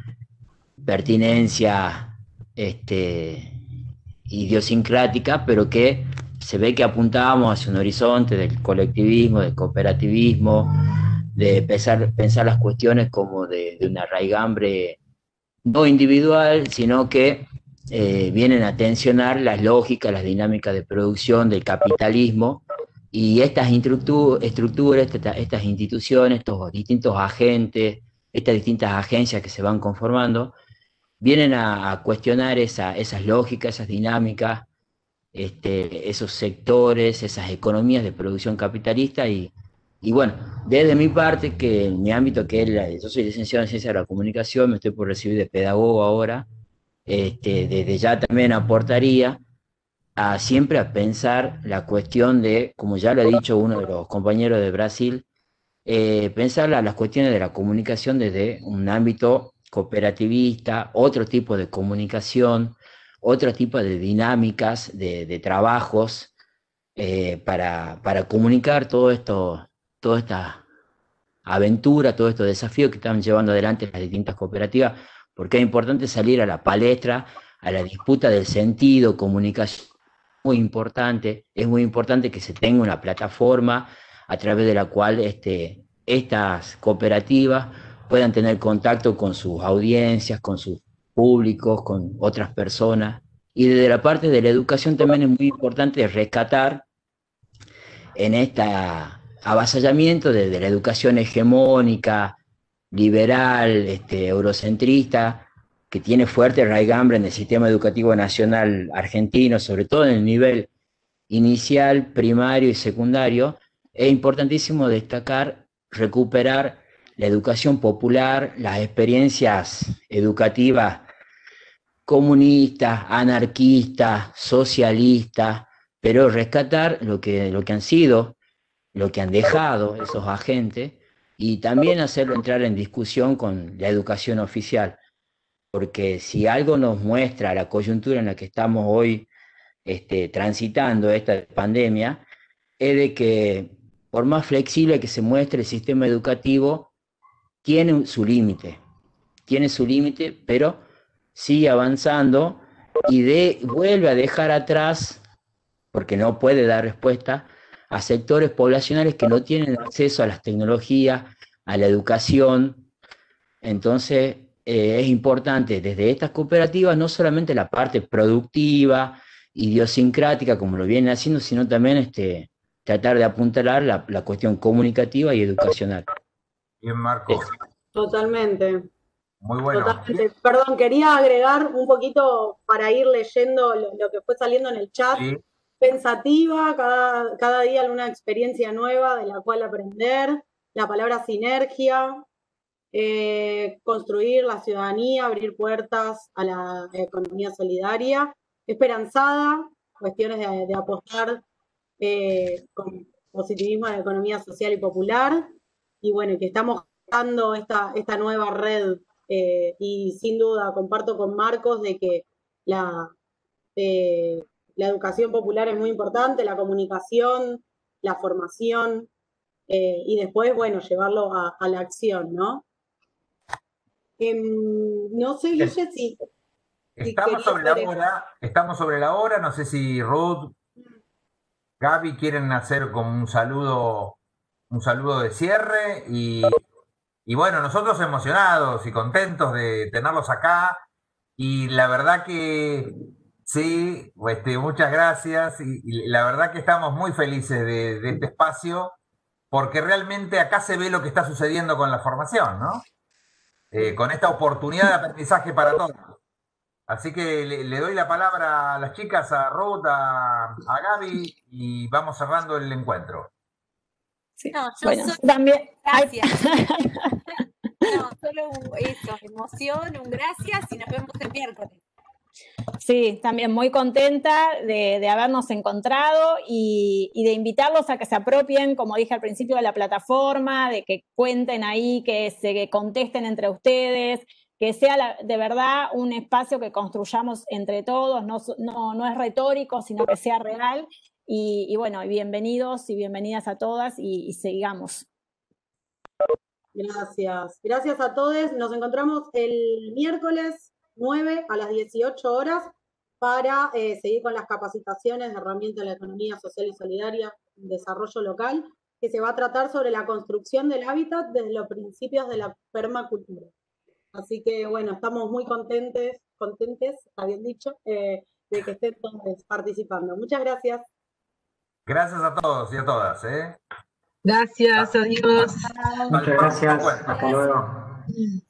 pertinencia este, idiosincrática, pero que se ve que apuntábamos hacia un horizonte del colectivismo, del cooperativismo, de pensar, pensar las cuestiones como de, de una raigambre no individual, sino que eh, vienen a tensionar las lógicas, las dinámicas de producción del capitalismo, y estas estructuras, estas, estas instituciones, estos distintos agentes, estas distintas agencias que se van conformando, vienen a, a cuestionar esa, esas lógicas, esas dinámicas, este, esos sectores, esas economías de producción capitalista. Y, y bueno, desde mi parte, que en mi ámbito, que es la, yo soy licenciado en Ciencia de la Comunicación, me estoy por recibir de pedagogo ahora, este, desde ya también aportaría a siempre a pensar la cuestión de, como ya lo ha dicho uno de los compañeros de Brasil, eh, pensar la, las cuestiones de la comunicación desde un ámbito cooperativista, otro tipo de comunicación, otro tipo de dinámicas, de, de trabajos, eh, para, para comunicar todo esto, toda esta aventura, todos estos desafíos que están llevando adelante las distintas cooperativas, porque es importante salir a la palestra, a la disputa del sentido, comunicación. Muy importante, es muy importante que se tenga una plataforma a través de la cual este, estas cooperativas puedan tener contacto con sus audiencias, con sus públicos, con otras personas. Y desde la parte de la educación también es muy importante rescatar en este avasallamiento de, de la educación hegemónica, liberal, este, eurocentrista, que tiene fuerte raigambre en el sistema educativo nacional argentino, sobre todo en el nivel inicial, primario y secundario. Es importantísimo destacar, recuperar la educación popular, las experiencias educativas comunistas, anarquistas, socialistas, pero rescatar lo que, lo que han sido, lo que han dejado esos agentes, y también hacerlo entrar en discusión con la educación oficial. Porque si algo nos muestra la coyuntura en la que estamos hoy este, transitando esta pandemia, es de que por más flexible que se muestre el sistema educativo, tiene su límite, tiene su límite, pero sigue avanzando y de, vuelve a dejar atrás, porque no puede dar respuesta, a sectores poblacionales que no tienen acceso a las tecnologías, a la educación. Entonces, Eh, es importante desde estas cooperativas no solamente la parte productiva, idiosincrática, como lo vienen haciendo, sino también este, tratar de apuntalar la, la cuestión comunicativa y educacional. Bien, Marco. Totalmente. Muy bueno. Totalmente. Perdón, quería agregar un poquito para ir leyendo lo, lo que fue saliendo en el chat. Sí. Pensativa, cada, cada día alguna experiencia nueva de la cual aprender. La palabra sinergia. Eh, construir la ciudadanía, abrir puertas a la economía solidaria, esperanzada, cuestiones de, de apostar eh, con positivismo a la economía social y popular, y bueno, que estamos dando esta, esta nueva red, eh, y sin duda comparto con Marcos de que la, eh, la educación popular es muy importante, la comunicación, la formación, eh, y después, bueno, llevarlo a, a la acción, ¿no? Eh, no sé, Guille, si, si estamos sobre la hora, estamos sobre la hora, no sé si Ruth, Gaby quieren hacer como un saludo, un saludo de cierre, y, y bueno, nosotros emocionados y contentos de tenerlos acá, y la verdad que sí, este, muchas gracias, y, y la verdad que estamos muy felices de, de este espacio, porque realmente acá se ve lo que está sucediendo con la formación, ¿no? Eh, con esta oportunidad de aprendizaje para todos. Así que le, le doy la palabra a las chicas, a Ruth, a, a Gaby, y vamos cerrando el encuentro. Sí. No, yo Bueno, solo, también. gracias. No, solo un- eso, emoción, un gracias, y nos vemos el miércoles. Sí, también muy contenta de, de habernos encontrado y, y de invitarlos a que se apropien, como dije al principio, de la plataforma, de que cuenten ahí, que se que contesten entre ustedes, que sea la, de verdad un espacio que construyamos entre todos, no, no, no es retórico, sino que sea real. Y, y bueno, bienvenidos y bienvenidas a todas y, y sigamos. Gracias. Gracias a todos. Nos encontramos el miércoles nueve a las dieciocho horas para eh, seguir con las capacitaciones de herramientas de la economía social y solidaria, desarrollo local, que se va a tratar sobre la construcción del hábitat desde los principios de la permacultura. Así que, bueno, estamos muy contentes, contentes, está bien dicho, eh, de que estén todos participando. Muchas gracias. Gracias a todos y a todas, ¿eh? Gracias, adiós. Muchas gracias. Hasta luego.